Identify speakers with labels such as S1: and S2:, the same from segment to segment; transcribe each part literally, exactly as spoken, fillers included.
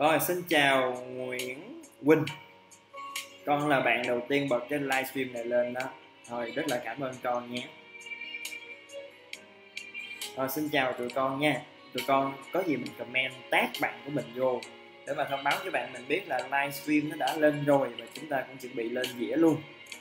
S1: Rồi, xin chào Nguyễn Quỳnh. Con là bạn đầu tiên bật cái livestream này lên đó. Rồi, rất là cảm ơn con nhé. Rồi, xin chào tụi con nha. Tụi con có gì mình comment tag bạn của mình vô để mà thông báo cho bạn mình biết là livestream nó đã lên rồi và chúng ta cũng chuẩn bị lên dĩa luôn.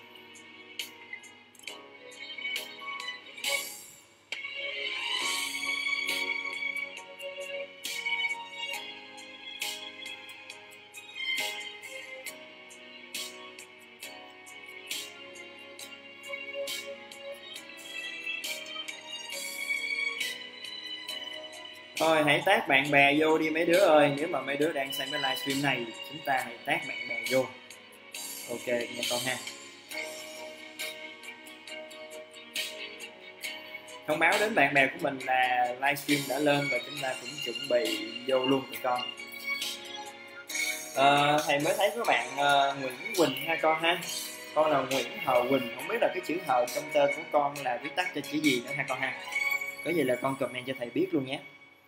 S1: Thôi hãy tag bạn bè vô đi mấy đứa ơi. Nếu mà mấy đứa đang xem cái livestream này, chúng ta hãy tag bạn bè vô. Ok nha con ha. Thông báo đến bạn bè của mình là livestream đã lên và chúng ta cũng chuẩn bị vô luôn tụi con. à, Thầy mới thấy các bạn uh, Nguyễn Quỳnh ha con ha. Con là Nguyễn Hờ Quỳnh. Không biết là cái chữ Hờ trong tên của con là viết tắt cho chữ gì nữa ha con ha. Có gì là con comment cho thầy biết luôn nhé.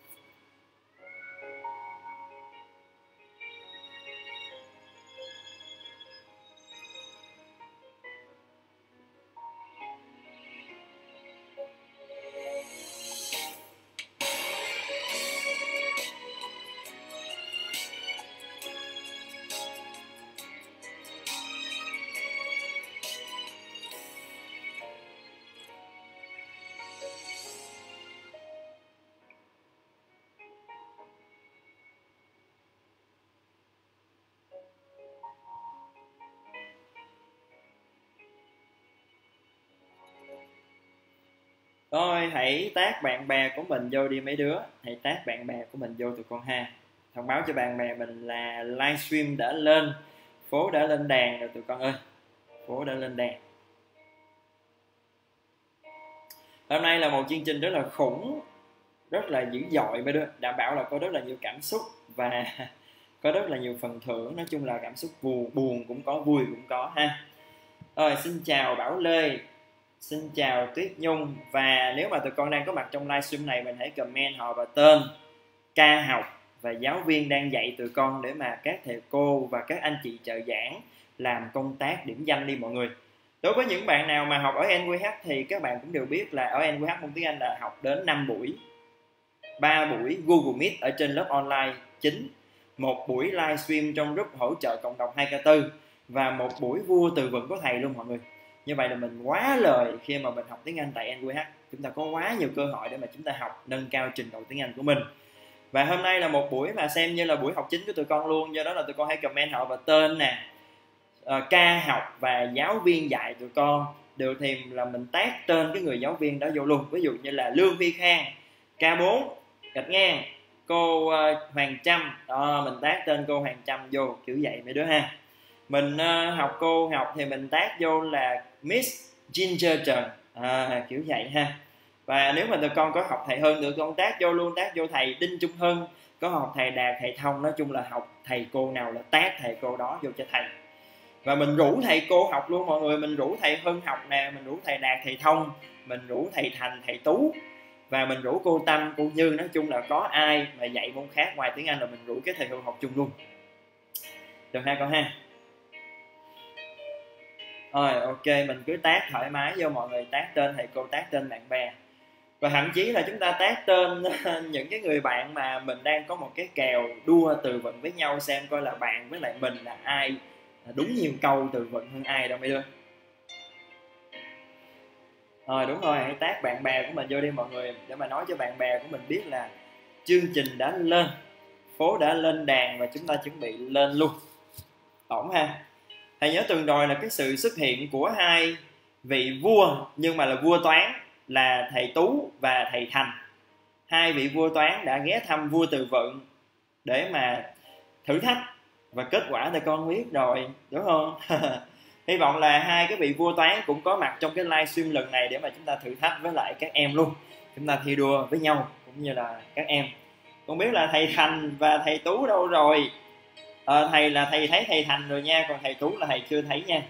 S1: Rồi hãy tag bạn bè của mình vô đi mấy đứa. Hãy tag bạn bè của mình vô tụi con ha. Thông báo cho bạn bè mình là livestream đã lên. Phố đã lên đàn rồi tụi con ơi. Phố đã lên đàn. Hôm nay là một chương trình rất là khủng, rất là dữ dội mấy đứa. Đảm bảo là có rất là nhiều cảm xúc và có rất là nhiều phần thưởng. Nói chung là cảm xúc buồn, buồn cũng có, vui cũng có ha. Rồi xin chào Bảo Lê. Xin chào Tuyết Nhung. Và nếu mà tụi con đang có mặt trong livestream này, mình hãy comment họ và tên, ca học và giáo viên đang dạy tụi con để mà các thầy cô và các anh chị trợ giảng làm công tác điểm danh đi mọi người. Đối với những bạn nào mà học ở en quy hát thì các bạn cũng đều biết là ở en quy hát môn tiếng Anh là học đến năm buổi, ba buổi Google Meet ở trên lớp online chính, một buổi livestream trong group hỗ trợ cộng đồng hai K bốn và một buổi vua từ vựng của thầy luôn mọi người. Như vậy là mình quá lời khi mà mình học tiếng Anh tại en quy hát. Chúng ta có quá nhiều cơ hội để mà chúng ta học, nâng cao trình độ tiếng Anh của mình. Và hôm nay là một buổi mà xem như là buổi học chính của tụi con luôn. Do đó là tụi con hãy comment họ và tên nè, uh, ca học và giáo viên dạy tụi con. Được thì là mình tag tên cái người giáo viên đó vô luôn. Ví dụ như là Lương Huy Khang, K bốn, gạch ngang, cô uh, Hoàng Trâm. Đó, mình tag tên cô Hoàng Trâm vô, kiểu vậy mấy đứa ha. Mình uh, học cô học thì mình tag vô là Miss Ginger Trần, à, kiểu vậy ha. Và nếu mà tụi con có học thầy Hưng, tụi con tag vô luôn, tag vô thầy Đinh Trung Hưng. Có học thầy Đạt, thầy Thông, nói chung là học thầy cô nào là tag thầy cô đó vô cho thầy. Và mình rủ thầy cô học luôn mọi người. Mình rủ thầy Hưng học nè, mình rủ thầy Đạt, thầy Thông, mình rủ thầy Thành, thầy Tú, và mình rủ cô Tâm, cô Như. Nói chung là có ai mà dạy môn khác ngoài tiếng Anh là mình rủ cái thầy Hưng học chung luôn. Được ha con ha. Rồi ok, mình cứ tag thoải mái vô mọi người, tag tên thầy cô, tag tên bạn bè. Và thậm chí là chúng ta tag tên những cái người bạn mà mình đang có một cái kèo đua từ vựng với nhau, xem coi là bạn với lại mình là ai đúng nhiều câu từ vựng hơn ai đâu mấy đứa. Rồi đúng rồi, hãy tag bạn bè của mình vô đi mọi người, để mà nói cho bạn bè của mình biết là chương trình đã lên, phố đã lên đàn và chúng ta chuẩn bị lên luôn. Ổn ha. Thầy nhớ tuần rồi là cái sự xuất hiện của hai vị vua, nhưng mà là vua toán, là thầy Tú và thầy Thành. Hai vị vua toán đã ghé thăm vua từ vựng để mà thử thách, và kết quả thì con biết rồi đúng không? Hy vọng là hai cái vị vua toán cũng có mặt trong cái livestream lần này để mà chúng ta thử thách với lại các em luôn. Chúng ta thi đua với nhau cũng như là các em. Không biết là thầy Thành và thầy Tú đâu rồi? À, thầy là thầy thấy thầy Thành rồi nha, còn thầy Tú là thầy chưa thấy nha.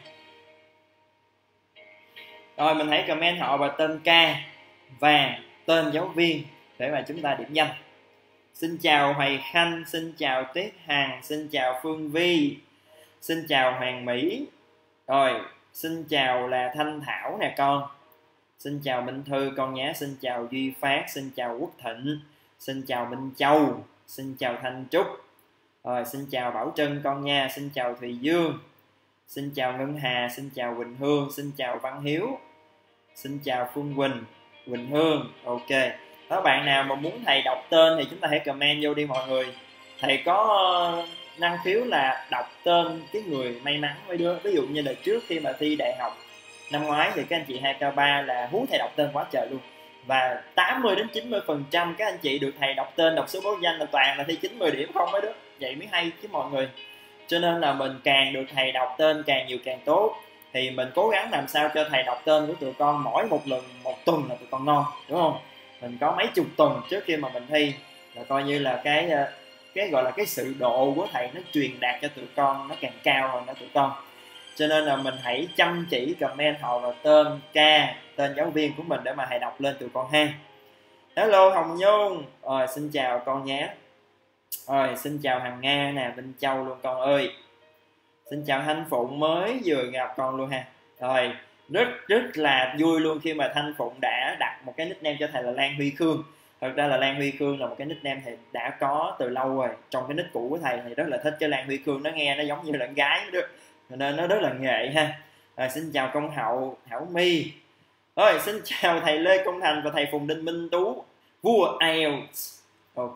S1: Rồi mình hãy comment họ và tên ca và tên giáo viên để mà chúng ta điểm danh. Xin chào Hoài Khanh, xin chào Tuyết Hằng, xin chào Phương Vi, xin chào Hoàng Mỹ. Rồi, xin chào là Thanh Thảo nè con. Xin chào Minh Thư con nhé, xin chào Duy Phát, xin chào Quốc Thịnh, xin chào Minh Châu, xin chào Thanh Trúc. Rồi, xin chào Bảo Trân con nha, xin chào Thùy Dương, xin chào Ngân Hà, xin chào Quỳnh Hương, xin chào Văn Hiếu, xin chào Phương Quỳnh, Quỳnh Hương. Ok, các bạn nào mà muốn thầy đọc tên thì chúng ta hãy comment vô đi mọi người. Thầy có năng khiếu là đọc tên cái người may mắn mấy đứa. Ví dụ như là trước khi mà thi đại học năm ngoái thì các anh chị hai K ba là hú thầy đọc tên quá trời luôn, và tám mươi đến chín mươi phần trăm các anh chị được thầy đọc tên, đọc số báo danh là toàn là thi chín mươi điểm không mấy đứa. Vậy mới hay chứ mọi người. Cho nên là mình càng được thầy đọc tên càng nhiều càng tốt. Thì mình cố gắng làm sao cho thầy đọc tên của tụi con mỗi một lần một tuần là tụi con ngon, đúng không? Mình có mấy chục tuần trước khi mà mình thi là coi như là cái cái gọi là cái sự độ của thầy nó truyền đạt cho tụi con nó càng cao hơn đó tụi con. Cho nên là mình hãy chăm chỉ comment họ và tên ca, tên giáo viên của mình để mà thầy đọc lên tụi con ha. Hello Hồng Nhung, rồi xin chào con nhé. Rồi xin chào Hằng Nga nè, Minh Châu luôn con ơi. Xin chào Thanh Phụng, mới vừa gặp con luôn ha. Rồi rất rất là vui luôn khi mà Thanh Phụng đã đặt một cái nickname cho thầy là Lan Huy Khương. Thật ra là Lan Huy Khương là một cái nickname thầy đã có từ lâu rồi. Trong cái nick cũ của thầy thì rất là thích cái Lan Huy Khương, nó nghe nó giống như là con gái đó, nên nó rất là nghệ ha. Rồi xin chào Công Hậu, Hảo My. Rồi xin chào thầy Lê Công Thành và thầy Phùng Đinh Minh Tú, vua ai eo. Ok,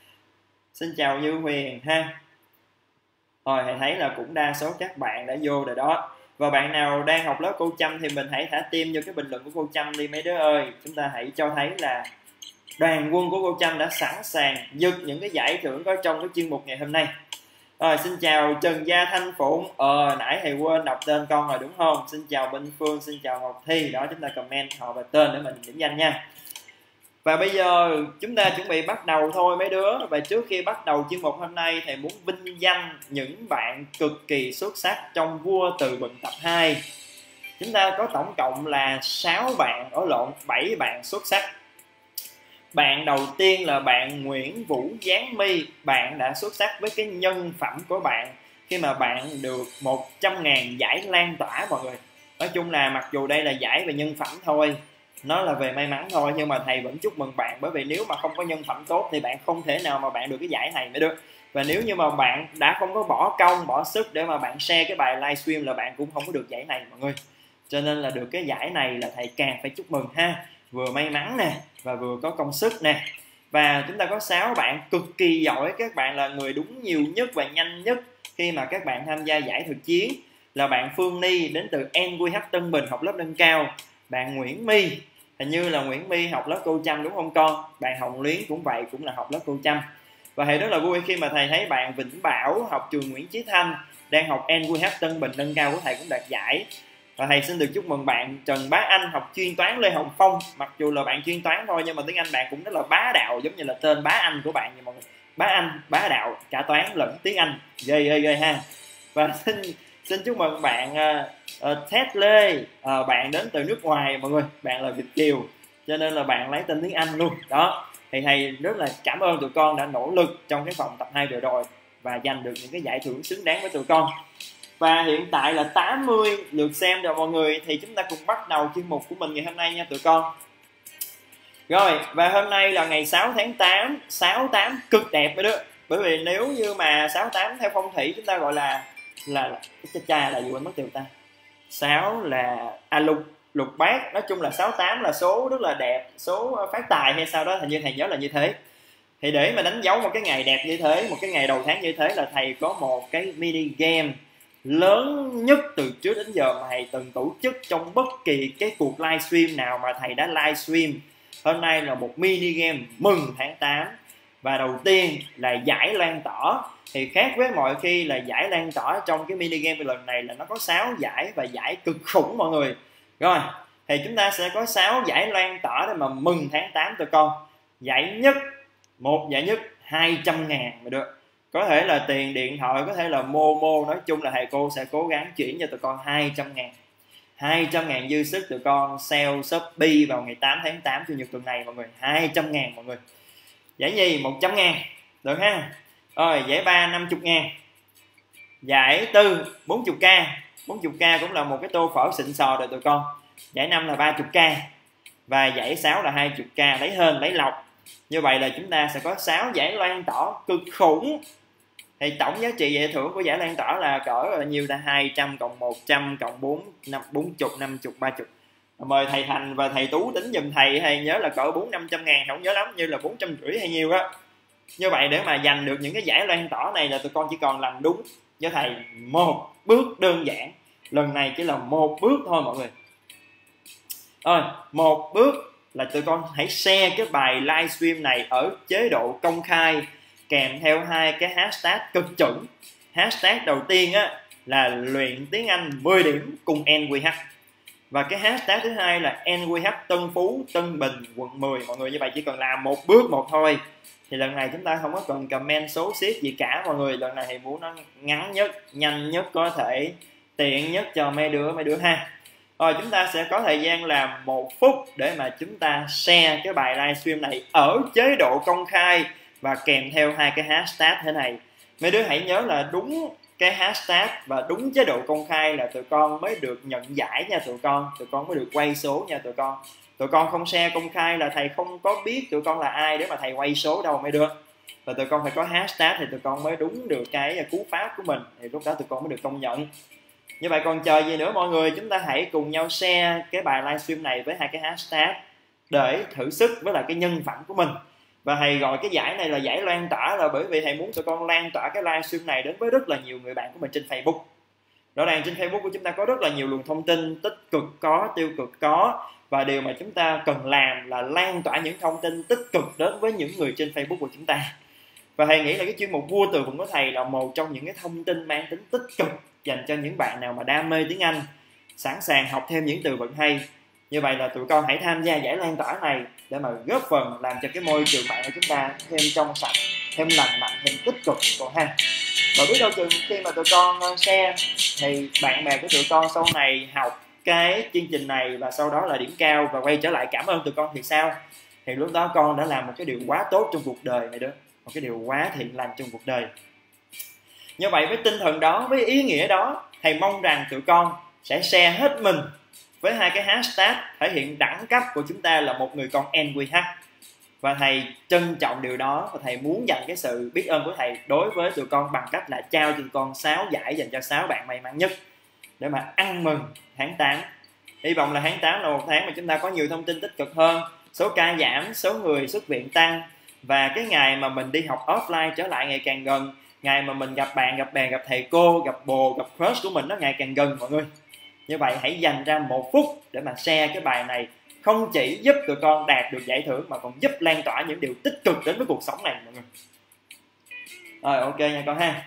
S1: xin chào Như Huyền ha. Rồi thầy thấy là cũng đa số các bạn đã vô rồi đó. Và bạn nào đang học lớp cô Trâm thì mình hãy thả tim vô cái bình luận của cô Trâm đi mấy đứa ơi. Chúng ta hãy cho thấy là đoàn quân của cô Trâm đã sẵn sàng giật những cái giải thưởng có trong cái chuyên mục ngày hôm nay. Rồi xin chào Trần Gia Thanh Phụng. Ờ nãy thầy quên đọc tên con rồi đúng không? Xin chào Minh Phương, xin chào Ngọc Thi. Đó, chúng ta comment họ và tên để mình điểm danh nha. Và bây giờ chúng ta chuẩn bị bắt đầu thôi mấy đứa. Và trước khi bắt đầu chuyên mục hôm nay, thầy muốn vinh danh những bạn cực kỳ xuất sắc trong Vua Từ Vựng tập hai. Chúng ta có tổng cộng là sáu bạn, ở lộn bảy bạn xuất sắc. Bạn đầu tiên là bạn Nguyễn Vũ Giáng My. Bạn đã xuất sắc với cái nhân phẩm của bạn khi mà bạn được một trăm ngàn giải lan tỏa mọi người. Nói chung là mặc dù đây là giải về nhân phẩm thôi, nó là về may mắn thôi, nhưng mà thầy vẫn chúc mừng bạn, bởi vì nếu mà không có nhân phẩm tốt thì bạn không thể nào mà bạn được cái giải này mới được. Và nếu như mà bạn đã không có bỏ công bỏ sức để mà bạn share cái bài livestream là bạn cũng không có được giải này mọi người. Cho nên là được cái giải này là thầy càng phải chúc mừng ha. Vừa may mắn nè và vừa có công sức nè. Và chúng ta có sáu bạn cực kỳ giỏi. Các bạn là người đúng nhiều nhất và nhanh nhất khi mà các bạn tham gia giải thực chiến. Là bạn Phương Ni đến từ en quy hát Tân Bình, học lớp nâng cao. Bạn Nguyễn My, hình như là Nguyễn My học lớp cô Trâm đúng không con? Bạn Hồng Luyến cũng vậy, cũng là học lớp cô Trâm. Và thầy rất là vui khi mà thầy thấy bạn Vĩnh Bảo học trường Nguyễn Chí Thanh đang học en quy hát Tân Bình nâng cao của thầy cũng đạt giải. Và thầy xin được chúc mừng bạn Trần Bá Anh học chuyên toán Lê Hồng Phong. Mặc dù là bạn chuyên toán thôi nhưng mà tiếng Anh bạn cũng rất là bá đạo, giống như là tên Bá Anh của bạn vậy mọi người. Bá Anh, bá đạo, cả toán lẫn tiếng Anh. Ghê ghê ghê ha. Và xin xin chúc mừng bạn uh, uh, Ted Lê. Uh, bạn đến từ nước ngoài mọi người. Bạn là Việt kiều, cho nên là bạn lấy tên tiếng Anh luôn. Đó. Thì thầy rất là cảm ơn tụi con đã nỗ lực trong cái vòng tập hai vừa rồi và giành được những cái giải thưởng xứng đáng với tụi con. Và hiện tại là tám mươi lượt xem rồi mọi người. Thì chúng ta cùng bắt đầu chuyên mục của mình ngày hôm nay nha tụi con. Rồi, và hôm nay là ngày sáu tháng tám. Sáu tám cực đẹp mấy đứa. Bởi vì nếu như mà sáu tám theo phong thủy chúng ta gọi là Là, là cha cha là gì quên mất tiêu ta. Sáu là à, lục lục bát. Nói chung là sáu tám là số rất là đẹp, số phát tài hay sao đó, hình như thầy nhớ là như thế. Thì để mà đánh dấu một cái ngày đẹp như thế, một cái ngày đầu tháng như thế, là thầy có một cái mini game lớn nhất từ trước đến giờ mà thầy từng tổ chức trong bất kỳ cái cuộc livestream nào mà thầy đã livestream. Hôm nay là một mini game mừng tháng tám. Và đầu tiên là giải lan tỏa. Thì khác với mọi khi là giải lan tỏa trong cái mini game lần này là nó có sáu giải và giải cực khủng mọi người. Rồi, thì chúng ta sẽ có sáu giải lan tỏa để mà mừng tháng tám tụi con. Giải nhất, một giải nhất hai trăm ngàn mà được. Có thể là tiền điện thoại, có thể là Momo, nói chung là thầy cô sẽ cố gắng chuyển cho tụi con hai trăm ngàn. hai trăm ngàn dư sức tụi con sale Shopee vào ngày tám tháng tám Chủ nhật tuần này mọi người, hai trăm ngàn mọi người. Giải nhì một trăm ngàn, được ha. Rồi giải ba năm mươi ngàn, giải tư bốn mươi k, bốn mươi k cũng là một cái tô phở xịn sò rồi tụi con. Giải năm là ba mươi k và giải sáu là hai mươi k, lấy hên lấy lọc. Như vậy là chúng ta sẽ có sáu giải lan tỏa cực khủng. Thì tổng giá trị giải thưởng của giải lan tỏa là cỡ là nhiêu ta? hai trăm cộng một trăm cộng bốn, năm, bốn mươi, năm mươi, ba mươi. Mời thầy Thành và thầy Tú tính giùm thầy, hay nhớ là cỡ bốn năm trăm ngàn, không nhớ lắm, như là bốn trăm rưỡi hay nhiêu đó. Như vậy để mà giành được những cái giải lan tỏa này là tụi con chỉ còn làm đúng cho thầy một bước đơn giản. Lần này chỉ là một bước thôi mọi người. Rồi, một bước là tụi con hãy share cái bài livestream này ở chế độ công khai kèm theo hai cái hashtag cực chuẩn. Hashtag đầu tiên á là luyện tiếng Anh mười điểm cùng en quy hát. Và cái hashtag thứ hai là en quy hát Tân Phú, Tân Bình, quận mười. Mọi người như vậy chỉ cần làm một bước một thôi. Thì lần này chúng ta không có cần comment số ship gì cả mọi người. Lần này thì muốn nó ngắn nhất, nhanh nhất có thể, tiện nhất cho mấy đứa mấy đứa ha. Rồi chúng ta sẽ có thời gian làm một phút để mà chúng ta share cái bài livestream này ở chế độ công khai và kèm theo hai cái hashtag thế này. Mấy đứa hãy nhớ là đúng cái hashtag và đúng chế độ công khai là tụi con mới được nhận giải nha tụi con. Tụi con mới được quay số nha tụi con. Tụi con không share công khai là thầy không có biết tụi con là ai để mà thầy quay số đâu mấy đứa. Và tụi con phải có hashtag thì tụi con mới đúng được cái cú pháp của mình. Thì lúc đó tụi con mới được công nhận. Như vậy còn chờ gì nữa mọi người, chúng ta hãy cùng nhau share cái bài livestream này với hai cái hashtag để thử sức với lại cái nhân phẩm của mình. Và thầy gọi cái giải này là giải lan tỏa là bởi vì thầy muốn tụi con lan tỏa cái livestream này đến với rất là nhiều người bạn của mình trên Facebook. Rõ ràng trên Facebook của chúng ta có rất là nhiều luồng thông tin tích cực có, tiêu cực có. Và điều mà chúng ta cần làm là lan tỏa những thông tin tích cực đến với những người trên Facebook của chúng ta. Và thầy nghĩ là cái chuyên mục Vua Từ Vựng của thầy là một trong những cái thông tin mang tính tích cực dành cho những bạn nào mà đam mê tiếng Anh, sẵn sàng học thêm những từ vựng hay. Như vậy là tụi con hãy tham gia giải lan tỏa này để mà góp phần làm cho cái môi trường mạng của chúng ta thêm trong sạch, thêm lành mạnh, thêm tích cực con ha. Và biết đâu chừng khi mà tụi con share thì bạn bè của tụi con sau này học cái chương trình này và sau đó là điểm cao và quay trở lại cảm ơn tụi con thì sao? Thì lúc đó con đã làm một cái điều quá tốt trong cuộc đời này đó, một cái điều quá thiện lành trong cuộc đời. Như vậy với tinh thần đó, với ý nghĩa đó, thầy mong rằng tụi con sẽ share hết mình với hai cái hashtag thể hiện đẳng cấp của chúng ta là một người con en quy hát. Và thầy trân trọng điều đó và thầy muốn dành cái sự biết ơn của thầy đối với tụi con bằng cách là trao cho tụi con sáu giải dành cho sáu bạn may mắn nhất để mà ăn mừng tháng tám. Hy vọng là tháng tám là một tháng mà chúng ta có nhiều thông tin tích cực hơn, số ca giảm, số người xuất viện tăng và cái ngày mà mình đi học offline trở lại ngày càng gần. Ngày mà mình gặp bạn, gặp bè, gặp thầy cô, gặp bồ, gặp crush của mình nó ngày càng gần mọi người. Như vậy hãy dành ra một phút để mà share cái bài này. Không chỉ giúp tụi con đạt được giải thưởng mà còn giúp lan tỏa những điều tích cực đến với cuộc sống này mọi người. Rồi ok nha con ha.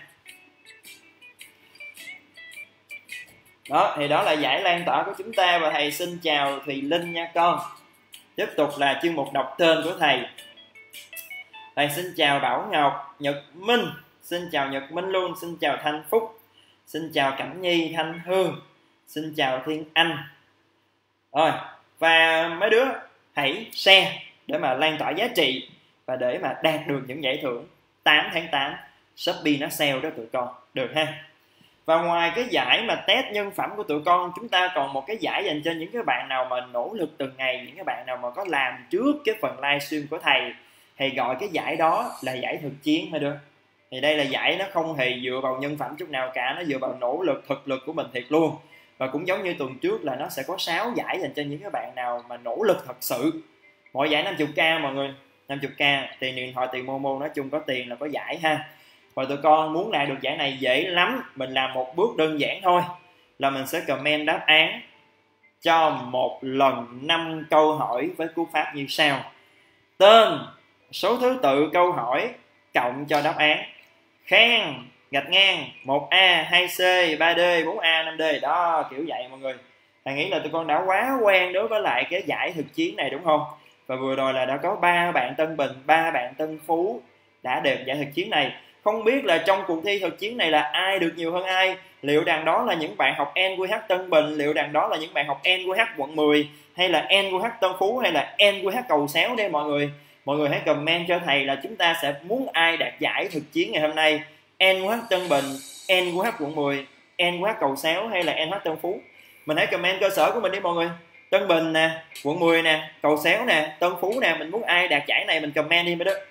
S1: Đó thì đó là giải lan tỏa của chúng ta và thầy xin chào Thùy Linh nha con. Tiếp tục là chuyên mục đọc tên của thầy. Thầy xin chào Bảo Ngọc, Nhật Minh. Xin chào Nhật Minh luôn, xin chào Thanh Phúc, xin chào Cẩm Nhi, Thanh Hương, xin chào Thiên Anh. Rồi, và mấy đứa hãy share để mà lan tỏa giá trị và để mà đạt được những giải thưởng tám tháng tám Shopee nó sale đó tụi con, được ha. Và ngoài cái giải mà test nhân phẩm của tụi con, chúng ta còn một cái giải dành cho những cái bạn nào mà nỗ lực từng ngày, những cái bạn nào mà có làm trước cái phần livestream của thầy. Thầy gọi cái giải đó là giải thực chiến mấy đứa. Thì đây là giải nó không hề dựa vào nhân phẩm chút nào cả, nó dựa vào nỗ lực thực lực của mình thiệt luôn. Và cũng giống như tuần trước là nó sẽ có sáu giải dành cho những cái bạn nào mà nỗ lực thật sự. Mỗi giải năm mươi k mọi người, năm mươi k, tiền điện thoại, tiền Momo, nói chung có tiền là có giải ha. Và tụi con muốn đạt được giải này dễ lắm, mình làm một bước đơn giản thôi, là mình sẽ comment đáp án cho một lần năm câu hỏi với cú pháp như sau: tên, số thứ tự câu hỏi cộng cho đáp án, khen, gạch ngang, một A, hai C, ba D, bốn A, năm D. Đó, kiểu vậy mọi người. Thầy nghĩ là tụi con đã quá quen đối với lại cái giải thực chiến này đúng không? Và vừa rồi là đã có ba bạn Tân Bình, ba bạn Tân Phú đã được giải thực chiến này. Không biết là trong cuộc thi thực chiến này là ai được nhiều hơn ai? Liệu rằng đó là những bạn học en quy hát Tân Bình, liệu rằng đó là những bạn học en quy hát quận mười, hay là en quy hát Tân Phú, hay là en quy hát Cầu Xéo đây mọi người? Mọi người hãy comment cho thầy là chúng ta sẽ muốn ai đạt giải thực chiến ngày hôm nay. en u hát Tân Bình, en u hát quận mười, en u hát Cầu Sáu hay là en u hát Tân Phú. Mình hãy comment cơ sở của mình đi mọi người. Tân Bình nè, quận mười nè, Cầu Sáu nè, Tân Phú nè, mình muốn ai đạt giải này mình comment đi mới đó.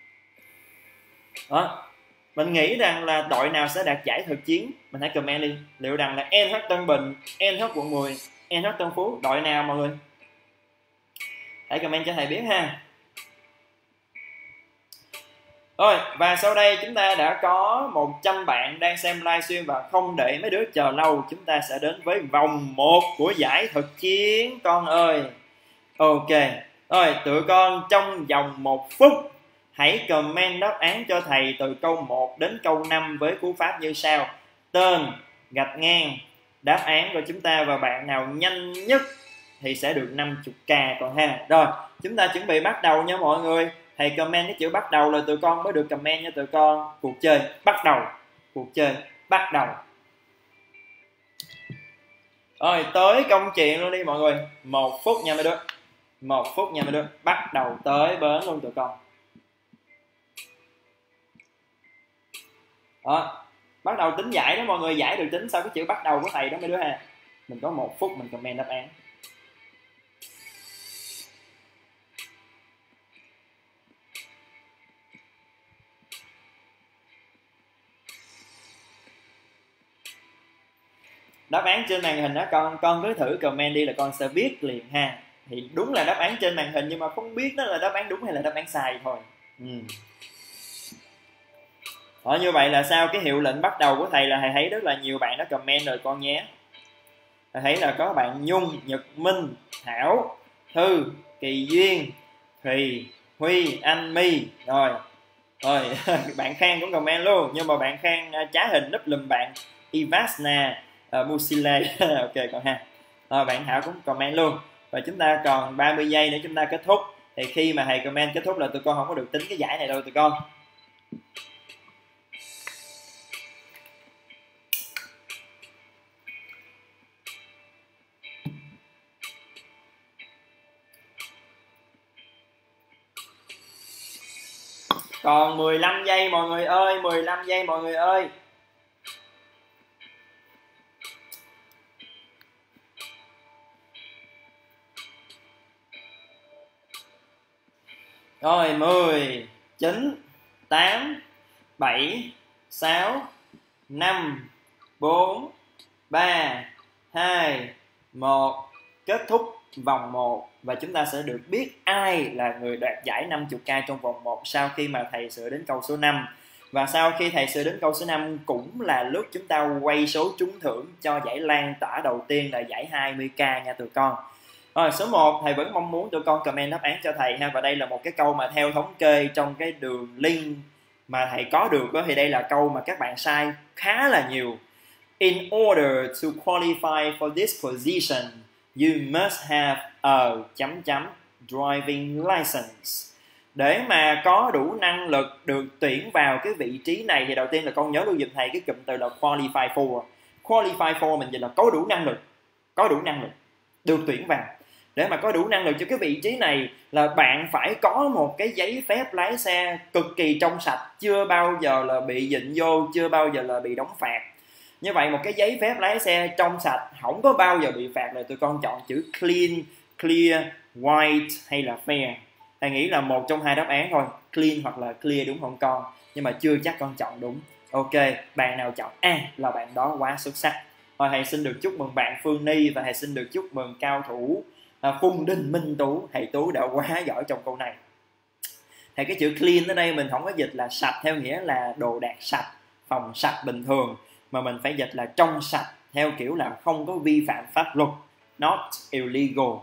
S1: Đó. Mình nghĩ rằng là đội nào sẽ đạt giải thực chiến, mình hãy comment đi. Liệu rằng là en u hát Tân Bình, en u hát quận mười, en u hát Tân Phú, đội nào mọi người? Hãy comment cho thầy biết ha. Rồi, và sau đây chúng ta đã có một trăm bạn đang xem livestream, và không để mấy đứa chờ lâu, chúng ta sẽ đến với vòng một của giải thực chiến con ơi. Ok. Rồi, tụi con trong vòng một phút hãy comment đáp án cho thầy từ câu một đến câu năm với cú pháp như sau: tên, gạch ngang, đáp án của chúng ta, và bạn nào nhanh nhất thì sẽ được năm mươi k còn ha. Rồi, chúng ta chuẩn bị bắt đầu nha mọi người. Thầy comment cái chữ bắt đầu là tụi con mới được comment nha tụi con. Cuộc chơi bắt đầu. Cuộc chơi bắt đầu. Rồi, tới công chuyện luôn đi mọi người. Một phút nha mấy đứa. Một phút nha mấy đứa. Bắt đầu tới bến luôn tụi con. Đó. Bắt đầu tính giải đó mọi người. Giải được tính sau cái chữ bắt đầu của thầy đó mấy đứa ha. Mình có một phút mình comment đáp án. Đáp án trên màn hình đó con, con cứ thử comment đi là con sẽ viết liền ha. Thì đúng là đáp án trên màn hình, nhưng mà không biết đó là đáp án đúng hay là đáp án sai thôi. Ừ. Đó, như vậy là sau cái hiệu lệnh bắt đầu của thầy là thầy thấy rất là nhiều bạn đã comment rồi con nhé. Thầy thấy là có bạn Nhung, Nhật Minh, Thảo, Thư, Kỳ Duyên, Thùy, Huy, Anh, My. Rồi, rồi bạn Khang cũng comment luôn, nhưng mà bạn Khang trá hình núp lùm bạn Ivasna uh, Musile. Ok còn ha. Rồi, bạn Thảo cũng comment luôn. Và chúng ta còn ba mươi giây nữa chúng ta kết thúc. Thì khi mà thầy comment kết thúc là tụi con không có được tính cái giải này đâu tụi con. Còn mười lăm giây mọi người ơi, mười lăm giây mọi người ơi. Rồi, mười, chín, tám, bảy, sáu, năm, bốn, ba, hai, một. Kết thúc vòng một. Và chúng ta sẽ được biết ai là người đoạt giải năm mươi k trong vòng một sau khi mà thầy sửa đến câu số năm. Và sau khi thầy sửa đến câu số năm cũng là lúc chúng ta quay số trúng thưởng cho giải lan tỏa đầu tiên là giải hai mươi k nha tụi con. Rồi, số một thầy vẫn mong muốn tụi con comment đáp án cho thầy ha. Và đây là một cái câu mà theo thống kê trong cái đường link mà thầy có được đó, thì đây là câu mà các bạn sai khá là nhiều. In order to qualify for this position, you must have a chấm chấm driving license. Để mà có đủ năng lực được tuyển vào cái vị trí này thì đầu tiên là con nhớ luôn giùm thầy cái cụm từ là qualify for. Qualify for mình dịch là có đủ năng lực, có đủ năng lực được tuyển vào. Để mà có đủ năng lực cho cái vị trí này là bạn phải có một cái giấy phép lái xe cực kỳ trong sạch, chưa bao giờ là bị dịnh vô, chưa bao giờ là bị đóng phạt. Như vậy một cái giấy phép lái xe trong sạch, không có bao giờ bị phạt, là tụi con chọn chữ clean, clear, white hay là fair. Thầy nghĩ là một trong hai đáp án thôi, clean hoặc là clear đúng không con? Nhưng mà chưa chắc con chọn đúng. Ok, bạn nào chọn A là bạn đó quá xuất sắc. Rồi thầy xin được chúc mừng bạn Phương Ni, và thầy xin được chúc mừng cao thủ à, Phùng Đinh Minh Tú. Thầy Tú đã quá giỏi trong câu này. Thì cái chữ clean ở đây mình không có dịch là sạch theo nghĩa là đồ đạc sạch, phòng sạch bình thường, mà mình phải dịch là trong sạch theo kiểu là không có vi phạm pháp luật, not illegal.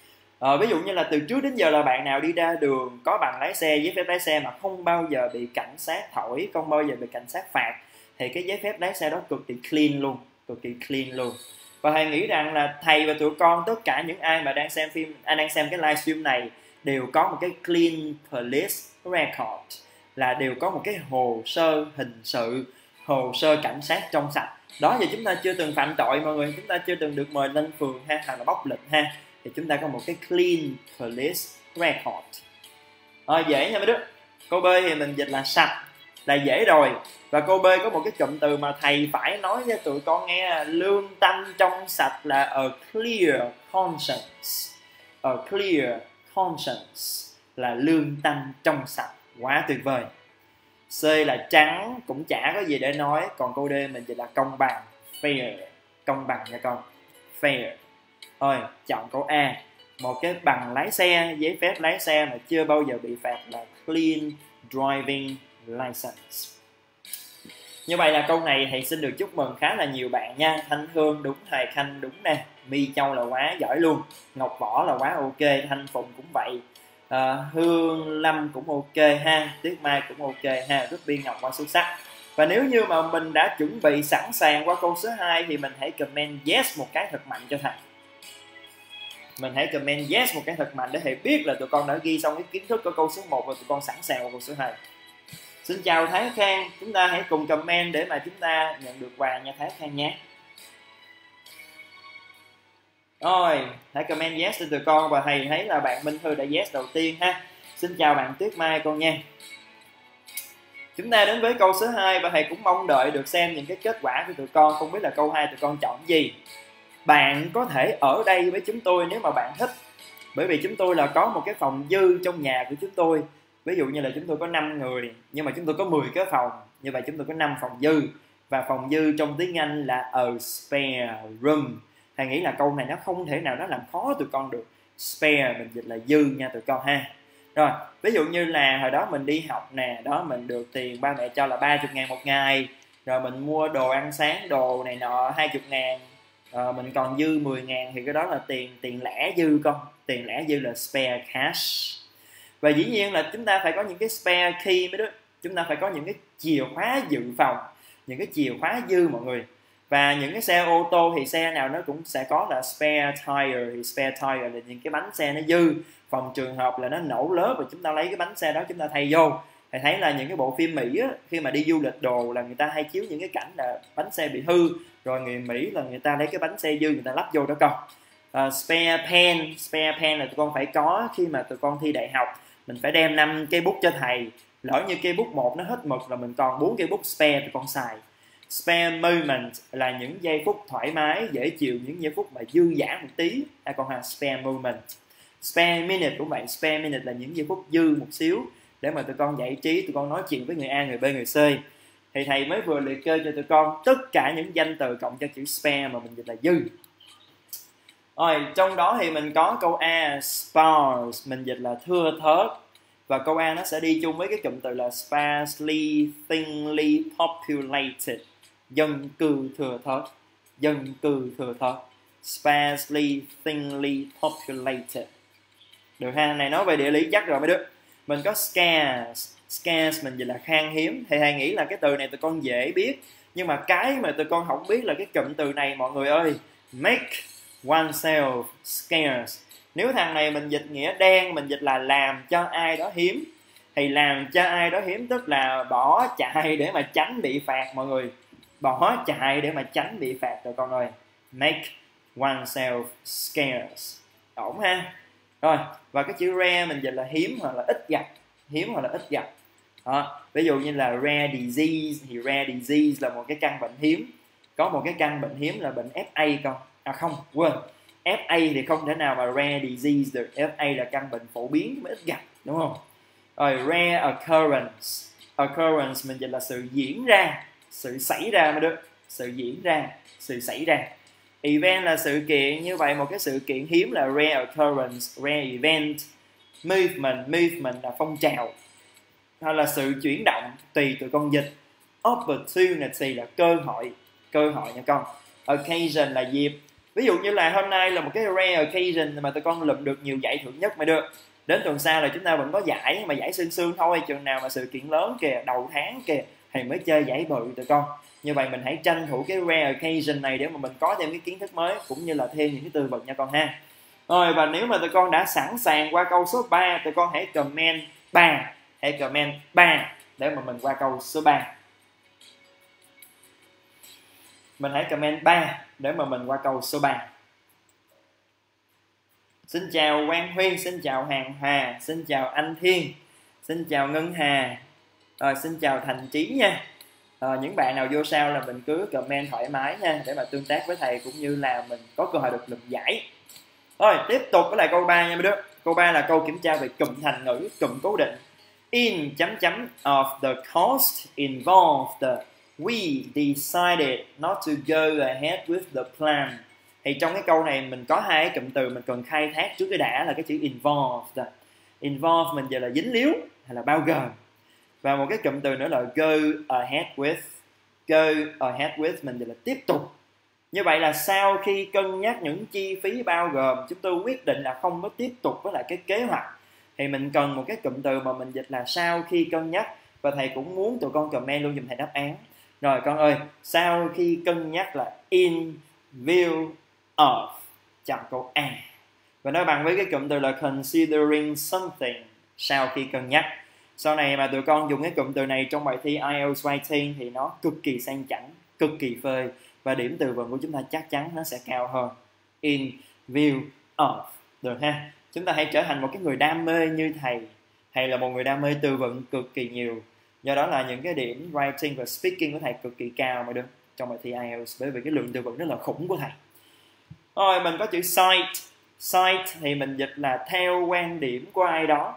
S1: À, ví dụ như là từ trước đến giờ là bạn nào đi ra đường có bằng lái xe, giấy phép lái xe mà không bao giờ bị cảnh sát thổi, không bao giờ bị cảnh sát phạt, thì cái giấy phép lái xe đó cực kỳ clean luôn, cực kỳ clean luôn. Và thầy nghĩ rằng là thầy và tụi con, tất cả những ai mà đang xem phim, anh đang xem cái livestream này đều có một cái clean police record, là đều có một cái hồ sơ hình sự, hồ sơ cảnh sát trong sạch. Đó giờ chúng ta chưa từng phạm tội mọi người, chúng ta chưa từng được mời lên phường ha, hoặc là bóc lịch ha, thì chúng ta có một cái clean police record. Rồi dễ nha mấy đứa. Câu B thì mình dịch là sạch là dễ rồi. Và câu B có một cái cụm từ mà thầy phải nói cho tụi con nghe, lương tâm trong sạch là a clear conscience. A clear conscience là lương tâm trong sạch. Quá tuyệt vời. C là trắng, cũng chả có gì để nói. Còn câu D mình dịch là công bằng, fair. Công bằng nha con, fair. Thôi chọn câu A. Một cái bằng lái xe, giấy phép lái xe mà chưa bao giờ bị phạt là clean driving license. Như vậy là câu này thầy xin được chúc mừng khá là nhiều bạn nha. Thanh Hương đúng, Hoài Khanh đúng nè, My Châu là quá giỏi luôn, Ngọc Võ là quá ok, Thanh Phụng cũng vậy, à, Hương Lâm cũng ok ha, Tuyết Mai cũng ok ha, Ruby Ngọc quá xuất sắc. Và nếu như mà mình đã chuẩn bị sẵn sàng qua câu số hai thì mình hãy comment yes một cái thật mạnh cho thầy. Mình hãy comment yes một cái thật mạnh để thầy biết là tụi con đã ghi xong cái kiến thức của câu số một và tụi con sẵn sàng vào câu số hai. Xin chào Thái Khang, chúng ta hãy cùng comment để mà chúng ta nhận được quà nha Thái Khang nhé. Rồi, hãy comment yes cho tụi con và thầy thấy là bạn Minh Thư đã yes đầu tiên ha. Xin chào bạn Tuyết Mai con nha. Chúng ta đến với câu số hai và thầy cũng mong đợi được xem những cái kết quả của tụi con. Không biết là câu hai tụi con chọn gì. Bạn có thể ở đây với chúng tôi nếu mà bạn thích. Bởi vì chúng tôi là có một cái phòng dư trong nhà của chúng tôi. Ví dụ như là chúng tôi có năm người nhưng mà chúng tôi có mười cái phòng. Như vậy chúng tôi có năm phòng dư. Và phòng dư trong tiếng Anh là a spare room. Thầy nghĩ là câu này nó không thể nào nó làm khó tụi con được. Spare mình dịch là dư nha tụi con ha. Rồi, ví dụ như là hồi đó mình đi học nè, đó mình được tiền ba mẹ cho là ba mươi ngàn một ngày. Rồi mình mua đồ ăn sáng, đồ này nọ hai mươi ngàn. Rồi mình còn dư mười ngàn thì cái đó là tiền tiền lẻ dư con. Tiền lẻ dư là spare cash. Và dĩ nhiên là chúng ta phải có những cái spare key mới đó. Chúng ta phải có những cái chìa khóa dự phòng, những cái chìa khóa dư mọi người. Và những cái xe ô tô thì xe nào nó cũng sẽ có là spare tire. Thì spare tire là những cái bánh xe nó dư, phòng trường hợp là nó nổ lớp và chúng ta lấy cái bánh xe đó chúng ta thay vô. Thầy thấy là những cái bộ phim Mỹ á, khi mà đi du lịch đồ là người ta hay chiếu những cái cảnh là bánh xe bị hư, rồi người Mỹ là người ta lấy cái bánh xe dư người ta lắp vô đó con. Uh, spare pen, spare pen là tụi con phải có khi mà tụi con thi đại học. Mình phải đem năm cây bút cho thầy. Lỡ như cây bút một nó hết mực là mình còn bốn cây bút spare tụi con xài. Spare moment là những giây phút thoải mái, dễ chịu, những giây phút mà dư dả một tí. Hay còn là spare moment. Spare minute cũng vậy, spare minute là những giây phút dư một xíu để mà tụi con giải trí, tụi con nói chuyện với người A, người B, người C. Thì thầy mới vừa liệt kê cho tụi con tất cả những danh từ cộng cho chữ spare mà mình dịch là dư. Rồi, trong đó thì mình có câu A sparse, mình dịch là thưa thớt. Và câu A nó sẽ đi chung với cái cụm từ là sparsely, thinly populated. Dân cư thưa thớt. Dân cư thưa thớt. Sparsely, thinly populated. Được ha, này nói về địa lý chắc rồi mấy đứa. Mình có scarce. Scarce mình dịch là khan hiếm. Thầy thầy nghĩ là cái từ này tụi con dễ biết. Nhưng mà cái mà tụi con không biết là cái cụm từ này mọi người ơi. Make oneself scarce. Nếu thằng này mình dịch nghĩa đen, mình dịch là làm cho ai đó hiếm. Thì làm cho ai đó hiếm tức là bỏ chạy để mà tránh bị phạt mọi người. Bỏ chạy để mà tránh bị phạt rồi con ơi. Make oneself scarce. Ổn ha. Rồi, và cái chữ rare mình dịch là hiếm hoặc là ít gặp. Hiếm hoặc là ít gặp. Đó. Ví dụ như là rare disease thì rare disease là một cái căn bệnh hiếm. Có một cái căn bệnh hiếm là bệnh ép a con. À không, quên. ép a thì không thể nào mà rare disease được. ép a là căn bệnh phổ biến mà ít gặp, đúng không? Rồi rare occurrence. Occurrence mình dịch là sự diễn ra, sự xảy ra mới được. Sự diễn ra, sự xảy ra. Event là sự kiện, như vậy một cái sự kiện hiếm là rare occurrence, rare event. Movement, movement là phong trào. Hay là sự chuyển động, tùy tụi con dịch. Opportunity là cơ hội, cơ hội nha con. Occasion là dịp. Ví dụ như là hôm nay là một cái rare occasion mà tụi con lụm được nhiều giải thưởng nhất mới được. Đến tuần sau là chúng ta vẫn có giải, nhưng mà giải sương sương thôi. Chừng nào mà sự kiện lớn kìa, đầu tháng kìa, thì mới chơi giải bự tụi con. Như vậy mình hãy tranh thủ cái rare occasion này để mà mình có thêm cái kiến thức mới, cũng như là thêm những cái từ vựng nha con ha. Rồi, và nếu mà tụi con đã sẵn sàng qua câu số ba, tụi con hãy comment ba. Hãy comment ba để mà mình qua câu số ba. Mình hãy comment ba để mà mình qua câu số ba. Xin chào Quang Huyên, xin chào Hàng Hòa, xin chào anh Thiên. Xin chào Ngân Hà. Rồi, xin chào Thành Trí nha. À, những bạn nào vô sau là mình cứ comment thoải mái nha, để mà tương tác với thầy cũng như là mình có cơ hội được lượm giải. Rồi, tiếp tục với lại câu ba nha mấy đứa. Câu ba là câu kiểm tra về cụm thành ngữ, cụm cố định. In chấm chấm of the cost involved, we decided not to go ahead with the plan. Thì trong cái câu này mình có hai cái cụm từ mình cần khai thác trước cái đã là cái chữ involved. Involve mình giờ là dính líu hay là bao gồm. Và một cái cụm từ nữa là go ahead with. Go ahead with mình giờ là tiếp tục. Như vậy là sau khi cân nhắc những chi phí bao gồm, chúng tôi quyết định là không có tiếp tục với lại cái kế hoạch. Thì mình cần một cái cụm từ mà mình dịch là sau khi cân nhắc. Và thầy cũng muốn tụi con comment luôn dùm thầy đáp án. Rồi con ơi, sau khi cân nhắc là in view of, chọn câu A. Và nói bằng với cái cụm từ là considering something, sau khi cân nhắc. Sau này mà tụi con dùng cái cụm từ này trong bài thi ai eo Writing thì nó cực kỳ sang chảnh, cực kỳ phơi. Và điểm từ vựng của chúng ta chắc chắn nó sẽ cao hơn. In view of. Được ha. Chúng ta hãy trở thành một cái người đam mê như thầy. Thầy là một người đam mê từ vựng cực kỳ nhiều. Do đó là những cái điểm writing và speaking của thầy cực kỳ cao mà được trong bài thi ai eo. Bởi vì cái lượng từ vựng rất là khủng của thầy. Rồi mình có chữ cite. Cite thì mình dịch là theo quan điểm của ai đó.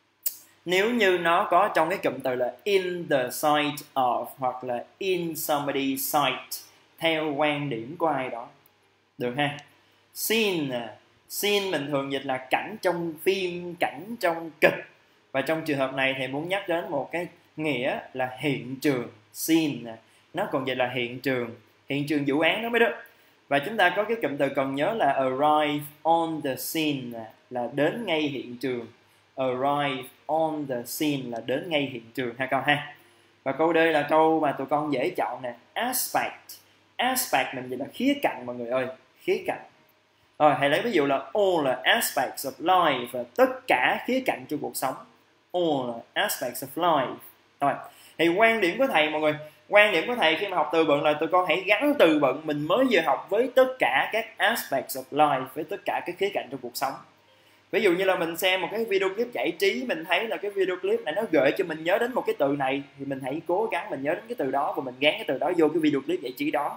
S1: Nếu như nó có trong cái cụm từ là in the sight of hoặc là in somebody's sight, theo quan điểm của ai đó. Được ha. Scene. Scene mình thường dịch là cảnh trong phim, cảnh trong kịch. Và trong trường hợp này thì muốn nhắc đến một cái nghĩa là hiện trường. Scene. Nó còn dịch là hiện trường. Hiện trường vụ án đó mấy đứa. Và chúng ta có cái cụm từ cần nhớ là arrive on the scene, là đến ngay hiện trường. Arrive on the scene là đến ngay hiện trường ha con ha. Và câu D là câu mà tụi con dễ chọn nè. Aspect. Aspect mình dịch là khía cạnh mọi người ơi. Khía cạnh. Rồi hãy lấy ví dụ là all là aspects of life, và tất cả khía cạnh trong cuộc sống. All là aspects of life. Rồi. Thì quan điểm của thầy mọi người, quan điểm của thầy khi mà học từ vựng là tụi con hãy gắn từ vựng mình mới vừa học với tất cả các aspects of life, với tất cả các khía cạnh trong cuộc sống. Ví dụ như là mình xem một cái video clip giải trí, mình thấy là cái video clip này nó gợi cho mình nhớ đến một cái từ này, thì mình hãy cố gắng mình nhớ đến cái từ đó và mình gán cái từ đó vô cái video clip giải trí đó.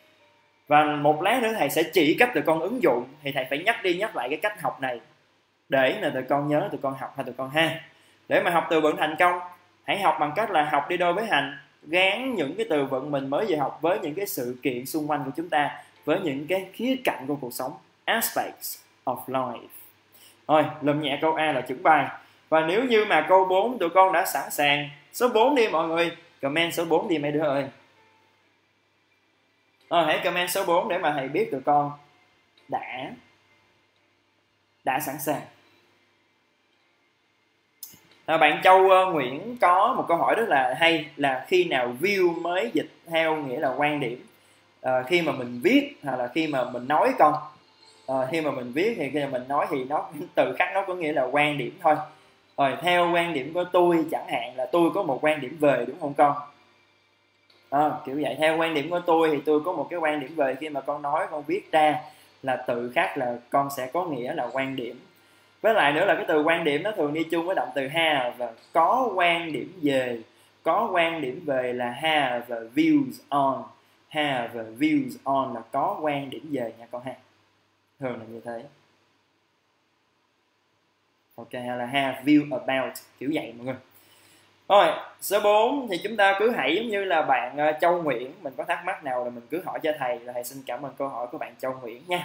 S1: Và một lát nữa thầy sẽ chỉ cách tụi con ứng dụng, thì thầy phải nhắc đi nhắc lại cái cách học này để mà tụi con nhớ, tụi con học ha tụi con ha. Để mà học từ vựng thành công, hãy học bằng cách là học đi đôi với hành, gán những cái từ vựng mình mới vừa học với những cái sự kiện xung quanh của chúng ta, với những cái khía cạnh của cuộc sống, aspects of life. Rồi, lùm nhẹ câu A là chuẩn bài. Và nếu như mà câu bốn tụi con đã sẵn sàng, số bốn đi mọi người, comment số bốn đi mấy đứa ơi. Rồi, hãy comment số bốn để mà thầy biết tụi con đã đã sẵn sàng. À, bạn Châu uh, Nguyễn có một câu hỏi rất là hay là khi nào view mới dịch theo nghĩa là quan điểm. À, khi mà mình viết hoặc là khi mà mình nói con. À, khi mà mình viết thì khi mà mình nói thì nó từ khắc nó có nghĩa là quan điểm thôi. Rồi theo quan điểm của tôi chẳng hạn là tôi có một quan điểm về, đúng không con? À, kiểu vậy, theo quan điểm của tôi thì tôi có một cái quan điểm về, khi mà con nói con viết ra là tự khắc là con sẽ có nghĩa là quan điểm. Với lại nữa là cái từ quan điểm nó thường đi chung với động từ have, và có quan điểm về, có quan điểm về là have và views on. Have và views on là có quan điểm về nha con ha. Thường là như thế. Ok, là have view about, kiểu vậy mọi người. Rồi, số bốn thì chúng ta cứ hãy giống như là bạn Châu Nguyễn, mình có thắc mắc nào là mình cứ hỏi cho thầy, là thầy xin cảm ơn câu hỏi của bạn Châu Nguyễn nha.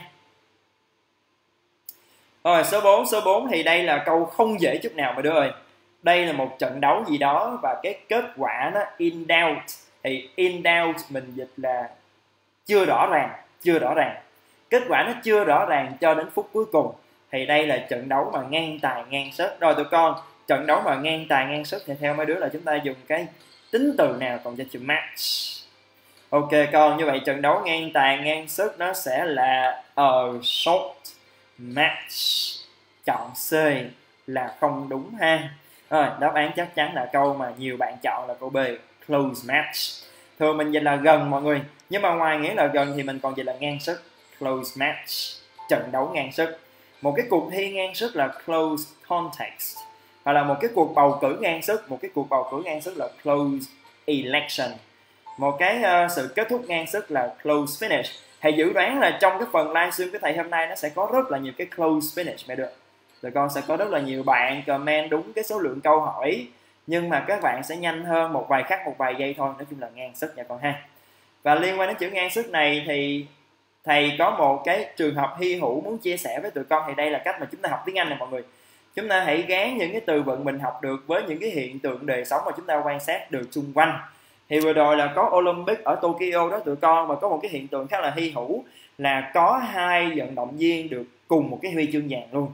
S1: Rồi, số bốn, số bốn thì đây là câu không dễ chút nào mà đứa ơi. Đây là một trận đấu gì đó và cái kết quả nó in doubt. Thì in doubt mình dịch là chưa rõ ràng, chưa rõ ràng. Kết quả nó chưa rõ ràng cho đến phút cuối cùng. Thì đây là trận đấu mà ngang tài ngang sức. Rồi tụi con, trận đấu mà ngang tài ngang sức thì theo mấy đứa là chúng ta dùng cái tính từ nào còn cho chữ match. Ok con, như vậy trận đấu ngang tài ngang sức nó sẽ là a short match. Chọn C là không đúng ha. Rồi, đáp án chắc chắn là câu mà nhiều bạn chọn là câu B, close match. Thường mình dịch là gần mọi người, nhưng mà ngoài nghĩa là gần thì mình còn dịch là ngang sức, close match, trận đấu ngang sức. Một cái cuộc thi ngang sức là close contest. hoặc là một cái cuộc bầu cử ngang sức. Một cái cuộc bầu cử ngang sức là close election. Một cái uh, sự kết thúc ngang sức là close finish. Thầy dự đoán là trong cái phần livestream của thầy hôm nay nó sẽ có rất là nhiều cái close finish mẹ được. Tụi con sẽ có rất là nhiều bạn comment đúng cái số lượng câu hỏi, nhưng mà các bạn sẽ nhanh hơn một vài khắc, một vài giây thôi. Nói chung là ngang sức nha con ha. Và liên quan đến chữ ngang sức này thì thầy có một cái trường hợp hy hữu muốn chia sẻ với tụi con. Thì đây là cách mà chúng ta học tiếng Anh nè mọi người. Chúng ta hãy gán những cái từ vựng mình học được với những cái hiện tượng đời sống mà chúng ta quan sát được xung quanh. Thì vừa rồi là có Olympic ở Tokyo đó tụi con, và có một cái hiện tượng khá là hy hữu là có hai vận động viên được cùng một cái huy chương vàng luôn.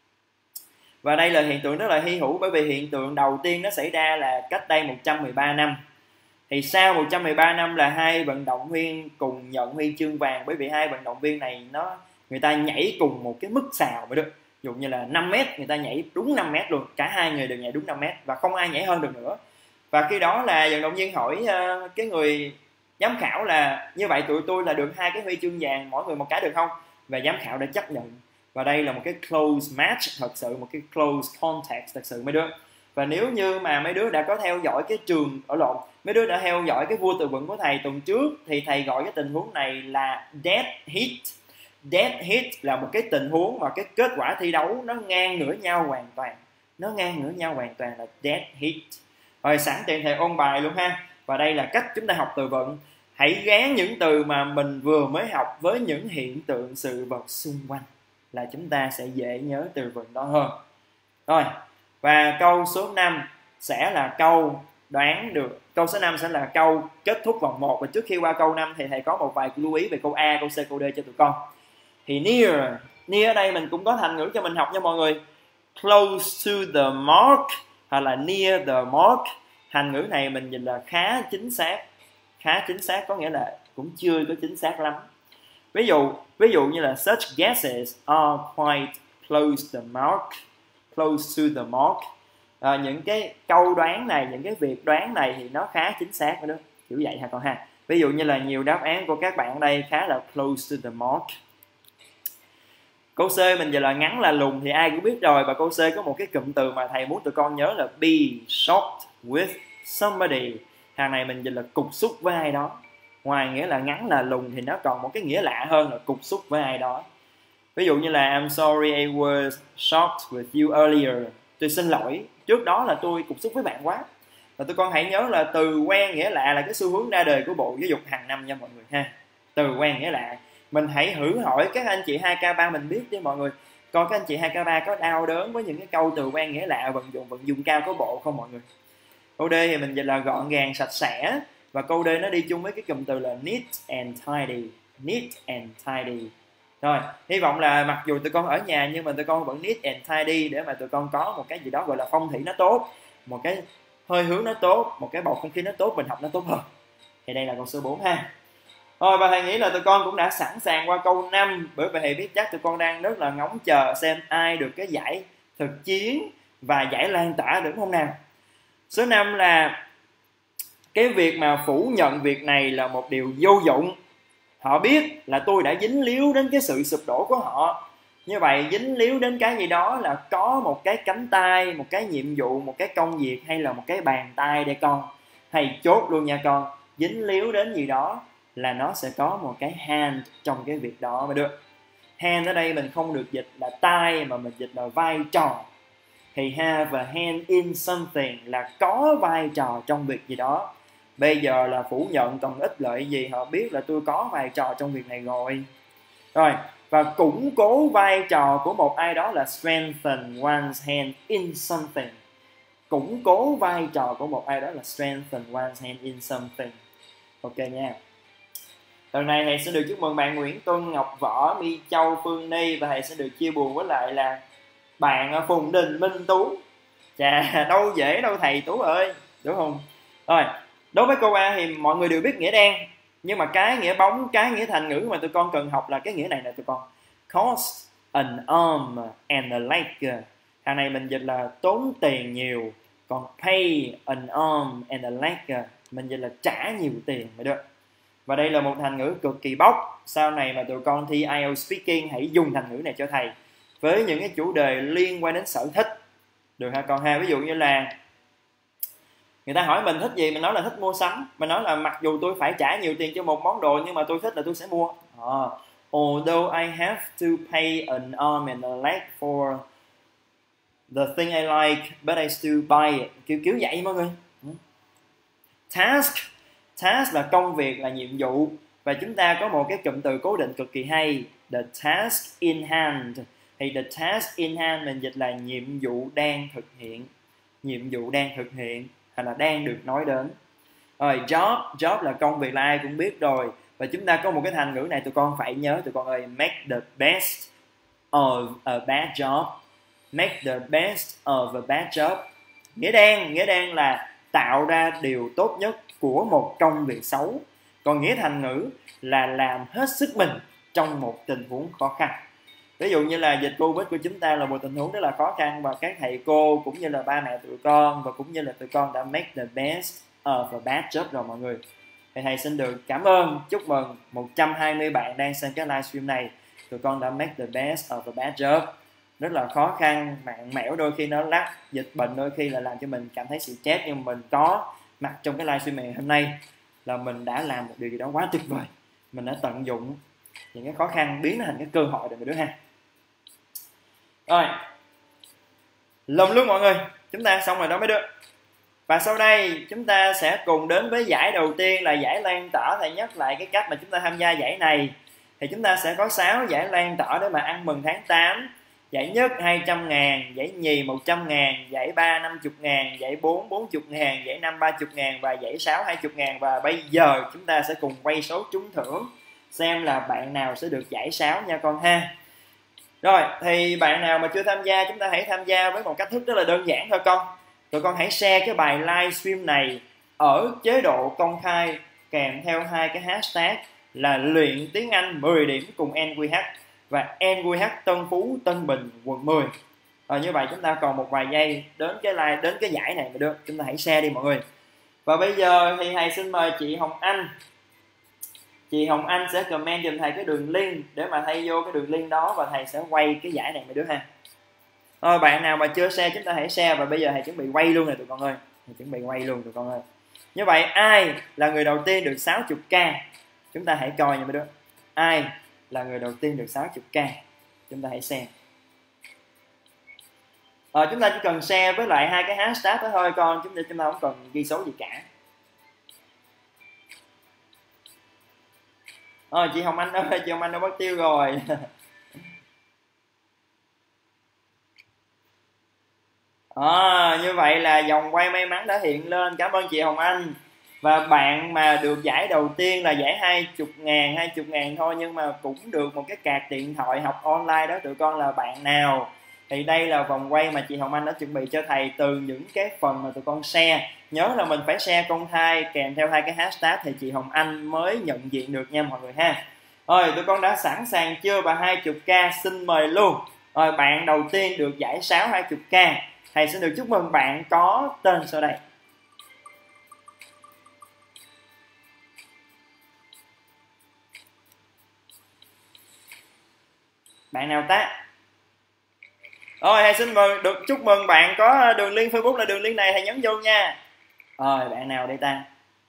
S1: Và đây là hiện tượng rất là hy hữu, bởi vì hiện tượng đầu tiên nó xảy ra là cách đây một trăm mười ba năm. Thì sau một trăm mười ba năm là hai vận động viên cùng nhận huy chương vàng, bởi vì hai vận động viên này nó người ta nhảy cùng một cái mức xào mới được. Ví dụ như là năm mét, người ta nhảy đúng năm mét luôn, cả hai người đều nhảy đúng năm mét và không ai nhảy hơn được nữa. Và khi đó là vận động viên hỏi uh, cái người giám khảo là như vậy tụi tôi là được hai cái huy chương vàng mỗi người một cái được không? Và giám khảo đã chấp nhận. Và đây là một cái close match thật sự, một cái close contact thật sự mấy đứa. Và nếu như mà mấy đứa đã có theo dõi cái trường ở lộn, mấy đứa đã theo dõi cái vua từ vựng của thầy tuần trước, thì thầy gọi cái tình huống này là dead hit. Dead hit là một cái tình huống mà cái kết quả thi đấu nó ngang ngửa nhau hoàn toàn. Nó ngang ngửa nhau hoàn toàn là dead hit. Rồi sẵn tiện thầy ôn bài luôn ha. Và đây là cách chúng ta học từ vựng. Hãy gán những từ mà mình vừa mới học với những hiện tượng sự vật xung quanh là chúng ta sẽ dễ nhớ từ vựng đó hơn. Rồi, và câu số năm sẽ là câu đoán được. Câu số năm sẽ là câu kết thúc vòng một. Và trước khi qua câu năm thì thầy có một vài lưu ý về câu A, câu C, câu D cho tụi con. Thì near, near ở đây mình cũng có thành ngữ cho mình học nha mọi người. Close to the mark hoặc là near the mark. Thành ngữ này mình nhìn là khá chính xác. Khá chính xác có nghĩa là cũng chưa có chính xác lắm. Ví dụ, ví dụ như là such guesses are quite close to the mark. Close to the mark. À, những cái câu đoán này, những cái việc đoán này thì nó khá chính xác đó. Kiểu vậy ha con ha. Ví dụ như là nhiều đáp án của các bạn ở đây khá là close to the mark. Câu C mình giờ là ngắn là lùn thì ai cũng biết rồi. Và câu C có một cái cụm từ mà thầy muốn tụi con nhớ là be shocked with somebody. Hàng này mình dịch là cục xúc với ai đó. Ngoài nghĩa là ngắn là lùn thì nó còn một cái nghĩa lạ hơn là cục xúc với ai đó. Ví dụ như là I'm sorry I was shocked with you earlier. Tôi xin lỗi, trước đó là tôi cục xúc với bạn quá. Và tụi con hãy nhớ là từ quen nghĩa lạ là cái xu hướng ra đời của Bộ Giáo dục hàng năm nha mọi người ha. Từ quen nghĩa lạ. Mình hãy thử hỏi các anh chị hai K ba mình biết đi mọi người. Coi các anh chị hai K ba có đau đớn với những cái câu từ quen nghĩa lạ vận dụng vận dụng cao của bộ không mọi người. Câu D thì mình dịch là gọn gàng sạch sẽ. Và câu D nó đi chung với cái cụm từ là neat and tidy. Neat and tidy. Rồi, hy vọng là mặc dù tụi con ở nhà nhưng mà tụi con vẫn neat and tidy để mà tụi con có một cái gì đó gọi là phong thủy nó tốt, một cái hơi hướng nó tốt, một cái bầu không khí nó tốt, mình học nó tốt hơn. Thì đây là câu số bốn ha. Rồi và thầy nghĩ là tụi con cũng đã sẵn sàng qua câu năm, bởi vì thầy biết chắc tụi con đang rất là ngóng chờ xem ai được cái giải thực chiến và giải lan tỏa đúng không nào. Số năm là cái việc mà phủ nhận việc này là một điều vô dụng. Họ biết là tôi đã dính líu đến cái sự sụp đổ của họ. Như vậy dính líu đến cái gì đó là có một cái cánh tay, một cái nhiệm vụ, một cái công việc hay là một cái bàn tay để con. Thầy chốt luôn nha con. Dính líu đến gì đó là nó sẽ có một cái hand trong cái việc đó mới được. Hand ở đây mình không được dịch là tay mà mình dịch là vai trò. Thì have a hand in something là có vai trò trong việc gì đó. Bây giờ là phủ nhận còn ích lợi gì, họ biết là tôi có vai trò trong việc này rồi. Rồi, và củng cố vai trò của một ai đó là strengthen one's hand in something. Củng cố vai trò của một ai đó là strengthen one's hand in something. Ok nha. Lần này thầy sẽ được chúc mừng bạn Nguyễn Tuân, Ngọc Võ, My Châu, Phương Ni. Và thầy sẽ được chia buồn với lại là bạn Phùng Đình Minh Tú. Chà, đâu dễ đâu thầy Tú ơi, đúng không? Rồi, đối với câu A thì mọi người đều biết nghĩa đen. Nhưng mà cái nghĩa bóng, cái nghĩa thành ngữ mà tụi con cần học là cái nghĩa này nè tụi con. Cost an arm and a leg. Hàng này mình dịch là tốn tiền nhiều. Còn pay an arm and a leg mình dịch là trả nhiều tiền mới được. Và đây là một thành ngữ cực kỳ bóc. Sau này mà tụi con thi ai eo speaking hãy dùng thành ngữ này cho thầy. Với những cái chủ đề liên quan đến sở thích. Được ha con ha. Ví dụ như là người ta hỏi mình thích gì, mình nói là thích mua sắm, mình nói là mặc dù tôi phải trả nhiều tiền cho một món đồ nhưng mà tôi thích là tôi sẽ mua. à, Although I have to pay an arm and a leg for the thing I like, but I still buy it. Kiểu kiểu vậy mọi người. Task, task là công việc, là nhiệm vụ. Và chúng ta có một cái cụm từ cố định cực kỳ hay, the task in hand. Thì the task in hand mình dịch là nhiệm vụ đang thực hiện, nhiệm vụ đang thực hiện hay là đang được nói đến. Rồi job, job là công việc, là ai cũng biết rồi. Và chúng ta có một cái thành ngữ này tụi con phải nhớ tụi con ơi, make the best of a bad job. Make the best of a bad job. Nghĩa đen, nghĩa đen là tạo ra điều tốt nhất của một công việc xấu. Còn nghĩa thành ngữ là làm hết sức mình trong một tình huống khó khăn. Ví dụ như là dịch Covid của chúng ta là một tình huống rất là khó khăn, và các thầy cô cũng như là ba mẹ tụi con và cũng như là tụi con đã make the best of a bad job rồi mọi người. Thì thầy xin được cảm ơn, chúc mừng một trăm hai mươi bạn đang xem cái livestream này. Tụi con đã make the best of a bad job. Rất là khó khăn, mạng mẽo, đôi khi nó lắc, dịch bệnh đôi khi là làm cho mình cảm thấy stress, nhưng mình có mặt trong cái livestream này hôm nay là mình đã làm một điều gì đó quá tuyệt vời. Mình đã tận dụng những cái khó khăn biến nó thành cái cơ hội để mọi đứa ha. Rồi, lồng luôn mọi người, chúng ta xong rồi đó mấy đứa. Và sau đây chúng ta sẽ cùng đến với giải đầu tiên là giải lan tỏa. Thầy nhắc lại cái cách mà chúng ta tham gia giải này. Thì chúng ta sẽ có sáu giải lan tỏa để mà ăn mừng tháng tám. Giải nhất hai trăm ngàn, giải nhì một trăm ngàn, giải ba năm mươi ngàn, giải bốn bốn mươi ngàn, giải năm ba mươi ngàn và giải sáu hai mươi ngàn. Và bây giờ chúng ta sẽ cùng quay số trúng thưởng xem là bạn nào sẽ được giải sáu nha con ha. Rồi, thì bạn nào mà chưa tham gia, chúng ta hãy tham gia với một cách thức rất là đơn giản thôi con. Tụi con hãy share cái bài livestream này ở chế độ công khai kèm theo hai cái hashtag là luyện tiếng Anh mười điểm cùng en quy hát và en quy hát Tân Phú, Tân Bình, quận mười. Rồi như vậy chúng ta còn một vài giây đến cái live, đến cái giải này mà được. Chúng ta hãy share đi mọi người. Và bây giờ thì thầy xin mời chị Hồng Anh. Chị Hồng Anh sẽ comment giùm thầy cái đường link để mà thầy vô cái đường link đó và thầy sẽ quay cái giải này mấy đứa ha. Rồi bạn nào mà chưa share chúng ta hãy share, và bây giờ thầy chuẩn bị quay luôn nè tụi con ơi. Thầy chuẩn bị quay luôn tụi con ơi. Như vậy ai là người đầu tiên được sáu mươi k? Chúng ta hãy coi nha mấy đứa. Ai là người đầu tiên được sáu mươi k? Chúng ta hãy share. Ờ, chúng ta chỉ cần share với lại hai cái hashtag đó thôi con, chúng ta chúng ta không cần ghi số gì cả. Ờ, chị Hồng Anh ơi, chị Hồng Anh đã mất tiêu rồi. À, như vậy là vòng quay may mắn đã hiện lên. Cảm ơn chị Hồng Anh. Và bạn mà được giải đầu tiên là giải hai mươi ngàn, hai mươi ngàn thôi, nhưng mà cũng được một cái card điện thoại học online đó. Tụi con là bạn nào? Thì đây là vòng quay mà chị Hồng Anh đã chuẩn bị cho thầy từ những cái phần mà tụi con share. Nhớ là mình phải share công khai kèm theo hai cái hashtag thì chị Hồng Anh mới nhận diện được nha mọi người ha. Rồi tụi con đã sẵn sàng chưa? Và hai mươi k xin mời luôn. Rồi bạn đầu tiên được giải sáu hai mươi k. Thầy xin được chúc mừng bạn có tên sau đây. Bạn nào ta? Rồi thầy xin mừng, được chúc mừng bạn có đường link Facebook là đường link này, thầy nhấn vô nha. Rồi bạn nào đây ta?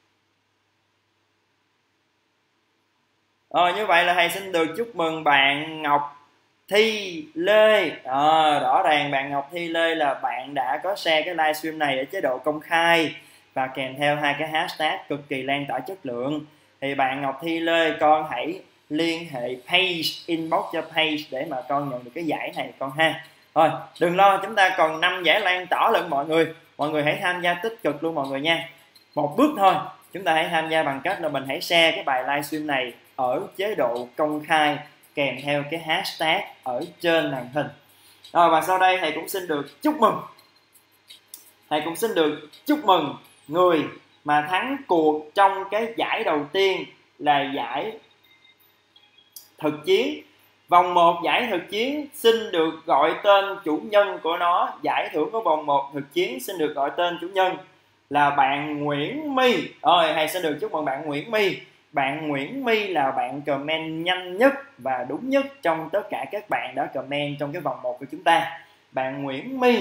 S1: Rồi như vậy là thầy xin được chúc mừng bạn Ngọc Thi Lê. À, rõ ràng bạn Ngọc Thi Lê là bạn đã có share cái livestream này ở chế độ công khai và kèm theo hai cái hashtag cực kỳ lan tỏa chất lượng. Thì bạn Ngọc Thi Lê, con hãy liên hệ page, inbox cho page để mà con nhận được cái giải này con ha. Rồi đừng lo, chúng ta còn năm giải lan tỏa lận mọi người. Mọi người hãy tham gia tích cực luôn mọi người nha. Một bước thôi, chúng ta hãy tham gia bằng cách là mình hãy share cái bài livestream này ở chế độ công khai kèm theo cái hashtag ở trên màn hình. Rồi và sau đây thầy cũng xin được chúc mừng Thầy cũng xin được chúc mừng người mà thắng cuộc trong cái giải đầu tiên là giải thực chiến. Vòng một giải thực chiến xin được gọi tên chủ nhân của nó. Giải thưởng của vòng một thực chiến xin được gọi tên chủ nhân là bạn Nguyễn My. Rồi thầy xin được chúc mừng bạn Nguyễn My. Bạn Nguyễn My là bạn comment nhanh nhất và đúng nhất trong tất cả các bạn đã comment trong cái vòng một của chúng ta. Bạn Nguyễn My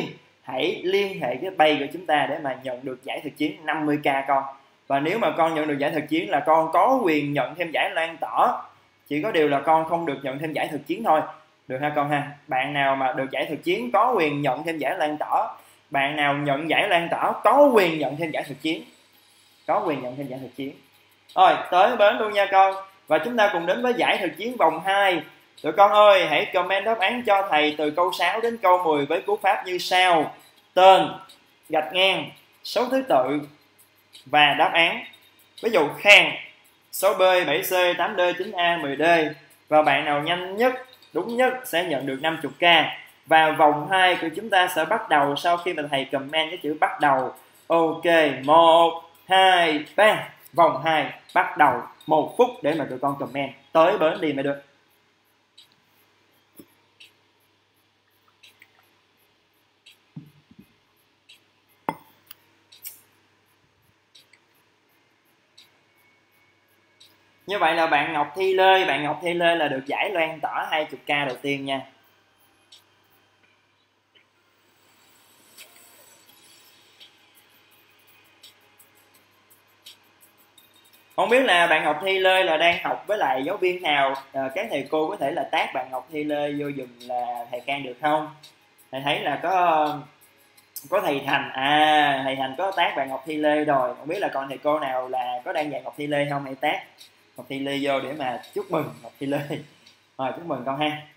S1: hãy liên hệ cái page của chúng ta để mà nhận được giải thực chiến năm mươi k con. Và nếu mà con nhận được giải thực chiến là con có quyền nhận thêm giải lan tỏa, chỉ có điều là con không được nhận thêm giải thực chiến thôi, được ha con ha. Bạn nào mà được giải thực chiến có quyền nhận thêm giải lan tỏa, bạn nào nhận giải lan tỏa có quyền nhận thêm giải thực chiến, có quyền nhận thêm giải thực chiến. Rồi tới bến luôn nha con. Và chúng ta cùng đến với giải thực chiến vòng hai. Tụi con ơi, hãy comment đáp án cho thầy từ câu sáu đến câu mười với cú pháp như sau: tên, gạch ngang, số thứ tự và đáp án. Ví dụ Khang, số B, bảy C, tám D, chín A, mười D. Và bạn nào nhanh nhất, đúng nhất sẽ nhận được năm mươi k. Và vòng hai của chúng ta sẽ bắt đầu sau khi mà thầy comment cái chữ bắt đầu. Ok, một, hai, ba. Vòng hai bắt đầu. Một phút để mà tụi con comment. Tới bến đi mới được. Như vậy là bạn Ngọc Thi Lê, bạn Ngọc Thi Lê là được giải loan tỏa hai mươi k đầu tiên nha. Không biết là bạn Ngọc Thi Lê là đang học với lại giáo viên nào, à, các thầy cô có thể là tag bạn Ngọc Thi Lê vô dùm là thầy Can được không? Thầy thấy là có có thầy Thành, à thầy Thành có tag bạn Ngọc Thi Lê rồi. Không biết là còn thầy cô nào là có đang dạy Ngọc Thi Lê không, hãy tag Ngọc Thi Lê vô để mà chúc mừng Ngọc Thi Lê. Rồi chúc mừng con ha.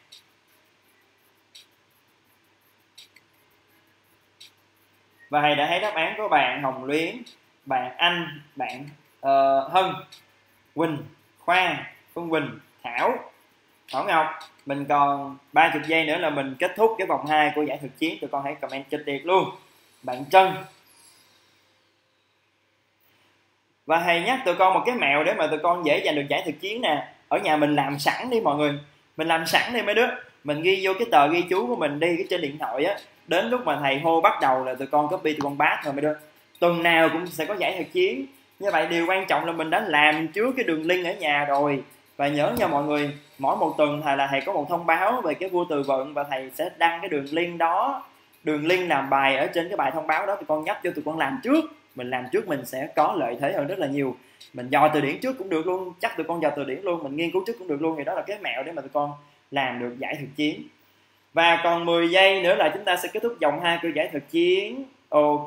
S1: Và thầy đã thấy đáp án của bạn Hồng Luyến, bạn Anh, bạn uh, Hân, Quỳnh, Khoa, Phương Quỳnh, Thảo, Thảo Ngọc. Mình còn ba mươi giây nữa là mình kết thúc cái vòng hai của giải thực chiến. Tụi con hãy comment trực tiếp luôn. Bạn Trân. Và thầy nhắc tụi con một cái mẹo để mà tụi con dễ giành được giải thực chiến nè. Ở nhà mình làm sẵn đi mọi người. Mình làm sẵn đi mấy đứa. Mình ghi vô cái tờ ghi chú của mình đi, cái trên điện thoại á. Đến lúc mà thầy hô bắt đầu là tụi con copy, tụi con pass thôi mấy đứa. Tuần nào cũng sẽ có giải thực chiến. Như vậy điều quan trọng là mình đã làm trước cái đường link ở nhà rồi. Và nhớ nha mọi người, mỗi một tuần thầy là thầy có một thông báo về cái vua từ vựng, và thầy sẽ đăng cái đường link đó, đường link làm bài ở trên cái bài thông báo đó. Tụi con nhấp cho tụi con làm trước. Mình làm trước mình sẽ có lợi thế hơn rất là nhiều. Mình dò từ điển trước cũng được luôn, chắc tụi con dò từ điển luôn, mình nghiên cứu trước cũng được luôn. Thì đó là cái mẹo để mà tụi con làm được giải thực chiến. Và còn mười giây nữa là chúng ta sẽ kết thúc vòng hai của giải thực chiến. Ok.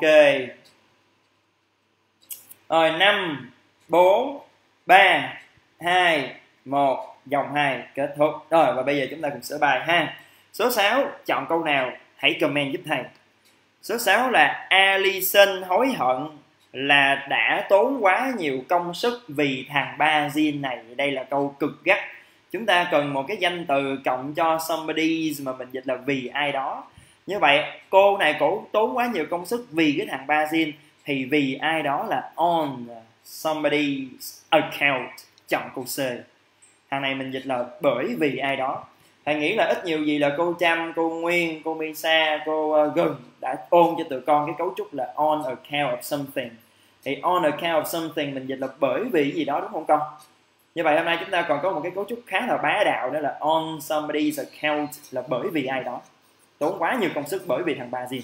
S1: Rồi năm, bốn, ba, hai, một, vòng hai kết thúc. Rồi và bây giờ chúng ta cùng sửa bài ha. Số sáu, chọn câu nào? Hãy comment giúp thầy. Số sáu là Alison hối hận là đã tốn quá nhiều công sức vì thằng ba Jin này. Đây là câu cực gắt. Chúng ta cần một cái danh từ cộng cho somebody mà mình dịch là vì ai đó. Như vậy cô này cổ tốn quá nhiều công sức vì cái thằng ba Jin, thì vì ai đó là on somebody's account. Chọn câu C. Thằng này mình dịch là bởi vì ai đó. Thầy nghĩ là ít nhiều gì là cô Trâm, cô Nguyên, cô Misa, cô uh, Gừng đã ôn cho tụi con cái cấu trúc là on account of something. Thì on account of something mình dịch là bởi vì gì đó, đúng không con? Như vậy hôm nay chúng ta còn có một cái cấu trúc khá là bá đạo, đó là on somebody's account, là bởi vì ai đó. Tốn quá nhiều công sức bởi vì thằng ba gì.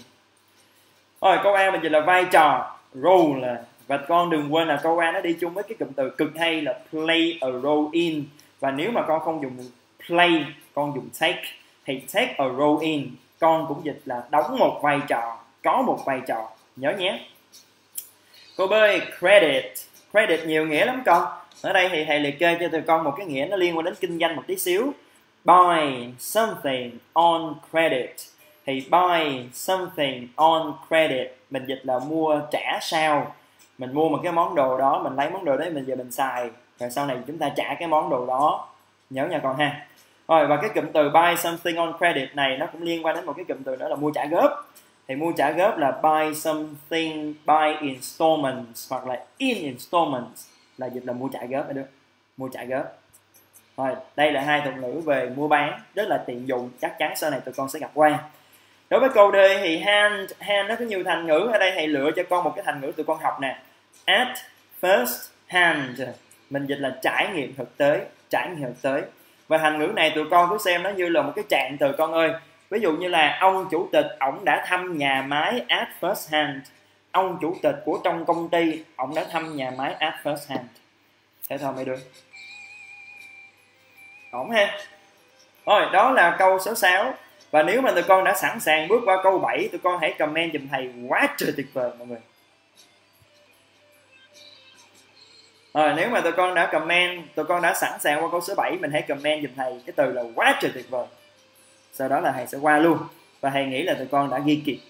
S1: Rồi câu A mình dịch là vai trò, role là. Và con đừng quên là câu A nó đi chung với cái cụm từ cực hay là play a role in. Và nếu mà con không dùng play, con dùng take, thì take a role in con cũng dịch là đóng một vai trò, có một vai trò, nhớ nhé. Câu B, credit. Credit nhiều nghĩa lắm con. Ở đây thì thầy liệt kê cho tụi con một cái nghĩa nó liên quan đến kinh doanh một tí xíu. Buy something on credit. Thì buy something on credit mình dịch là mua trả sau. Mình mua một cái món đồ đó, mình lấy món đồ đấy mình về mình xài, rồi sau này chúng ta trả cái món đồ đó. Nhớ nha con ha. Rồi và cái cụm từ buy something on credit này nó cũng liên quan đến một cái cụm từ nữa là mua trả góp. Thì mua trả góp là buy something by installments, hoặc là in installments là dịch là mua trả góp đó. Mua trả góp. Rồi đây là hai thuật ngữ về mua bán rất là tiện dụng, chắc chắn sau này tụi con sẽ gặp qua. Đối với câu D thì hand, hand nó có nhiều thành ngữ. Ở đây thầy lựa cho con một cái thành ngữ tụi con học nè. At first hand mình dịch là trải nghiệm thực tế, trải nghiệm thực tế. Và thành ngữ này tụi con cứ xem nó như là một cái trạng từ con ơi. Ví dụ như là ông chủ tịch, ổng đã thăm nhà máy at first hand. Ông chủ tịch của trong công ty, ổng đã thăm nhà máy at first hand. Thế thôi mấy đứa. Ổn ha. Rồi, đó là câu số sáu. Và nếu mà tụi con đã sẵn sàng bước qua câu bảy, tụi con hãy comment giùm thầy quá trời tuyệt vời mọi người. Rồi, nếu mà tụi con đã comment, tụi con đã sẵn sàng qua câu số bảy, mình hãy comment giùm thầy cái từ là quá trời tuyệt vời. Sau đó là thầy sẽ qua luôn. Và thầy nghĩ là tụi con đã ghi kịp.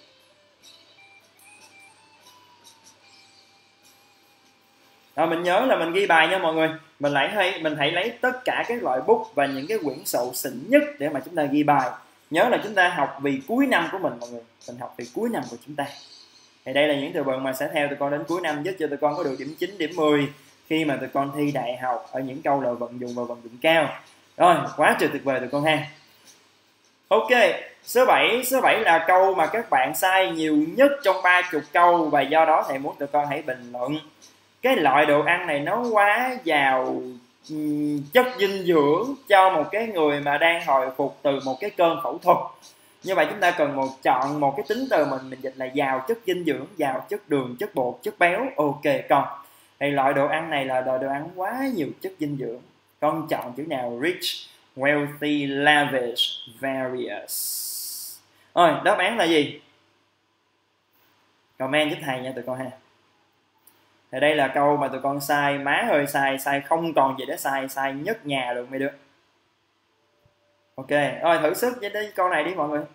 S1: Rồi mình nhớ là mình ghi bài nha mọi người. Mình lại hay mình hãy lấy tất cả các loại bút và những cái quyển sổ xịn nhất để mà chúng ta ghi bài. Nhớ là chúng ta học vì cuối năm của mình mọi người. Mình học vì cuối năm của chúng ta. Thì đây là những từ vựng mà sẽ theo tụi con đến cuối năm, giúp cho tụi con có được điểm chín, điểm mười khi mà tụi con thi đại học ở những câu là vận dụng và vận dụng cao. Rồi, quá trời tuyệt vời tụi con ha. Ok, số bảy, số bảy là câu mà các bạn sai nhiều nhất trong ba mươi câu, và do đó thầy muốn tụi con hãy bình luận. Cái loại đồ ăn này nó quá giàu chất dinh dưỡng cho một cái người mà đang hồi phục từ một cái cơn phẫu thuật. Như vậy chúng ta cần một chọn một cái tính từ mình mình dịch là giàu chất dinh dưỡng, giàu chất đường, chất bột, chất béo. Ok con. Thì loại đồ ăn này là đồ ăn quá nhiều chất dinh dưỡng. Con chọn chữ nào? Rich, wealthy, lavish, various. Rồi, đáp án là gì? Comment giúp thầy nha tụi con ha. Thì đây là câu mà tụi con sai, má ơi sai, sai không còn gì để sai, sai nhất nhà được mấy đứa. Ok, rồi thử sức với cái câu này đi mọi người.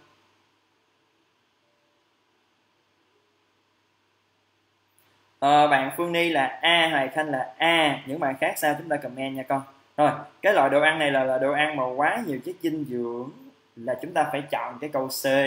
S1: À, bạn Phương Ni là A, Hoài Khanh là A, những bạn khác sao chúng ta comment nha con. Rồi, cái loại đồ ăn này là, là đồ ăn mà quá nhiều chất dinh dưỡng, là chúng ta phải chọn cái câu C,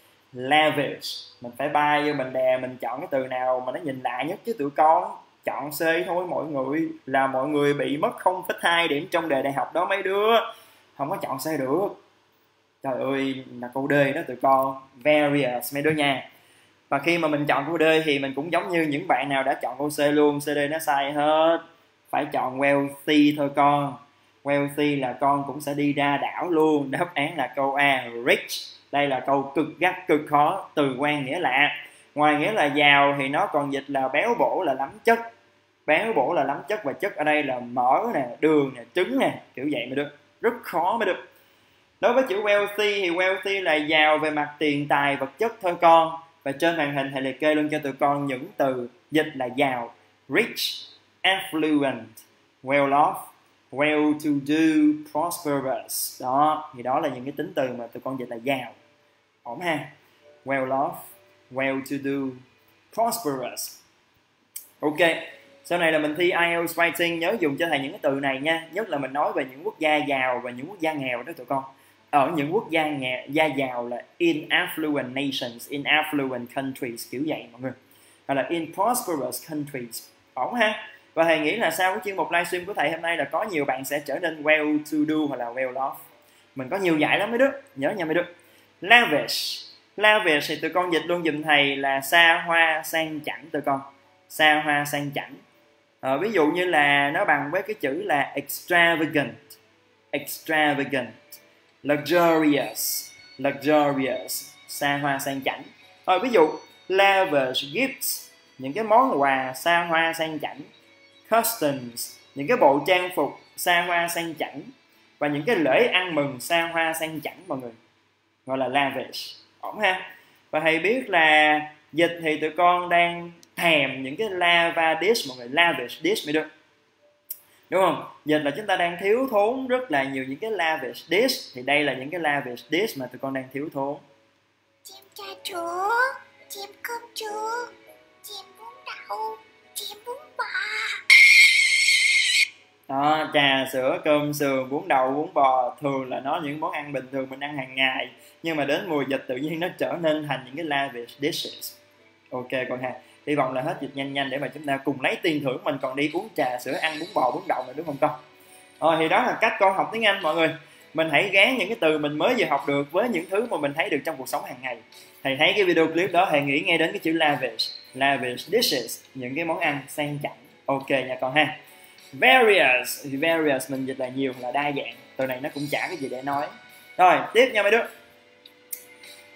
S1: lavish. Mình phải bay vô mình đè, mình chọn cái từ nào mà nó nhìn lạ nhất chứ tụi con. Chọn C thôi mọi người, là mọi người bị mất không phẩy hai điểm trong đề đại học đó mấy đứa. Không có chọn C được. Trời ơi, là câu D đó tụi con. Various mấy đứa nha. Và khi mà mình chọn câu D thì mình cũng giống như những bạn nào đã chọn câu C luôn. C D nó sai hết. Phải chọn wealthy thôi con. Wealthy là con cũng sẽ đi ra đảo luôn. Đáp án là câu A, rich. Đây là câu cực gắt, cực khó. Từ quan nghĩa lạ. Ngoài nghĩa là giàu thì nó còn dịch là béo bổ, là lắm chất. Béo bổ là lắm chất, và chất ở đây là mỡ nè, đường nè, trứng nè, kiểu vậy mới được. Rất khó mới được. Đối với chữ wealthy thì wealthy là giàu về mặt tiền tài vật chất thôi con. Và trên màn hình thầy liệt kê luôn cho tụi con những từ dịch là giàu: rich, affluent, well off, well to do, prosperous. Đó, thì đó là những cái tính từ mà tụi con dịch là giàu. Ổn ha. Well off, well to do, prosperous. Ok, sau này là mình thi ai eo writing, nhớ dùng cho thầy những cái từ này nha. Nhất là mình nói về những quốc gia giàu và những quốc gia nghèo đó tụi con. Ở những quốc gia nghèo, gia giàu là in affluent nations, in affluent countries, kiểu vậy mọi người. Hoặc là in prosperous countries. Ổn ha. Và thầy nghĩ là sau cái chuyên mục livestream của thầy hôm nay là có nhiều bạn sẽ trở nên well to do hoặc là well off. Mình có nhiều giải lắm mấy đứa, nhớ nha mấy đứa. Lavish. Lavish thì tụi con dịch luôn giùm thầy là xa hoa sang chảnh tụi con. Xa hoa sang chảnh. À, ví dụ như là nó bằng với cái chữ là extravagant, extravagant, luxurious, luxurious, xa hoa sang chảnh. Rồi ví dụ lavish gifts, những cái món quà xa hoa sang chảnh. Customs, những cái bộ trang phục xa hoa sang chảnh. Và những cái lễ ăn mừng xa hoa sang chảnh mọi người, gọi là lavish. Ổn ha. Và thầy biết là dịch thì tụi con đang thèm những cái lava dish mọi người, lavish dish mới được, đúng không? Dịch là chúng ta đang thiếu thốn rất là nhiều những cái lavish dish, thì đây là những cái lavish dish mà tụi con đang thiếu thốn.
S2: Chim cha chúa, chim cơm chúa, chim bún đậu, chim bún bò.
S1: Đó, trà sữa, cơm sườn, bún đậu, bún bò thường là nó những món ăn bình thường mình ăn hàng ngày, nhưng mà đến mùa dịch tự nhiên nó trở nên thành những cái lavish dishes. Ok con ha. Hy vọng là hết dịch nhanh nhanh để mà chúng ta cùng lấy tiền thưởng mình còn đi uống trà sữa, ăn bún bò, bún đậu nữa, đúng không con? Rồi thì đó là cách con học tiếng Anh mọi người. Mình hãy gán những cái từ mình mới vừa học được với những thứ mà mình thấy được trong cuộc sống hàng ngày. Thầy thấy cái video clip đó, thầy nghĩ ngay đến cái chữ lavish, lavish dishes, những cái món ăn sang chảnh. Ok nha con ha. Various, thì various mình dịch là nhiều, là đa dạng. Từ này nó cũng chả cái gì để nói. Rồi tiếp nha mấy đứa.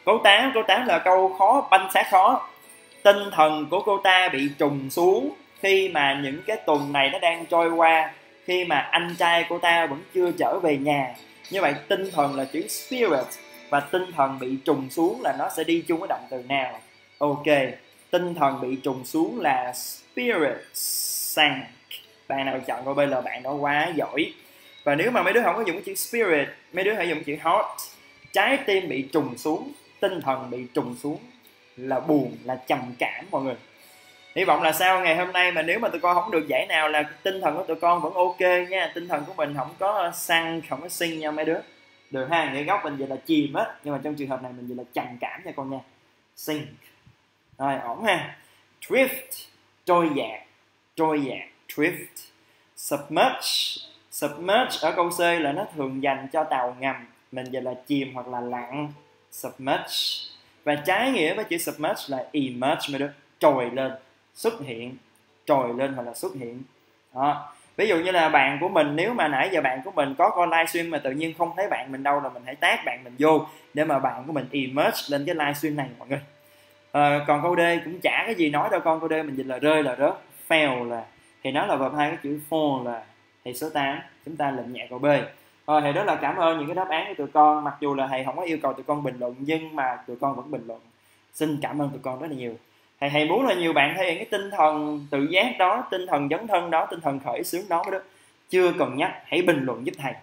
S1: Câu tám, câu tám là câu khó, banh xác khó. Tinh thần của cô ta bị trùng xuống khi mà những cái tuần này nó đang trôi qua, khi mà anh trai cô ta vẫn chưa trở về nhà. Như vậy tinh thần là chữ spirit, và tinh thần bị trùng xuống là nó sẽ đi chung với động từ nào? Ok, tinh thần bị trùng xuống là spirit sank. Bạn nào chọn câu B là bạn đó quá giỏi. Và nếu mà mấy đứa không có dùng cái chữ spirit, mấy đứa hãy dùng chữ heart. Trái tim bị trùng xuống, tinh thần bị trùng xuống là buồn, là trầm cảm mọi người. Hy vọng là sau ngày hôm nay mà nếu mà tụi con không được giải nào là tinh thần của tụi con vẫn ok nha. Tinh thần của mình không có săn, không có sinh nha mấy đứa. Được ha, nghĩa gốc mình vậy là chìm á, nhưng mà trong trường hợp này mình vậy là trầm cảm nha con nha. Sink. Rồi, ổn ha. Drift, trôi dạt, trôi dạt, drift. Submerge, submerge ở câu C là nó thường dành cho tàu ngầm, mình vậy là chìm hoặc là lặn. Submerge. Và trái nghĩa với chữ submerge là emerge mấy đứa, trồi lên, xuất hiện, trồi lên hoặc là xuất hiện. Đó. Ví dụ như là bạn của mình, nếu mà nãy giờ bạn của mình có coi livestream mà tự nhiên không thấy bạn mình đâu, là mình hãy tag bạn mình vô để mà bạn của mình emerge lên cái livestream này mọi người. À, còn câu D cũng chả cái gì nói đâu con. Câu D mình dịch là rơi là rớt, fail là, thì nó là gồm hai cái chữ fall là. Thì số tám chúng ta lệnh nhẹ câu B. Rồi, thầy rất là cảm ơn những cái đáp án của tụi con. Mặc dù là thầy không có yêu cầu tụi con bình luận, nhưng mà tụi con vẫn bình luận. Xin cảm ơn tụi con rất là nhiều. Thầy, thầy muốn là nhiều bạn thể hiện cái tinh thần tự giác đó, tinh thần dấn thân đó, tinh thần khởi xướng đó đó. Chưa cần nhắc, hãy bình luận giúp thầy.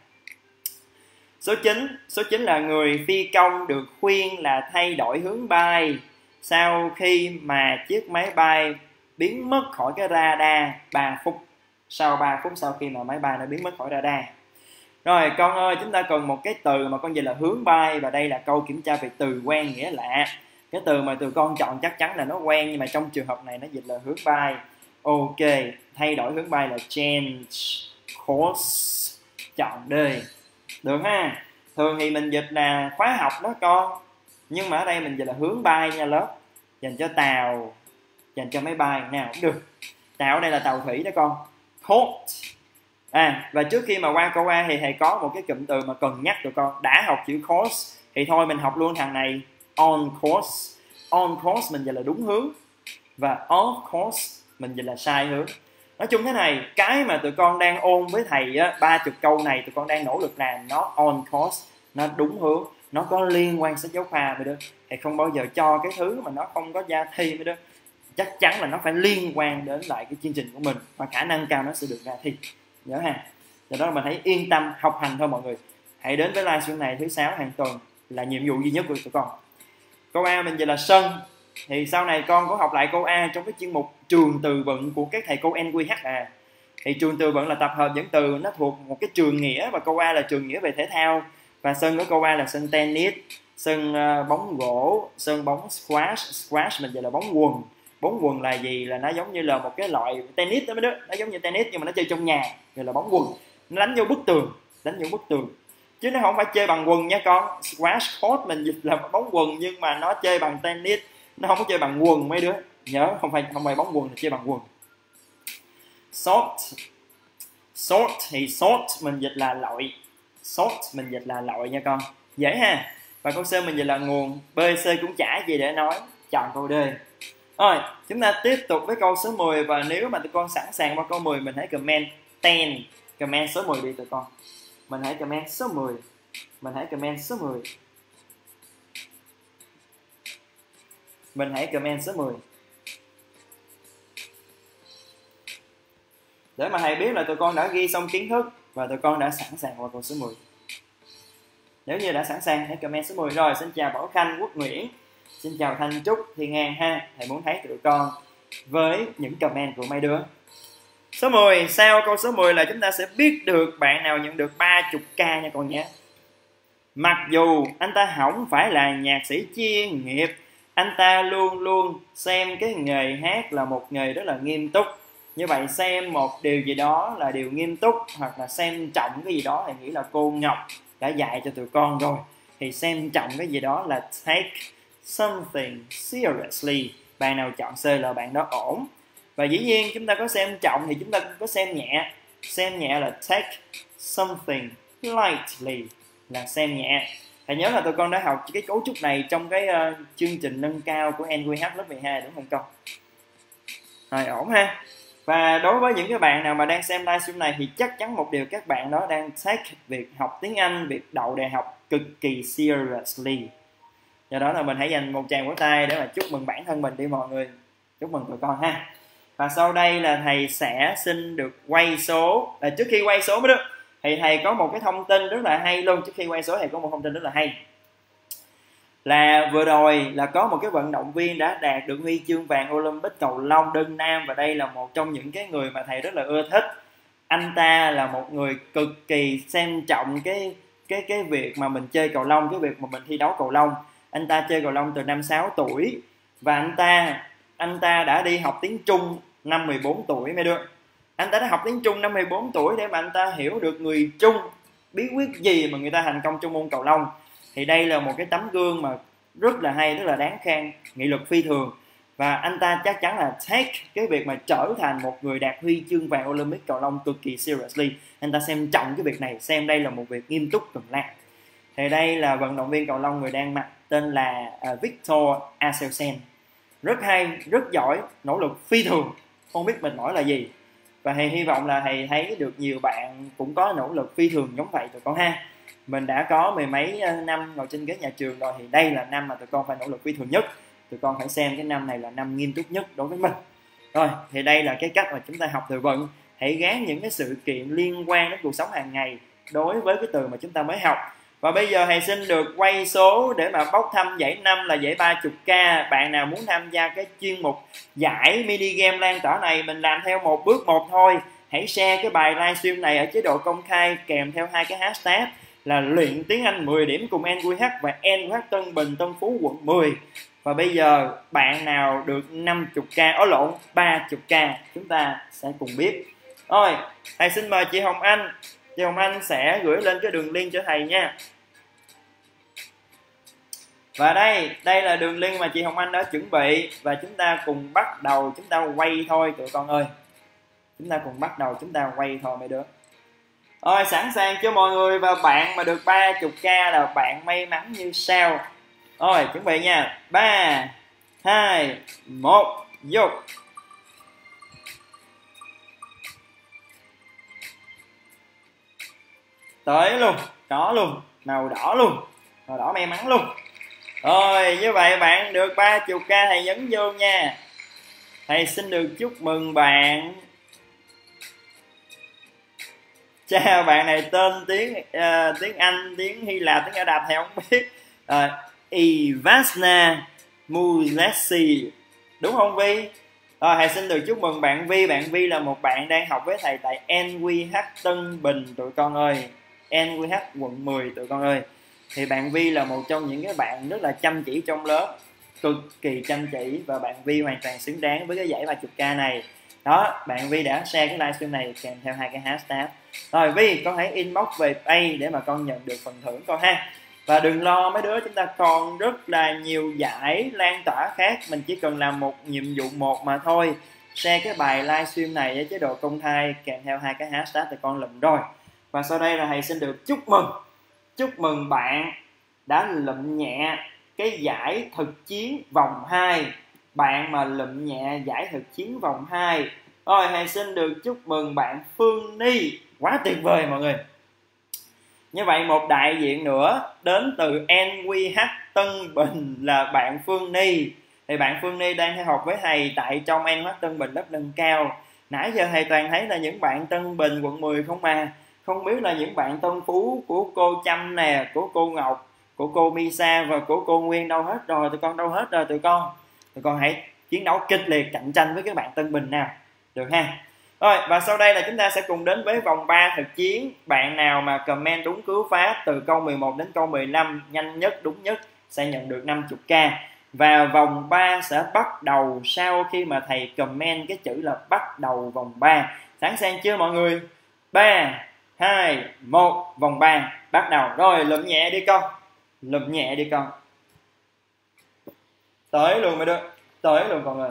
S1: Số chín. Số chín là người phi công được khuyên là thay đổi hướng bay sau khi mà chiếc máy bay biến mất khỏi cái radar ba phút. Sau ba phút sau khi mà máy bay nó biến mất khỏi radar. Rồi con ơi, chúng ta cần một cái từ mà con dịch là hướng bay, và đây là câu kiểm tra về từ quen nghĩa lạ. Cái từ mà tụi con chọn chắc chắn là nó quen, nhưng mà trong trường hợp này nó dịch là hướng bay. Ok, thay đổi hướng bay là change course. Chọn D. Được ha. Thường thì mình dịch là khóa học đó con, nhưng mà ở đây mình dịch là hướng bay nha lớp, dành cho tàu, dành cho máy bay nào cũng được. Tàu ở đây là tàu thủy đó con. Course. À, và trước khi mà qua câu A thì thầy có một cái cụm từ mà cần nhắc tụi con. Đã học chữ course thì thôi mình học luôn thằng này. On course. On course mình dịch là đúng hướng, và off course mình dịch là sai hướng. Nói chung thế này, cái mà tụi con đang ôn với thầy á, ba mươi câu này tụi con đang nỗ lực làm nó on course, nó đúng hướng, nó có liên quan sách giáo khoa mấy đứa. Thầy không bao giờ cho cái thứ mà nó không có gia thi mấy đứa. Chắc chắn là nó phải liên quan đến lại cái chương trình của mình, và khả năng cao nó sẽ được ra thi. Nhớ ha. Do đó mình hãy yên tâm học hành thôi mọi người. Hãy đến với livestream này thứ sáu hàng tuần là nhiệm vụ duy nhất của tụi con. Câu A mình giờ là sân. Thì sau này con có học lại câu A trong cái chuyên mục trường từ vựng của các thầy cô en quy hát à. Thì trường từ vựng là tập hợp những từ nó thuộc một cái trường nghĩa, và câu A là trường nghĩa về thể thao. Và sân của câu A là sân tennis, sân uh, bóng gỗ, sân bóng squash. Squash mình giờ là bóng quần. Bóng quần là gì? Là nó giống như là một cái loại tennis đó mấy đứa. Nó giống như tennis nhưng mà nó chơi trong nhà. Rồi là bóng quần. Nó đánh vô bức tường. Đánh vô bức tường. Chứ nó không phải chơi bằng quần nha con. Squash court mình dịch là bóng quần, nhưng mà nó chơi bằng tennis. Nó không có chơi bằng quần mấy đứa. Nhớ, không phải không phải bóng quần, là chơi bằng quần. Sort. Sort thì sort mình dịch là loại. Sort mình dịch là loại nha con. Dễ ha. Và câu C mình dịch là nguồn. B, C cũng chả gì để nói. Chọn câu D. Rồi, chúng ta tiếp tục với câu số mười. Và nếu mà tụi con sẵn sàng qua câu mười, mình hãy comment ten. Comment số mười đi tụi con. Mình hãy comment số mười. Mình hãy comment số mười. Mình hãy comment số mười. Để mà thầy biết là tụi con đã ghi xong kiến thức và tụi con đã sẵn sàng vào câu số mười. Nếu như đã sẵn sàng, hãy comment số mười. Rồi, xin chào Bảo Khanh, Quốc Nguyễn. Xin chào Thanh Trúc, Thiên An ha. Thầy muốn thấy tụi con với những comment của mấy đứa. Số mười, sau câu số mười là chúng ta sẽ biết được bạn nào nhận được ba mươi k nha con nhé. Mặc dù anh ta không phải là nhạc sĩ chuyên nghiệp, anh ta luôn luôn xem cái nghề hát là một nghề rất là nghiêm túc. Như vậy xem một điều gì đó là điều nghiêm túc, hoặc là xem trọng cái gì đó, thì nghĩ là cô Ngọc đã dạy cho tụi con rồi. Thì xem trọng cái gì đó là take something seriously. Bạn nào chọn C là bạn đó ổn. Và dĩ nhiên chúng ta có xem trọng thì chúng ta cũng có xem nhẹ. Xem nhẹ là take something lightly, là xem nhẹ. Thầy nhớ là tụi con đã học cái cấu trúc này trong cái uh, chương trình nâng cao của en quy hát lớp mười hai đúng không con? Rồi, ổn ha. Và đối với những cái bạn nào mà đang xem livestream này thì chắc chắn một điều các bạn đó đang take việc học tiếng Anh, việc đậu đại học cực kỳ seriously. Do đó là mình hãy dành một tràng vỗ tay để mà chúc mừng bản thân mình đi mọi người. Chúc mừng tụi con ha. Và sau đây là thầy sẽ xin được quay số. Là trước khi quay số mới được thì thầy có một cái thông tin rất là hay luôn. Trước khi quay số thầy có một thông tin rất là hay. Là vừa rồi là có một cái vận động viên đã đạt được huy chương vàng Olympic cầu lông đơn nam, và đây là một trong những cái người mà thầy rất là ưa thích. Anh ta là một người cực kỳ xem trọng cái cái cái việc mà mình chơi cầu lông, cái việc mà mình thi đấu cầu lông. Anh ta chơi cầu lông từ năm sáu tuổi, và anh ta anh ta đã đi học tiếng Trung năm mười bốn tuổi mấy đứa. Anh ta đã học tiếng Trung năm mười bốn tuổi để mà anh ta hiểu được người Trung bí quyết gì mà người ta thành công trong môn cầu lông. Thì đây là một cái tấm gương mà rất là hay, rất là đáng khen, nghị lực phi thường. Và anh ta chắc chắn là take cái việc mà trở thành một người đạt huy chương vàng Olympic cầu lông cực kỳ seriously. Anh ta xem trọng cái việc này, xem đây là một việc nghiêm túc cần làm. Thì đây là vận động viên cầu lông người Đan Mạch tên là uh, Victor Axelsen. Rất hay, rất giỏi, nỗ lực phi thường, không biết mệt mỏi là gì. Và thầy hy vọng là thầy thấy được nhiều bạn cũng có nỗ lực phi thường giống vậy tụi con ha. Mình đã có mười mấy năm ngồi trên ghế nhà trường rồi, thì đây là năm mà tụi con phải nỗ lực phi thường nhất. Tụi con phải xem cái năm này là năm nghiêm túc nhất đối với mình. Rồi, thì đây là cái cách mà chúng ta học từ vựng. Hãy gán những cái sự kiện liên quan đến cuộc sống hàng ngày đối với cái từ mà chúng ta mới học. Và bây giờ thầy xin được quay số để mà bốc thăm giải năm là giải ba mươi k. Bạn nào muốn tham gia cái chuyên mục giải mini game lan tỏa này, mình làm theo một bước một thôi. Hãy share cái bài livestream này ở chế độ công khai kèm theo hai cái hashtag là luyện tiếng Anh mười điểm cùng en quy hát và en quy hát Tân Bình, Tân Phú, quận mười. Và bây giờ bạn nào được năm mươi k, ó lộn ba mươi k, chúng ta sẽ cùng biết. Rồi, thầy xin mời chị Hồng Anh. Chị Hồng Anh sẽ gửi lên cái đường link cho thầy nha. Và đây, đây là đường link mà chị Hồng Anh đã chuẩn bị. Và chúng ta cùng bắt đầu, chúng ta quay thôi tụi con ơi. Chúng ta cùng bắt đầu, chúng ta quay thôi mấy đứa. Rồi, sẵn sàng cho mọi người. Và bạn mà được ba mươi k là bạn may mắn như sau. Rồi, chuẩn bị nha. Ba, hai, một, vô. Tới luôn, có luôn, màu đỏ luôn, màu đỏ may mắn luôn. Rồi, như vậy bạn được ba mươi k, thầy nhấn vô nha. Thầy xin được chúc mừng bạn. Chà, bạn này tên tiếng uh, tiếng Anh, tiếng Hy Lạp, tiếng Ả Rập thầy không biết. uh, Ivasna Mulesi, đúng không Vi? Rồi, thầy xin được chúc mừng bạn Vi. Bạn Vi là một bạn đang học với thầy tại en quy hát Tân Bình tụi con ơi, en quy hát quận mười tụi con ơi. Thì bạn Vi là một trong những cái bạn rất là chăm chỉ trong lớp, cực kỳ chăm chỉ, và bạn Vi hoàn toàn xứng đáng với cái giải ba mươi k này. Đó, bạn Vi đã share cái livestream này kèm theo hai cái hashtag. Rồi Vi, con hãy inbox về Pay để mà con nhận được phần thưởng con ha. Và đừng lo mấy đứa, chúng ta còn rất là nhiều giải lan tỏa khác. Mình chỉ cần làm một nhiệm vụ một mà thôi. Share cái bài livestream này với chế độ công khai kèm theo hai cái hashtag thì con lụm rồi. Và sau đây là thầy xin được chúc mừng. Chúc mừng bạn đã lụm nhẹ cái giải thực chiến vòng hai. Bạn mà lụm nhẹ giải thực chiến vòng hai. Rồi, thầy xin được chúc mừng bạn Phương Ni. Quá tuyệt vời mọi người. Như vậy một đại diện nữa đến từ en quy hát Tân Bình là bạn Phương Ni. Thì bạn Phương Ni đang theo học với thầy tại trong en quy hát Tân Bình lớp nâng cao. Nãy giờ thầy toàn thấy là những bạn Tân Bình quận mười không mà. Không biết là những bạn Tân Phú của cô Trâm nè, của cô Ngọc, của cô Misa và của cô Nguyên đâu hết rồi. Tụi con đâu hết rồi tụi con. Tụi con hãy chiến đấu kịch liệt cạnh tranh với các bạn Tân Bình nào. Được ha. Rồi, và sau đây là chúng ta sẽ cùng đến với vòng ba thực chiến. Bạn nào mà comment đúng cú pháp từ câu mười một đến câu mười lăm, nhanh nhất, đúng nhất sẽ nhận được năm mươi k. Và vòng ba sẽ bắt đầu sau khi mà thầy comment cái chữ là bắt đầu vòng ba. Sẵn sàng chưa mọi người? ba, hai, một, vòng ba bắt đầu. Rồi, lụm nhẹ đi con. Lụm nhẹ đi con. Tới luôn mấy đứa. Tới luôn con ơi.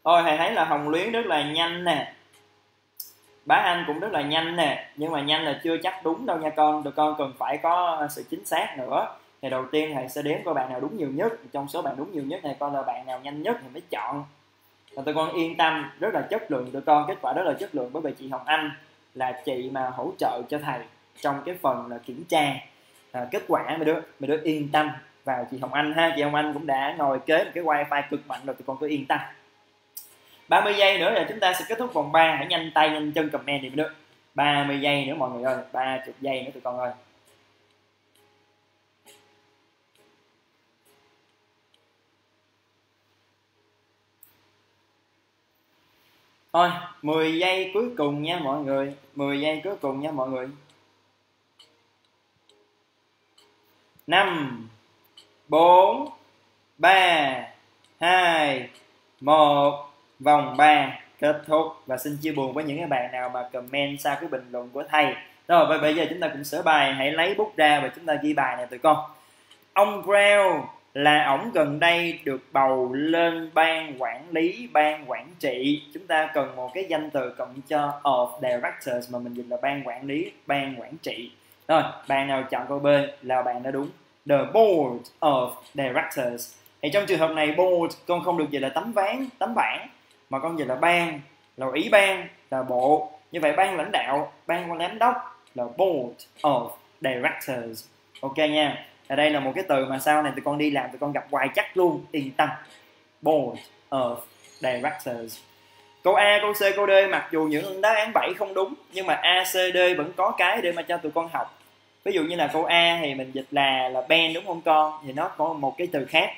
S1: Thôi thầy thấy là Hồng Luyến rất là nhanh nè, Bá Anh cũng rất là nhanh nè, nhưng mà nhanh là chưa chắc đúng đâu nha con, tụi con cần phải có sự chính xác nữa. Thì đầu tiên thầy sẽ đếm coi bạn nào đúng nhiều nhất, trong số bạn đúng nhiều nhất này coi là bạn nào nhanh nhất thì mới chọn. Và tụi con yên tâm, rất là chất lượng tụi con, kết quả rất là chất lượng, bởi vì chị Hồng Anh là chị mà hỗ trợ cho thầy trong cái phần là kiểm tra à, kết quả. Mấy đứa mấy đứa yên tâm vào chị Hồng Anh ha. Chị Hồng Anh cũng đã ngồi kế một cái wifi cực mạnh rồi, tụi con cứ yên tâm. Ba mươi giây nữa là chúng ta sẽ kết thúc vòng ba. Hãy nhanh tay nhanh chân comment đi mấy đứa. Ba mươi giây nữa mọi người ơi, ba mươi giây nữa tụi con ơi. Thôi mười giây cuối cùng nha mọi người, mười giây cuối cùng nha mọi người. Năm, bốn, ba, hai, một. Vòng ba kết thúc. Và xin chia buồn với những cái bạn nào mà comment sau cái bình luận của thầy. Rồi bây giờ chúng ta cùng sửa bài. Hãy lấy bút ra và chúng ta ghi bài này tụi con. Ông Brown là ổng gần đây được bầu lên ban quản lý, ban quản trị. Chúng ta cần một cái danh từ cộng cho of directors mà mình dịch là ban quản lý, ban quản trị. Rồi bạn nào chọn câu B là bạn đã đúng. The board of directors. Thì trong trường hợp này board con không được dịch là tấm ván, tấm bảng, mà con dịch là ban, là ủy ban, là bộ. Như vậy ban lãnh đạo, ban giám đốc là board of directors. Ok nha. Ở đây là một cái từ mà sau này tụi con đi làm tụi con gặp hoài chắc luôn, yên tâm. Board of directors. Câu A, câu C, câu D mặc dù những đáp án bảy không đúng, nhưng mà A, C, D vẫn có cái để mà cho tụi con học. Ví dụ như là câu A thì mình dịch là là band đúng không con? Thì nó có một cái từ khác.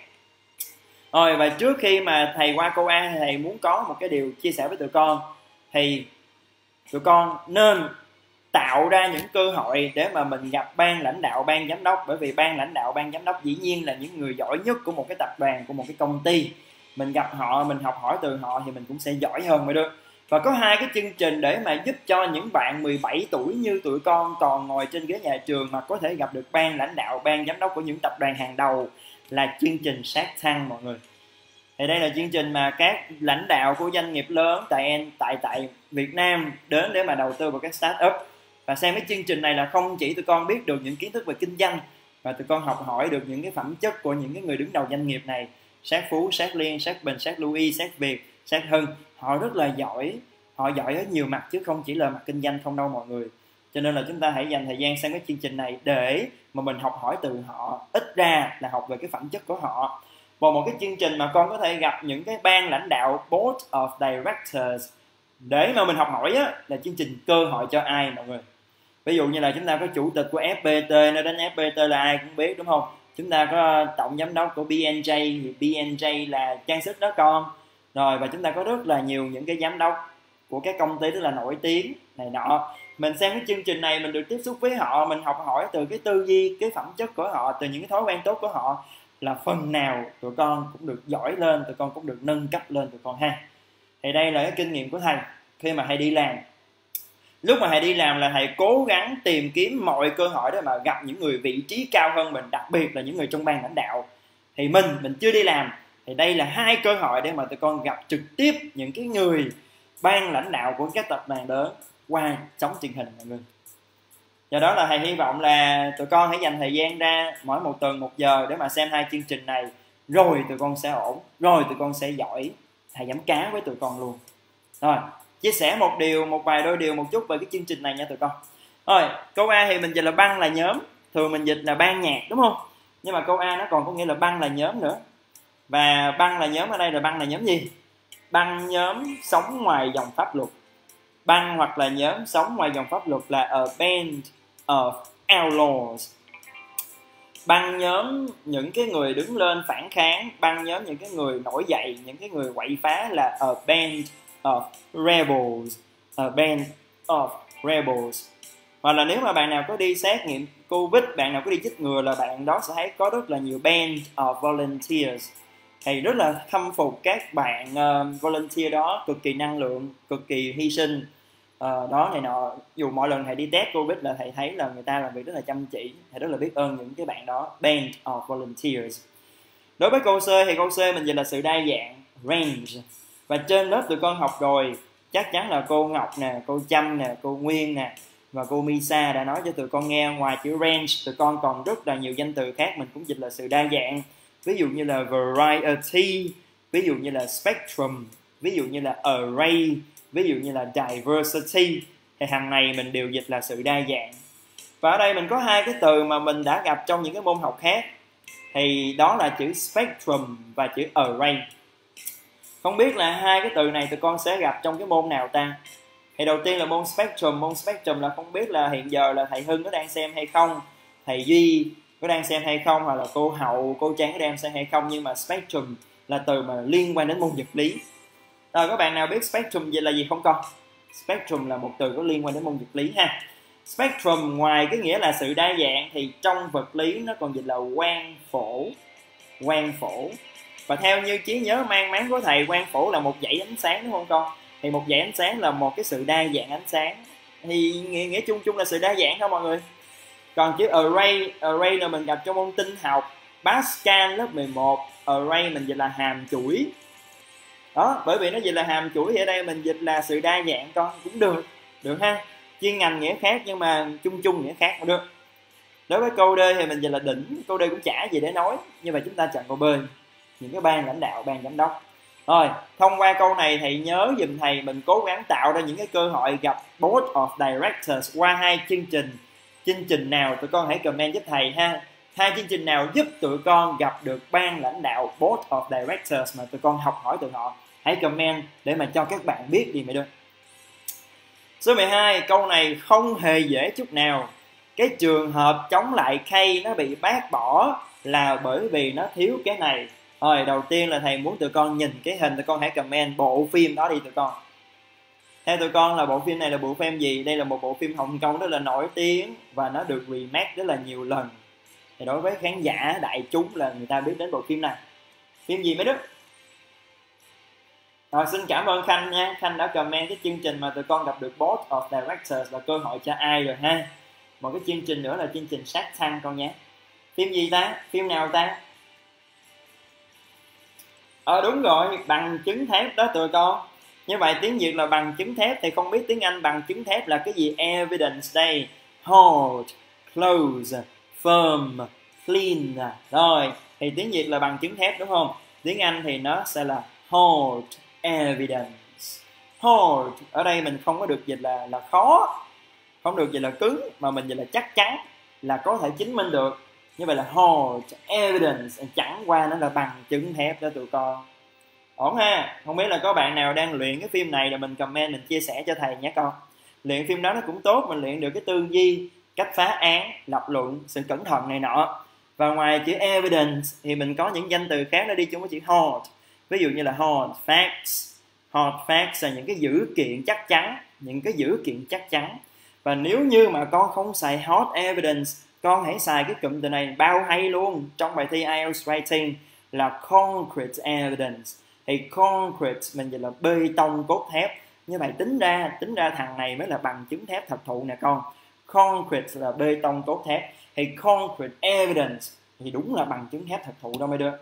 S1: Rồi và trước khi mà thầy qua câu A, thầy muốn có một cái điều chia sẻ với tụi con. Thì tụi con nên tạo ra những cơ hội để mà mình gặp ban lãnh đạo, ban giám đốc. Bởi vì ban lãnh đạo, ban giám đốc dĩ nhiên là những người giỏi nhất của một cái tập đoàn, của một cái công ty. Mình gặp họ, mình học hỏi từ họ thì mình cũng sẽ giỏi hơn mới được. Và có hai cái chương trình để mà giúp cho những bạn mười bảy tuổi như tụi con còn ngồi trên ghế nhà trường mà có thể gặp được ban lãnh đạo, ban giám đốc của những tập đoàn hàng đầu, là chương trình Shark Tank mọi người. Thì đây là chương trình mà các lãnh đạo của doanh nghiệp lớn tại tại tại Việt Nam đến để mà đầu tư vào các startup. Và xem cái chương trình này là không chỉ tụi con biết được những kiến thức về kinh doanh, mà tụi con học hỏi được những cái phẩm chất của những cái người đứng đầu doanh nghiệp này. Sát Phú, Sát Liên, Sát Bình, Sát Louis, Sát Việt, Sát Hưng, họ rất là giỏi, họ giỏi ở nhiều mặt chứ không chỉ là mặt kinh doanh không đâu mọi người. Cho nên là chúng ta hãy dành thời gian xem cái chương trình này để mà mình học hỏi từ họ, ít ra là học về cái phẩm chất của họ. Và một cái chương trình mà con có thể gặp những cái ban lãnh đạo, board of directors để mà mình học hỏi á, là chương trình Cơ Hội Cho Ai mọi người. Ví dụ như là chúng ta có chủ tịch của ép pê tê, nó đến ép pê tê là ai cũng biết đúng không? Chúng ta có tổng giám đốc của bê en gi, thì bê en gi là trang sức đó con. Rồi và chúng ta có rất là nhiều những cái giám đốc của các công ty rất là nổi tiếng này nọ. Mình xem cái chương trình này mình được tiếp xúc với họ, mình học hỏi từ cái tư duy, cái phẩm chất của họ, từ những cái thói quen tốt của họ, là phần nào tụi con cũng được giỏi lên, tụi con cũng được nâng cấp lên tụi con ha. Thì đây là cái kinh nghiệm của thầy khi mà thầy đi làm. Lúc mà thầy đi làm là thầy cố gắng tìm kiếm mọi cơ hội để mà gặp những người vị trí cao hơn mình, đặc biệt là những người trong ban lãnh đạo. Thì mình, mình chưa đi làm, thì đây là hai cơ hội để mà tụi con gặp trực tiếp những cái người ban lãnh đạo của các tập đoàn lớn qua sóng truyền hình mọi người. Do đó là thầy hy vọng là tụi con hãy dành thời gian ra mỗi một tuần một giờ để mà xem hai chương trình này. Rồi tụi con sẽ ổn, rồi tụi con sẽ giỏi. Thầy dám cá với tụi con luôn. Rồi, chia sẻ một điều, một vài đôi điều một chút về cái chương trình này nha tụi con. Rồi, câu A thì mình dịch là băng là nhóm. Thường mình dịch là ban nhạc đúng không? Nhưng mà câu A nó còn có nghĩa là băng là nhóm nữa. Và băng là nhóm ở đây là băng là nhóm gì? Băng nhóm sống ngoài dòng pháp luật. Băng hoặc là nhóm sống ngoài dòng pháp luật là a band of outlaws. Băng nhóm những cái người đứng lên phản kháng, băng nhóm những cái người nổi dậy, những cái người quậy phá là a band of rebels. A band of rebels. Hoặc là nếu mà bạn nào có đi xét nghiệm Covid, bạn nào có đi chích ngừa là bạn đó sẽ thấy có rất là nhiều band of volunteers. Thầy rất là khâm phục các bạn uh, volunteer đó, cực kỳ năng lượng, cực kỳ hy sinh uh, đó này nọ. Dù mỗi lần thầy đi test Covid là thầy thấy là người ta làm việc rất là chăm chỉ. Thầy rất là biết ơn những cái bạn đó. Band of volunteers. Đối với câu C thì câu C mình dịch là sự đa dạng, range. Và trên lớp tụi con học rồi, chắc chắn là cô Ngọc nè, cô Trâm nè, cô Nguyên nè và cô Misa đã nói cho tụi con nghe, ngoài chữ range tụi con còn rất là nhiều danh từ khác mình cũng dịch là sự đa dạng. Ví dụ như là variety, ví dụ như là spectrum, ví dụ như là array, ví dụ như là diversity. Thì hàng này mình đều dịch là sự đa dạng. Và ở đây mình có hai cái từ mà mình đã gặp trong những cái môn học khác. Thì đó là chữ spectrum và chữ array. Không biết là hai cái từ này tụi con sẽ gặp trong cái môn nào ta? Thì đầu tiên là môn spectrum. Môn spectrum là không biết là hiện giờ là thầy Hưng có đang xem hay không, thầy Duy có đang xem hay không, hoặc là cô Hậu, cô Trang có đang xem hay không. Nhưng mà spectrum là từ mà liên quan đến môn vật lý. Rồi các bạn nào biết spectrum vậy là gì không con? Spectrum là một từ có liên quan đến môn vật lý ha. Spectrum ngoài cái nghĩa là sự đa dạng thì trong vật lý nó còn dịch là quang phổ. Quang phổ. Và theo như trí nhớ mang máng của thầy, quang phổ là một dãy ánh sáng đúng không con? Thì một dãy ánh sáng là một cái sự đa dạng ánh sáng. Thì nghĩa, nghĩa chung chung là sự đa dạng không mọi người? Còn chữ array, array là mình gặp trong môn tinh học Pascal lớp mười một. Array mình dịch là hàm chuỗi. Đó, bởi vì nó dịch là hàm chuỗi thì ở đây mình dịch là sự đa dạng con, cũng được. Được ha. Chuyên ngành nghĩa khác nhưng mà chung chung nghĩa khác cũng được. Đối với câu D thì mình dịch là đỉnh. Câu D cũng chả gì để nói, nhưng mà chúng ta chọn câu B, những cái ban lãnh đạo, ban giám đốc. Rồi, thông qua câu này thầy nhớ dùm thầy mình cố gắng tạo ra những cái cơ hội gặp Board of Directors qua hai chương trình. Chương trình nào tụi con hãy comment giúp thầy ha. Hai chương trình nào giúp tụi con gặp được ban lãnh đạo Board of Directors mà tụi con học hỏi từ họ. Hãy comment để mà cho các bạn biết đi mày được. Số mười hai, câu này không hề dễ chút nào. Cái trường hợp chống lại K nó bị bác bỏ là bởi vì nó thiếu cái này. Rồi, đầu tiên là thầy muốn tụi con nhìn cái hình, tụi con hãy comment bộ phim đó đi tụi con. Theo tụi con là bộ phim này là bộ phim gì? Đây là một bộ phim Hồng Kông rất là nổi tiếng và nó được remake rất là nhiều lần. Thì đối với khán giả đại chúng là người ta biết đến bộ phim này. Phim gì mấy đứa? Rồi, xin cảm ơn Khanh nha. Khanh đã comment cái chương trình mà tụi con gặp được Board of Directors là cơ hội cho ai rồi ha. Một cái chương trình nữa là chương trình Shark Tank con nhé. Phim gì ta? Phim nào ta? Ờ đúng rồi, bằng chứng thép đó tụi con. Như vậy tiếng Việt là bằng chứng thép, thì không biết tiếng Anh bằng chứng thép là cái gì? Evidence đây. Hold, close, firm, clean. Rồi, thì tiếng Việt là bằng chứng thép đúng không? Tiếng Anh thì nó sẽ là hold evidence. Hold, ở đây mình không có được dịch là là khó, không được dịch là cứng, mà mình dịch là chắc chắn, là có thể chứng minh được. Như vậy là hold evidence, chẳng qua nó là bằng chứng thép đó tụi con. Ổn ha. Không biết là có bạn nào đang luyện cái phim này là mình comment, mình chia sẻ cho thầy nhé con. Luyện phim đó nó cũng tốt, mình luyện được cái tư duy, cách phá án, lập luận, sự cẩn thận này nọ. Và ngoài chữ evidence thì mình có những danh từ khác nó đi chung với chữ hold. Ví dụ như là hold facts. Hold facts là những cái dữ kiện chắc chắn, những cái dữ kiện chắc chắn. Và nếu như mà con không xài hold evidence, con hãy xài cái cụm từ này bao hay luôn trong bài thi ai eo Writing là concrete evidence. Thì concrete mình dịch là bê tông cốt thép. Như vậy tính ra tính ra thằng này mới là bằng chứng thép thật thụ nè con. Concrete là bê tông cốt thép, thì concrete evidence thì đúng là bằng chứng thép thật thụ đâu mấy đứa.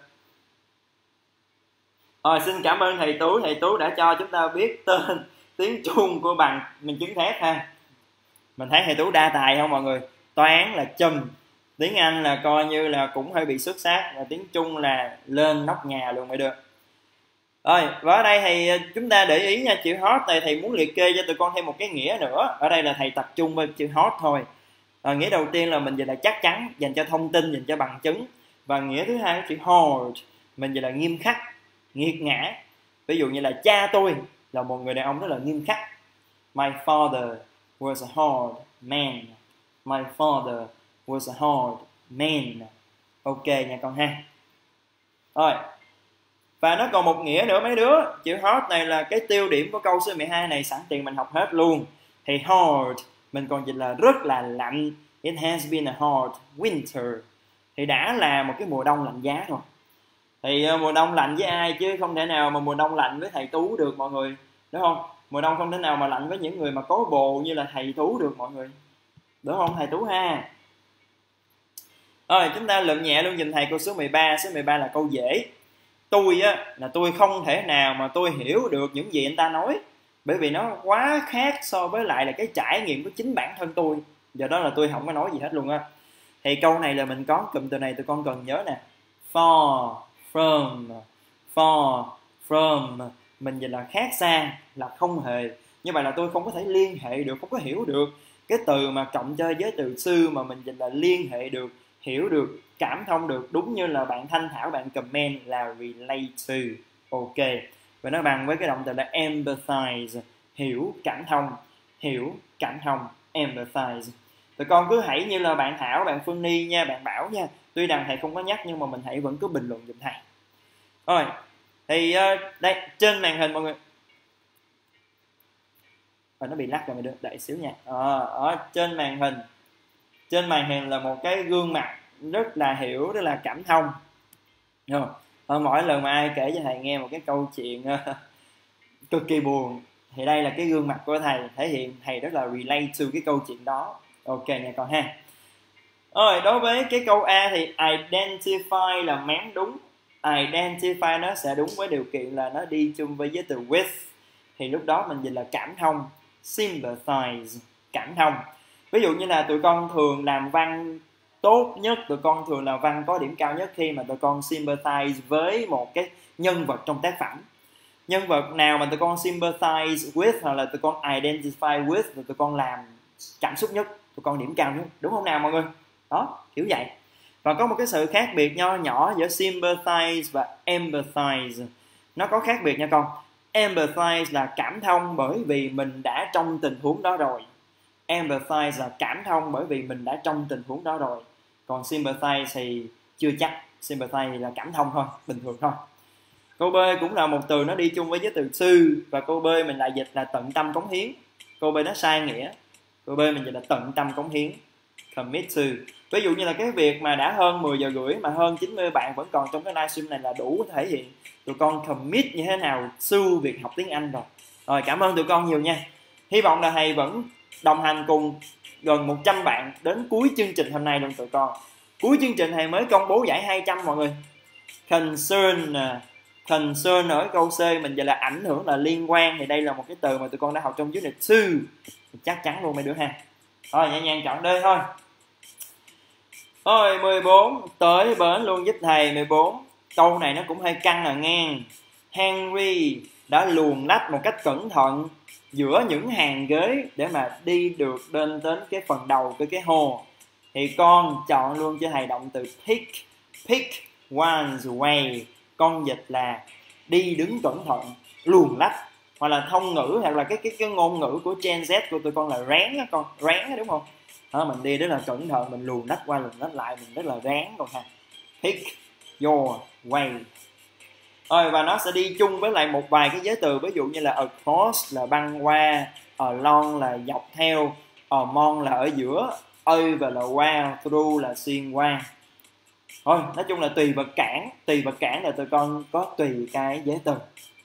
S1: Rồi, xin cảm ơn thầy Tú. Thầy Tú đã cho chúng ta biết tên tiếng Trung của bằng bằng chứng thép ha. Mình thấy thầy Tú đa tài không mọi người? Toán là chùm, tiếng Anh là coi như là cũng hơi bị xuất sắc, và tiếng Trung là lên nóc nhà luôn mới được. Rồi, và ở đây thì chúng ta để ý nha, chữ hot này thầy muốn liệt kê cho tụi con thêm một cái nghĩa nữa. Ở đây là thầy tập trung với chữ hot thôi. Rồi, nghĩa đầu tiên là mình dịch là chắc chắn, dành cho thông tin, dành cho bằng chứng. Và nghĩa thứ hai là chữ hard, mình dịch là nghiêm khắc, nghiệt ngã. Ví dụ như là cha tôi là một người đàn ông rất là nghiêm khắc. My father was a hard man. My father was a hard man. Ok nha con ha. Rồi, và nó còn một nghĩa nữa mấy đứa. Chữ hard này là cái tiêu điểm của câu số mười hai này, sẵn tiện mình học hết luôn. Thì hard mình còn dịch là rất là lạnh. It has been a hard winter. Thì đã là một cái mùa đông lạnh giá rồi. Thì uh, mùa đông lạnh với ai chứ không thể nào mà mùa đông lạnh với thầy Tú được mọi người, đúng không? Mùa đông không thể nào mà lạnh với những người mà có bồ như là thầy Tú được mọi người, đúng không thầy Tú ha? Rồi chúng ta lượm nhẹ luôn, nhìn thầy câu số mười ba. Số mười ba là câu dễ. tôi á là tôi không thể nào mà tôi hiểu được những gì anh ta nói, bởi vì nó quá khác so với lại là cái trải nghiệm của chính bản thân tôi, do đó là tôi không có nói gì hết luôn á. Thì câu này là mình có cụm từ này tụi con cần nhớ nè, far from, far from mình dịch là khác xa, là không hề. Như vậy là tôi không có thể liên hệ được, không có hiểu được cái từ mà cộng cho với từ sư mà mình dịch là liên hệ được, hiểu được, cảm thông được, đúng như là bạn Thanh Thảo bạn comment là relate to. Ok, và nó bằng với cái động từ là empathize, hiểu, cảm thông, hiểu, cảm thông, empathize. Tụi con cứ hãy như là bạn Thảo, bạn Phương Ni nha, bạn Bảo nha, tuy rằng thầy không có nhắc nhưng mà mình hãy vẫn cứ bình luận giùm thầy. Rồi, thì uh, đây trên màn hình mọi người, và nó bị lắc rồi, mày được đợi xíu nha. À, ở trên màn hình, trên màn hình là một cái gương mặt rất là hiểu, rất là cảm thông. Đúng không? À, mỗi lần mà ai kể cho thầy nghe một cái câu chuyện uh, cực kỳ buồn, thì đây là cái gương mặt của thầy, thể hiện thầy rất là relate to cái câu chuyện đó. Ok nha con ha. Rồi, đối với cái câu A thì identify là mém đúng. Identify nó sẽ đúng với điều kiện là nó đi chung với với từ with, thì lúc đó mình dịch là cảm thông. Sympathize, cảm thông. Ví dụ như là tụi con thường làm văn tốt nhất, tụi con thường làm văn có điểm cao nhất khi mà tụi con sympathize với một cái nhân vật trong tác phẩm. Nhân vật nào mà tụi con sympathize with hoặc là tụi con identify with thì tụi con làm cảm xúc nhất, tụi con điểm cao nhất, đúng không nào mọi người? Đó, kiểu vậy. Và có một cái sự khác biệt nho nhỏ giữa sympathize và empathize. Nó có khác biệt nha con. Empathize là cảm thông bởi vì mình đã trong tình huống đó rồi. Empathize là cảm thông bởi vì mình đã trong tình huống đó rồi. Còn sympathize thì chưa chắc. Sympathize thì là cảm thông thôi, bình thường thôi. Câu B cũng là một từ nó đi chung với với từ sư, và câu B mình lại dịch là tận tâm cống hiến. Câu B nó sai nghĩa. Câu B mình dịch là tận tâm cống hiến, commit to. Ví dụ như là cái việc mà đã hơn mười giờ rưỡi mà hơn chín mươi bạn vẫn còn trong cái livestream này là đủ thể hiện tụi con commit như thế nào su việc học tiếng Anh rồi. Rồi, cảm ơn tụi con nhiều nha. Hy vọng là thầy vẫn đồng hành cùng gần một trăm bạn đến cuối chương trình hôm nay luôn tụi con. Cuối chương trình thầy mới công bố giải hai trăm mọi người. Concern, concern ở câu C mình vậy là ảnh hưởng, là liên quan, thì đây là một cái từ mà tụi con đã học trong unit sư, chắc chắn luôn mấy đứa ha. Rồi, nhẹ nhàng chọn D thôi. Rồi, mười bốn tới bến luôn giúp thầy. Mười bốn câu này nó cũng hơi căng à ngang. Henry đã luồn lách một cách cẩn thận giữa những hàng ghế để mà đi được đến đến cái phần đầu của cái hồ. Thì con chọn luôn cho thầy động từ pick. Pick one's way. Con dịch là đi đứng cẩn thận, luồn lách, hoặc là thông ngữ, hoặc là cái cái cái ngôn ngữ của Gen Z của tụi con là ráng á con, ráng á, đúng không? Đó, mình đi rất là cẩn thận, mình luồn lách qua luồn lách lại, mình rất là ráng con ha. Pick your way. Rồi, và nó sẽ đi chung với lại một vài cái giới từ, ví dụ như là across là băng qua, along là dọc theo, among là ở giữa, over là qua, through là xuyên qua. Thôi, nói chung là tùy vật cản, tùy vật cản là tụi con có tùy cái giới từ.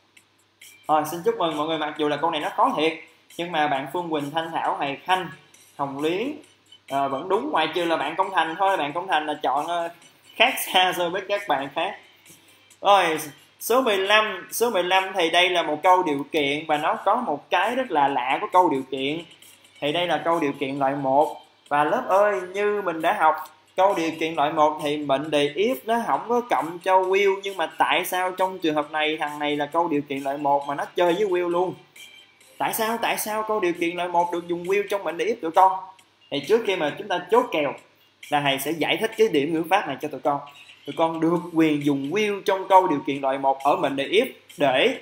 S1: Rồi, xin chúc mừng mọi người, mặc dù là câu này nó khó thiệt, nhưng mà bạn Phương Quỳnh, Thanh Thảo, Hoài Khanh, Hồng Luyến à, vẫn đúng, ngoại trừ là bạn Công Thành thôi. Bạn Công Thành là chọn uh, khác xa so với các bạn khác. Rồi, số mười lăm, số mười lăm thì đây là một câu điều kiện, và nó có một cái rất là lạ của câu điều kiện. Thì đây là câu điều kiện loại một. Và lớp ơi, như mình đã học câu điều kiện loại một thì mệnh đề if nó không có cộng cho will, nhưng mà tại sao trong trường hợp này thằng này là câu điều kiện loại một mà nó chơi với will luôn? Tại sao? Tại sao câu điều kiện loại một được dùng will trong mệnh đề if tụi con? Thì trước khi mà chúng ta chốt kèo là thầy sẽ giải thích cái điểm ngữ pháp này cho tụi con. Tụi con được quyền dùng will trong câu điều kiện loại một ở mệnh đề if để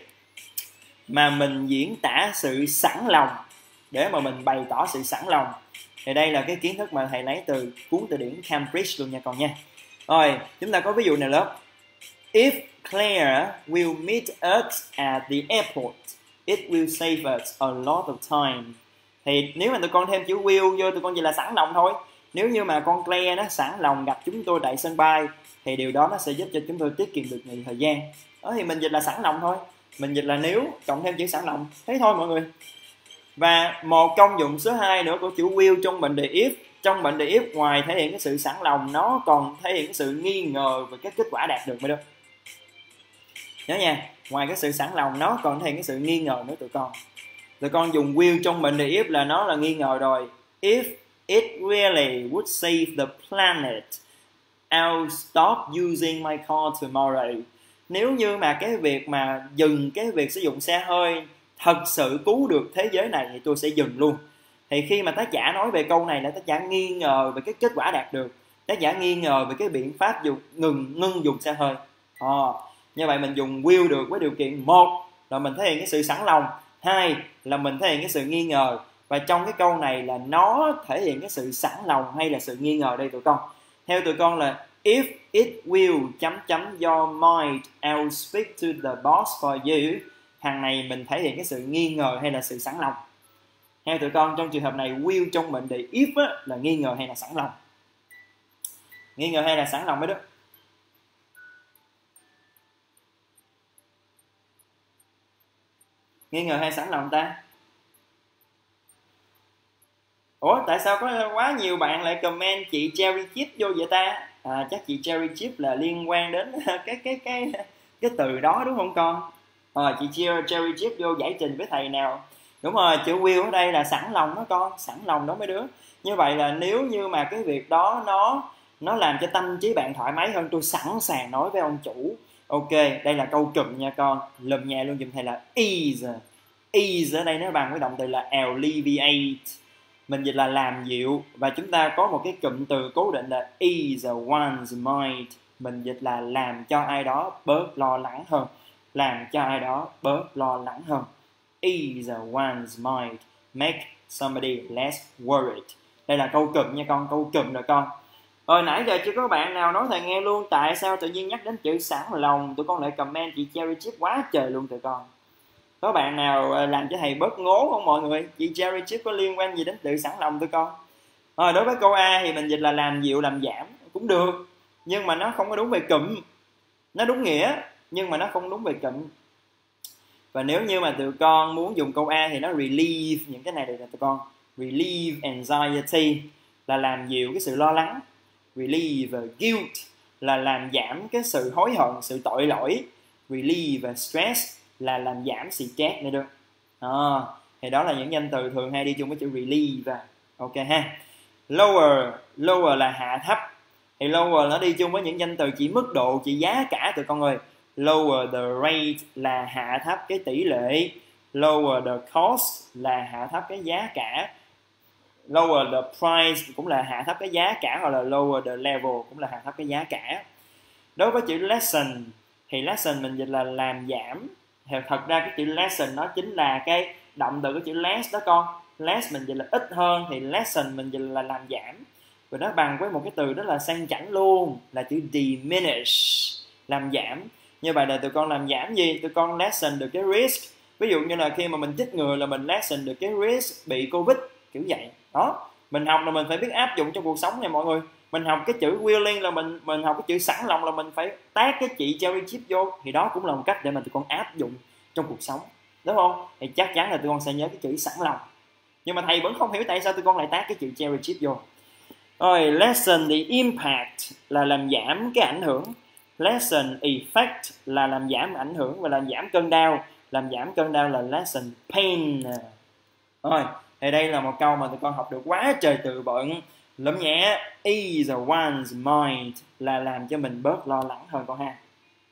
S1: mà mình diễn tả sự sẵn lòng, để mà mình bày tỏ sự sẵn lòng. Thì đây là cái kiến thức mà thầy lấy từ cuốn từ điển Cambridge luôn nha con nha. Rồi, chúng ta có ví dụ này lớp. If Claire will meet us at the airport, it will save us a lot of time. Thì nếu mà tụi con thêm chữ will vô, tụi con chỉ là sẵn lòng thôi. Nếu như mà con Claire nó sẵn lòng gặp chúng tôi tại sân bay, thì điều đó nó sẽ giúp cho chúng tôi tiết kiệm được nhiều thời gian. Đó, thì mình dịch là sẵn lòng thôi. Mình dịch là nếu cộng thêm chữ sẵn lòng. Thế thôi mọi người. Và một công dụng số hai nữa của chữ will trong mệnh đề if. Trong mệnh đề if, ngoài thể hiện cái sự sẵn lòng, nó còn thể hiện cái sự nghi ngờ về cái kết quả đạt được mới được. Nhớ nha, ngoài cái sự sẵn lòng nó còn thêm cái sự nghi ngờ nữa tụi con. Tụi con dùng will trong mệnh đề if là nó là nghi ngờ rồi. If it really would save the planet, I'll stop using my car tomorrow. Nếu như mà cái việc mà dừng cái việc sử dụng xe hơi thật sự cứu được thế giới này thì tôi sẽ dừng luôn. Thì khi mà tác giả nói về câu này là tác giả nghi ngờ về cái kết quả đạt được, tác giả nghi ngờ về cái biện pháp dùng ngừng ngưng dùng xe hơi. À, như vậy mình dùng will được với điều kiện một là mình thể hiện cái sự sẵn lòng, hai là mình thể hiện cái sự nghi ngờ. Và trong cái câu này là nó thể hiện cái sự sẵn lòng hay là sự nghi ngờ đây tụi con? Theo tụi con là if it will chấm chấm your mind, I'll speak to the boss for you. Hàng này mình thể hiện cái sự nghi ngờ hay là sự sẵn lòng? Theo tụi con trong trường hợp này will trong mệnh đề if á, là nghi ngờ hay là sẵn lòng? Nghi ngờ hay là sẵn lòng mấy đứa? Nghi ngờ hay sẵn lòng ta? Ủa tại sao có quá nhiều bạn lại comment chị Cherry Chip vô vậy ta? À, chắc chị Cherry Chip là liên quan đến cái cái cái cái từ đó đúng không con? À, chị Cherry Chip vô giải trình với thầy nào? Đúng rồi, chữ will ở đây là sẵn lòng đó con, sẵn lòng đó mấy đứa. Như vậy là nếu như mà cái việc đó nó nó làm cho tâm trí bạn thoải mái hơn, tôi sẵn sàng nói với ông chủ. Ok, đây là câu cụm nha con. Lùm nhà luôn dùm thầy là ease. Ease ở đây nó bằng với động từ là alleviate. Mình dịch là làm dịu. Và chúng ta có một cái cụm từ cố định là ease one's mind. Mình dịch là làm cho ai đó bớt lo lắng hơn. Làm cho ai đó bớt lo lắng hơn. Ease one's mind. Make somebody less worried. Đây là câu cụm nha con, câu cụm rồi con. Rồi nãy giờ chưa có bạn nào nói thầy nghe luôn. Tại sao tự nhiên nhắc đến chữ sẵn lòng tụi con lại comment chị Cherry Chip quá trời luôn tụi con. Có bạn nào làm cho thầy bớt ngố không mọi người? Chị Cherry Chip có liên quan gì đến tự sẵn lòng tụi con? Rồi đối với câu A thì mình dịch là làm dịu làm giảm cũng được, nhưng mà nó không có đúng về cụm. Nó đúng nghĩa nhưng mà nó không đúng về cụm. Và nếu như mà tụi con muốn dùng câu A thì nó relieve những cái này để tụi con. Relieve anxiety là làm dịu cái sự lo lắng. Relieve guilt là làm giảm cái sự hối hận, sự tội lỗi. Relieve stress là làm giảm sự stress nữa được. À, thì đó là những danh từ thường hay đi chung với chữ relieve. Ok ha. Lower, lower là hạ thấp. Thì lower nó đi chung với những danh từ chỉ mức độ, chỉ giá cả tụi con ơi. Lower the rate là hạ thấp cái tỷ lệ. Lower the cost là hạ thấp cái giá cả. Lower the price cũng là hạ thấp cái giá cả, hoặc là lower the level cũng là hạ thấp cái giá cả. Đối với chữ lesson thì lesson mình dịch là làm giảm. Thì thật ra cái chữ lesson nó chính là cái động từ cái chữ less đó con. Less mình dịch là ít hơn, thì lesson mình dịch là làm giảm. Rồi nó bằng với một cái từ rất là sang chảnh luôn, là chữ diminish, làm giảm. Như vậy là tụi con làm giảm gì? Tụi con lessen được cái risk. Ví dụ như là khi mà mình chích ngừa là mình lessen được cái risk bị Covid, kiểu vậy. Đó, mình học là mình phải biết áp dụng trong cuộc sống này mọi người. Mình học cái chữ willing là mình mình học cái chữ sẵn lòng là mình phải tác cái chị Cherry Chip vô, thì đó cũng là một cách để mà tụi con áp dụng trong cuộc sống, đúng không? Thì chắc chắn là tụi con sẽ nhớ cái chữ sẵn lòng. Nhưng mà thầy vẫn không hiểu tại sao tụi con lại tác cái chữ Cherry Chip vô. Rồi lessen the impact là làm giảm cái ảnh hưởng. Lessen effect là làm giảm ảnh hưởng và làm giảm cơn đau. Làm giảm cơn đau là lessen pain. Rồi, thì đây là một câu mà tụi con học được quá trời từ vựng. Lụm nhẹ, ease one's mind là làm cho mình bớt lo lắng hơn con ha.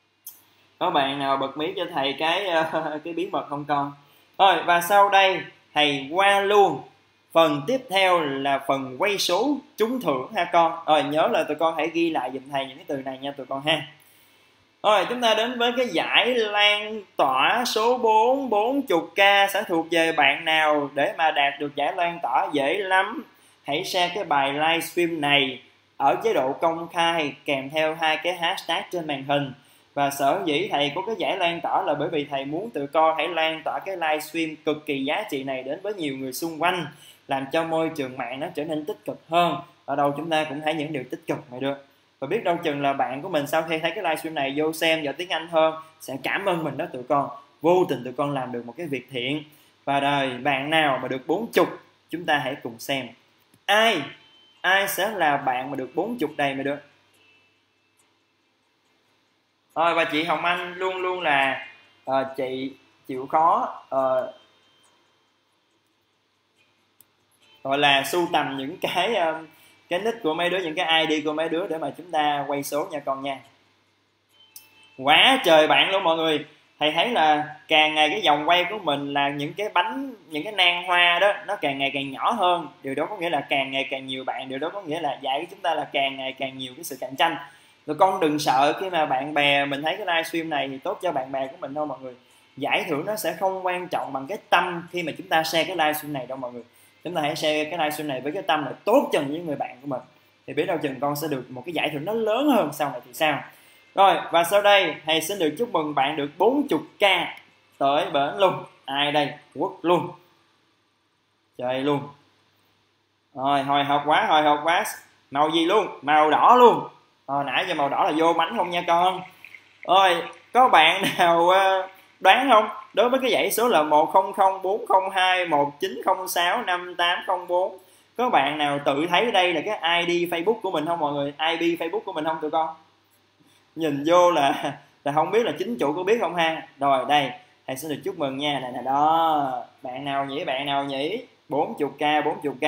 S1: Có bạn nào bật mí cho thầy cái cái bí mật không con? Rồi, và sau đây thầy qua luôn phần tiếp theo là phần quay số trúng thưởng ha con. Rồi nhớ là tụi con hãy ghi lại giùm thầy những cái từ này nha tụi con ha. Rồi chúng ta đến với cái giải lan tỏa số bốn, bốn mươi k sẽ thuộc về bạn nào để mà đạt được giải lan tỏa? Dễ lắm. Hãy share cái bài livestream này ở chế độ công khai kèm theo hai cái hashtag trên màn hình. Và sở dĩ thầy có cái giải lan tỏa là bởi vì thầy muốn tụi con hãy lan tỏa cái livestream cực kỳ giá trị này đến với nhiều người xung quanh, làm cho môi trường mạng nó trở nên tích cực hơn. Ở đâu chúng ta cũng thấy những điều tích cực này được. Và biết đâu chừng là bạn của mình sau khi thấy cái livestream này vô xem giỏi tiếng Anh hơn sẽ cảm ơn mình đó tụi con. Vô tình tụi con làm được một cái việc thiện. Và đời bạn nào mà được bốn mươi, chúng ta hãy cùng xem. Ai? Ai sẽ là bạn mà được bốn mươi đầy mà được? Thôi và chị Hồng Anh luôn luôn là uh, chị chịu khó uh, gọi là sưu tầm những cái uh, cái nick của mấy đứa, những cái i đê của mấy đứa để mà chúng ta quay số nha con nha. Quá trời bạn luôn mọi người. Thầy thấy là càng ngày cái vòng quay của mình là những cái bánh, những cái nan hoa đó nó càng ngày càng nhỏ hơn. Điều đó có nghĩa là càng ngày càng nhiều bạn. Điều đó có nghĩa là dạy chúng ta là càng ngày càng nhiều cái sự cạnh tranh. Rồi con đừng sợ khi mà bạn bè mình thấy cái livestream này thì tốt cho bạn bè của mình đâu mọi người. Giải thưởng nó sẽ không quan trọng bằng cái tâm khi mà chúng ta share cái livestream này đâu mọi người. Chúng ta hãy share cái livestream này với cái tâm là tốt cho những người bạn của mình. Thì biết đâu chừng con sẽ được một cái giải thưởng nó lớn hơn sau này thì sao. Rồi và sau đây thầy xin được chúc mừng bạn được bốn mươi k tới bển luôn. Ai đây? Quốc luôn. Chơi luôn. Rồi hồi hộp quá, hồi hộp quá. Màu gì luôn? Màu đỏ luôn. Rồi nãy giờ màu đỏ là vô bánh không nha con. Rồi có bạn nào đoán không? Đối với cái dãy số là một không không bốn không hai một chín không sáu năm tám không bốn, có bạn nào tự thấy đây là cái i đê Facebook của mình không mọi người? i bê Facebook của mình không tụi con? Nhìn vô là là không biết là chính chủ có biết không ha. Rồi đây thầy xin được chúc mừng nha. Này là đó, bạn nào nhỉ, bạn nào nhỉ? bốn mươi k, bốn mươi k.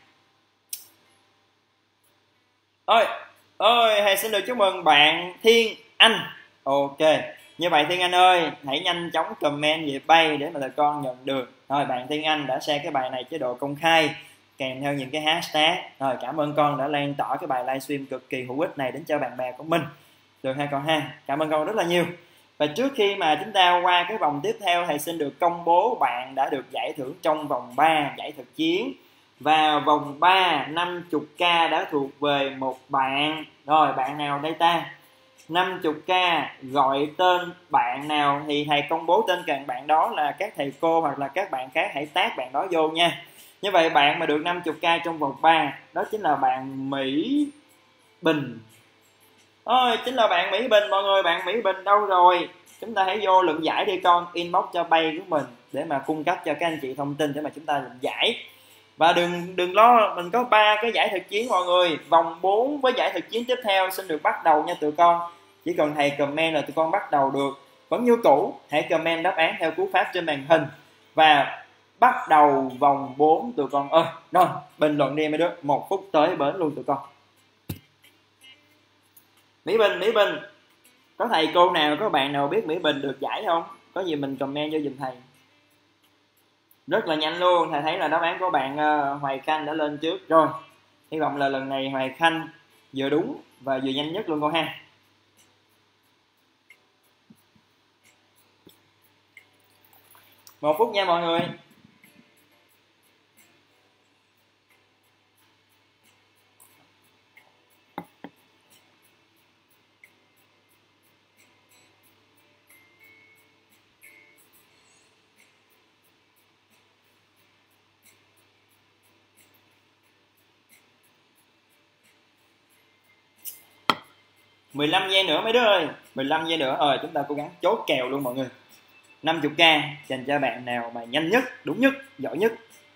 S1: Ôi ôi thầy xin được chúc mừng bạn Thiên Anh. Ok, như vậy Thiên Anh ơi, hãy nhanh chóng comment về bay để mà tụi con nhận được. Rồi bạn Thiên Anh đã share cái bài này chế độ công khai kèm theo những cái hashtag. Rồi cảm ơn con đã lan tỏa cái bài livestream cực kỳ hữu ích này đến cho bạn bè của mình. Được ha con ha. Cảm ơn con rất là nhiều. Và trước khi mà chúng ta qua cái vòng tiếp theo, thầy xin được công bố bạn đã được giải thưởng trong vòng ba giải thực chiến. Và vòng ba năm mươi k đã thuộc về một bạn. Rồi bạn nào đây ta? năm mươi k gọi tên bạn nào thì thầy công bố tên các bạn đó là các thầy cô hoặc là các bạn khác, hãy tag bạn đó vô nha. Như vậy bạn mà được năm mươi k trong vòng ba đó chính là bạn Mỹ Bình. Ôi, chính là bạn Mỹ Bình mọi người. Bạn Mỹ Bình đâu rồi? Chúng ta hãy vô luận giải đi con, inbox cho bay của mình để mà cung cấp cho các anh chị thông tin để mà chúng ta luận giải. Và đừng đừng lo, mình có ba cái giải thực chiến mọi người. Vòng bốn với giải thực chiến tiếp theo xin được bắt đầu nha tụi con. Chỉ cần thầy comment là tụi con bắt đầu được. Vẫn như cũ, hãy comment đáp án theo cú pháp trên màn hình và bắt đầu vòng bốn tụi con ơi. Rồi, bình luận đi mấy đứa, một phút tới bến luôn tụi con. Mỹ Bình, Mỹ Bình, có thầy cô nào, có bạn nào biết Mỹ Bình được giải không? Có gì mình comment vô giùm thầy. Rất là nhanh luôn, thầy thấy là đáp án của bạn uh, Hoài Khanh đã lên trước rồi. Hy vọng là lần này Hoài Khanh vừa đúng và vừa nhanh nhất luôn con ha. Một phút nha mọi người. mười lăm giây nữa mấy đứa ơi, mười lăm giây nữa rồi, chúng ta cố gắng chốt kèo luôn mọi người. năm mươi k dành cho bạn nào mà nhanh nhất, đúng nhất, giỏi nhất.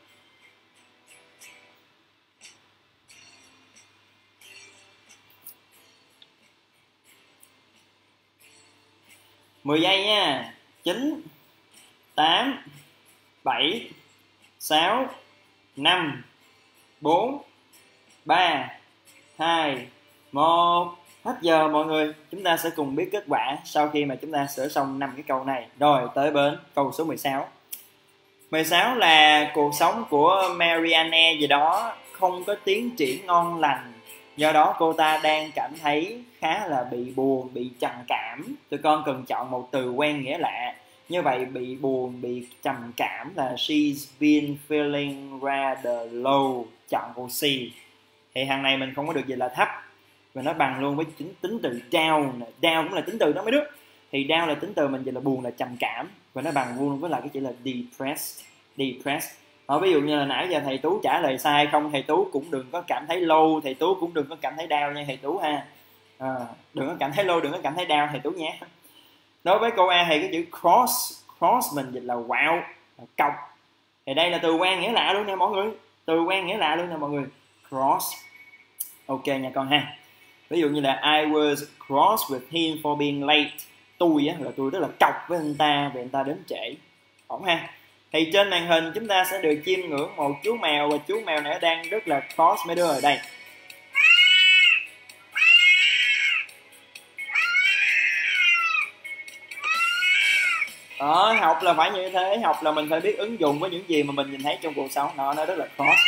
S1: mười giây nha. Chín, tám, bảy, sáu, năm, bốn, ba, hai, một. Hết giờ mọi người. Chúng ta sẽ cùng biết kết quả sau khi mà chúng ta sửa xong năm cái câu này. Rồi tới bến câu số mười sáu. mười sáu là cuộc sống của Marianne gì đó không có tiến triển ngon lành. Do đó cô ta đang cảm thấy khá là bị buồn, bị trầm cảm. Tụi con cần chọn một từ quen nghĩa lạ. Như vậy bị buồn, bị trầm cảm là she's been feeling rather low. Chọn câu C. Thì hàng này mình không có được gì là thấp. Và nó bằng luôn với tính, tính từ down. Down cũng là tính từ đó mấy đứa. Thì down là tính từ mình, vậy là buồn là trầm cảm. Và nó bằng luôn với lại cái chữ là depressed. Depressed. Ở ví dụ như là nãy giờ thầy Tú trả lời sai không, thầy Tú cũng đừng có cảm thấy low, thầy Tú cũng đừng có cảm thấy down nha thầy Tú ha. À, đừng có cảm thấy low, đừng có cảm thấy down thầy Tú nhé. Đối với câu A thì cái chữ cross, cross mình dịch là quạo, là cọc. Thì đây là từ quen nghĩa lạ luôn nha mọi người. Từ quen nghĩa lạ luôn nha mọi người. Cross. Ok nha con ha. Ví dụ như là I was cross with him for being late. Tôi á, là tôi rất là cọc với anh ta vì anh ta đến trễ. Ổn ha. Thì trên màn hình chúng ta sẽ được chiêm ngưỡng một chú mèo, và chú mèo này đang rất là cross mấy đứa ở đây. Đó, học là phải như thế, học là mình phải biết ứng dụng với những gì mà mình nhìn thấy trong cuộc sống. Nó nó rất là cross.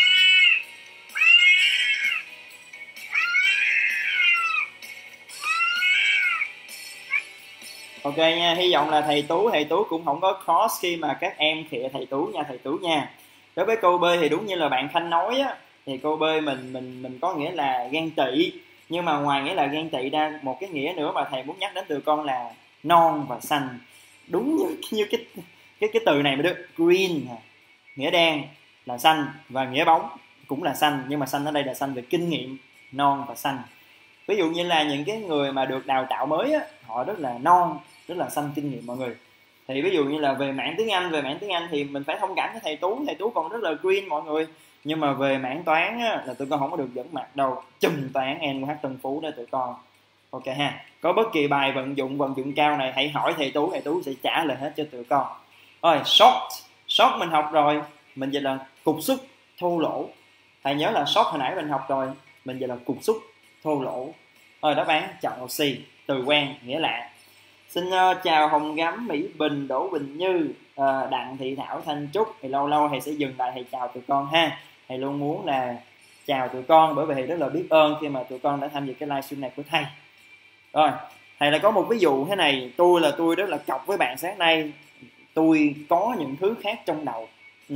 S1: Ok nha, hy vọng là thầy Tú, thầy Tú cũng không có cross khi mà các em khịa thầy Tú nha, thầy Tú nha. Đối với câu B thì đúng như là bạn Khanh nói á, thì câu B mình mình mình có nghĩa là ghen tị, nhưng mà ngoài nghĩa là ghen tị ra, một cái nghĩa nữa mà thầy muốn nhắc đến từ con là non và xanh. Đúng như như cái cái cái từ này mới được. Green nghĩa đen là xanh, và nghĩa bóng cũng là xanh, nhưng mà xanh ở đây là xanh về kinh nghiệm, non và xanh. Ví dụ như là những cái người mà được đào tạo mới á, họ rất là non, rất là xanh kinh nghiệm mọi người. Thì ví dụ như là về mảng tiếng Anh, về mảng tiếng Anh thì mình phải thông cảm với thầy Tú, thầy Tú còn rất là green mọi người. Nhưng mà về mảng toán á, là tụi con không có được dẫn mặt đâu, chùm toán en hát Tân Phú đó tụi con. Ok ha, có bất kỳ bài vận dụng vận dụng cao này hãy hỏi thầy Tú, thầy Tú sẽ trả lời hết cho tụi con. Rồi short, short mình học rồi, mình dịch là cục xúc thô lỗ. Thầy nhớ là short hồi nãy mình học rồi, mình dịch là cục xúc thô lỗ. Rồi đáp án chọn C, từ quen nghĩa lạ. Xin uh, chào Hồng Gắm, Mỹ Bình, Đỗ Bình Như, uh, Đặng Thị Thảo, Thanh Trúc. Thì lâu lâu thầy sẽ dừng lại thầy chào tụi con ha. Thầy luôn muốn là chào tụi con, bởi vì thầy rất là biết ơn khi mà tụi con đã tham dự cái livestream này của thầy. Rồi thầy lại có một ví dụ thế này. Tôi là tôi rất là cọc với bạn sáng nay, tôi có những thứ khác trong đầu. ừ.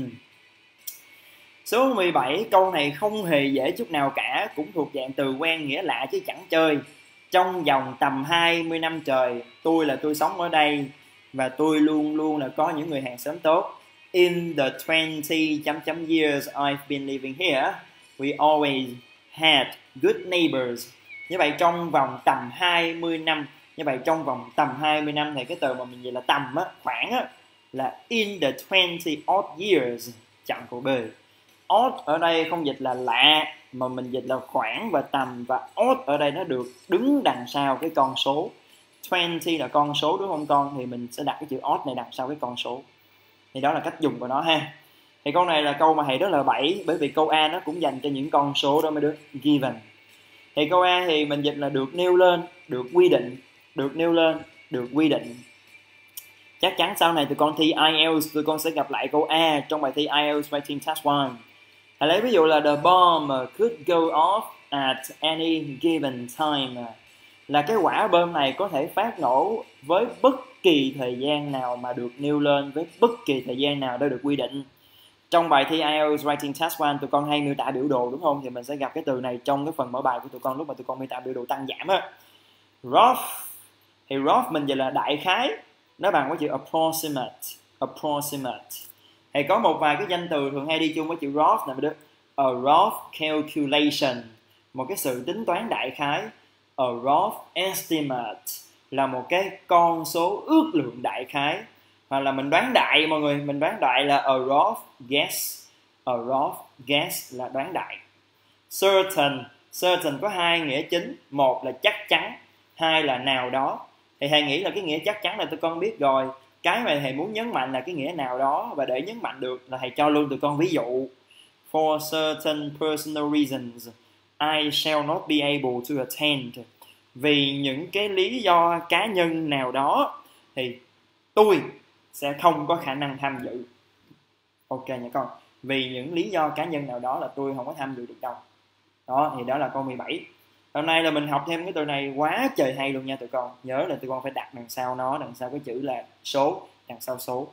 S1: Số mười bảy, câu này không hề dễ chút nào cả, cũng thuộc dạng từ quen nghĩa lạ chứ chẳng chơi. Trong vòng tầm hai mươi năm trời, tôi là tôi sống ở đây, và tôi luôn luôn là có những người hàng xóm tốt. In the twenty chấm chấm years I've been living here, we always had good neighbors. Như vậy trong vòng tầm hai mươi năm, như vậy trong vòng tầm hai mươi năm thì cái từ mà mình dịch là tầm á, khoảng á, là in the twenty odd years, chọn câu B. Odd ở đây không dịch là lạ, mà mình dịch là khoảng và tầm, và odd ở đây nó được đứng đằng sau cái con số. twenty là con số đúng không con? Thì mình sẽ đặt cái chữ odd này đằng sau cái con số. Thì đó là cách dùng của nó ha. Thì câu này là câu mà thầy rất là bẫy, bởi vì câu A nó cũng dành cho những con số đó mới được. Given. Thì câu A thì mình dịch là được nêu lên, được quy định, được nêu lên, được quy định. Chắc chắn sau này tụi con thi ai eo tụi con sẽ gặp lại câu A trong bài thi ai eo Writing Task một. Hãy lấy ví dụ là the bomb could go off at any given time, là cái quả bom này có thể phát nổ với bất kỳ thời gian nào mà được nêu lên, với bất kỳ thời gian nào đã được quy định. Trong bài thi ai eo Writing Task một tụi con hay miêu tả biểu đồ đúng không? Thì mình sẽ gặp cái từ này trong cái phần mở bài của tụi con lúc mà tụi con miêu tả biểu đồ tăng giảm á. Rough, thì rough mình dịch là đại khái, nó bằng với chữ approximate, approximate. Thì có một vài cái danh từ thường hay đi chung với chữ rough này mới được. A rough calculation, một cái sự tính toán đại khái. A rough estimate là một cái con số ước lượng đại khái. Hoặc là mình đoán đại mọi người, mình đoán đại là a rough guess. A rough guess là đoán đại. Certain, certain có hai nghĩa chính, một là chắc chắn, hai là nào đó. Thì thầy nghĩ là cái nghĩa chắc chắn là tụi con biết rồi. Cái mà thầy muốn nhấn mạnh là cái nghĩa nào đó, và để nhấn mạnh được là thầy cho luôn tụi con ví dụ. For certain personal reasons, I shall not be able to attend. Vì những cái lý do cá nhân nào đó thì tôi sẽ không có khả năng tham dự. Ok nha con. Vì những lý do cá nhân nào đó là tôi không có tham dự được đâu. Đó, thì đó là câu mười bảy. Hôm nay là mình học thêm cái từ này quá trời hay luôn nha tụi con. Nhớ là tụi con phải đặt đằng sau nó, đằng sau cái chữ là số, đằng sau số.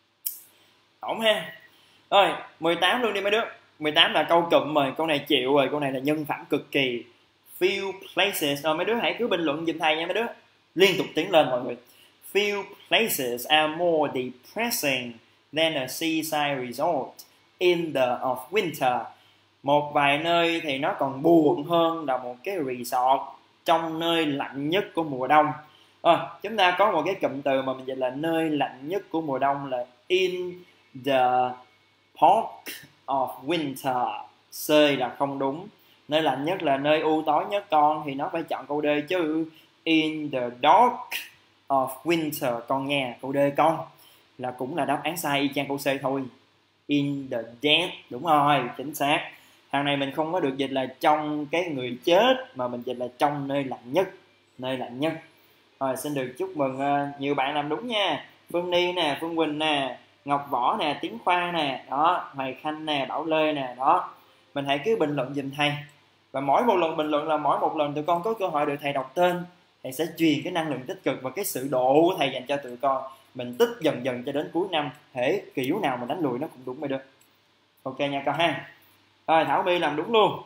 S1: Ổn ha. Rồi, mười tám luôn đi mấy đứa. mười tám là câu cụm rồi, câu này chịu rồi, câu này là nhân phẩm cực kỳ. Few places, rồi mấy đứa hãy cứ bình luận giùm thầy nha mấy đứa. Liên tục tiến lên mọi người. Few places are more depressing than a seaside resort in the of winter. Một vài nơi thì nó còn buồn hơn là một cái resort trong nơi lạnh nhất của mùa đông. À, chúng ta có một cái cụm từ mà mình dịch là nơi lạnh nhất của mùa đông là in the park of winter. C là không đúng. Nơi lạnh nhất là nơi u tối nhất con, thì nó phải chọn câu D chứ. In the dark of winter con nha. Câu D con là cũng là đáp án sai y chang câu C thôi. In the dead, đúng rồi, chính xác. Thằng này mình không có được dịch là trong cái người chết, mà mình dịch là trong nơi lạnh nhất. Nơi lạnh nhất. Rồi, xin được chúc mừng uh, nhiều bạn làm đúng nha. Phương Ni nè, Phương Quỳnh nè, Ngọc Võ nè, Tiến Khoa nè, đó, Hoài Khanh nè, Bảo Lê nè, đó. Mình hãy cứ bình luận giùm thầy. Và mỗi một lần bình luận là mỗi một lần tụi con có cơ hội được thầy đọc tên. Thầy sẽ truyền cái năng lượng tích cực và cái sự độ của thầy dành cho tụi con. Mình tích dần dần cho đến cuối năm. Thể kiểu nào mình đánh lùi nó cũng đúng mới được. Ok nha con ha. Rồi, Thảo My làm đúng luôn.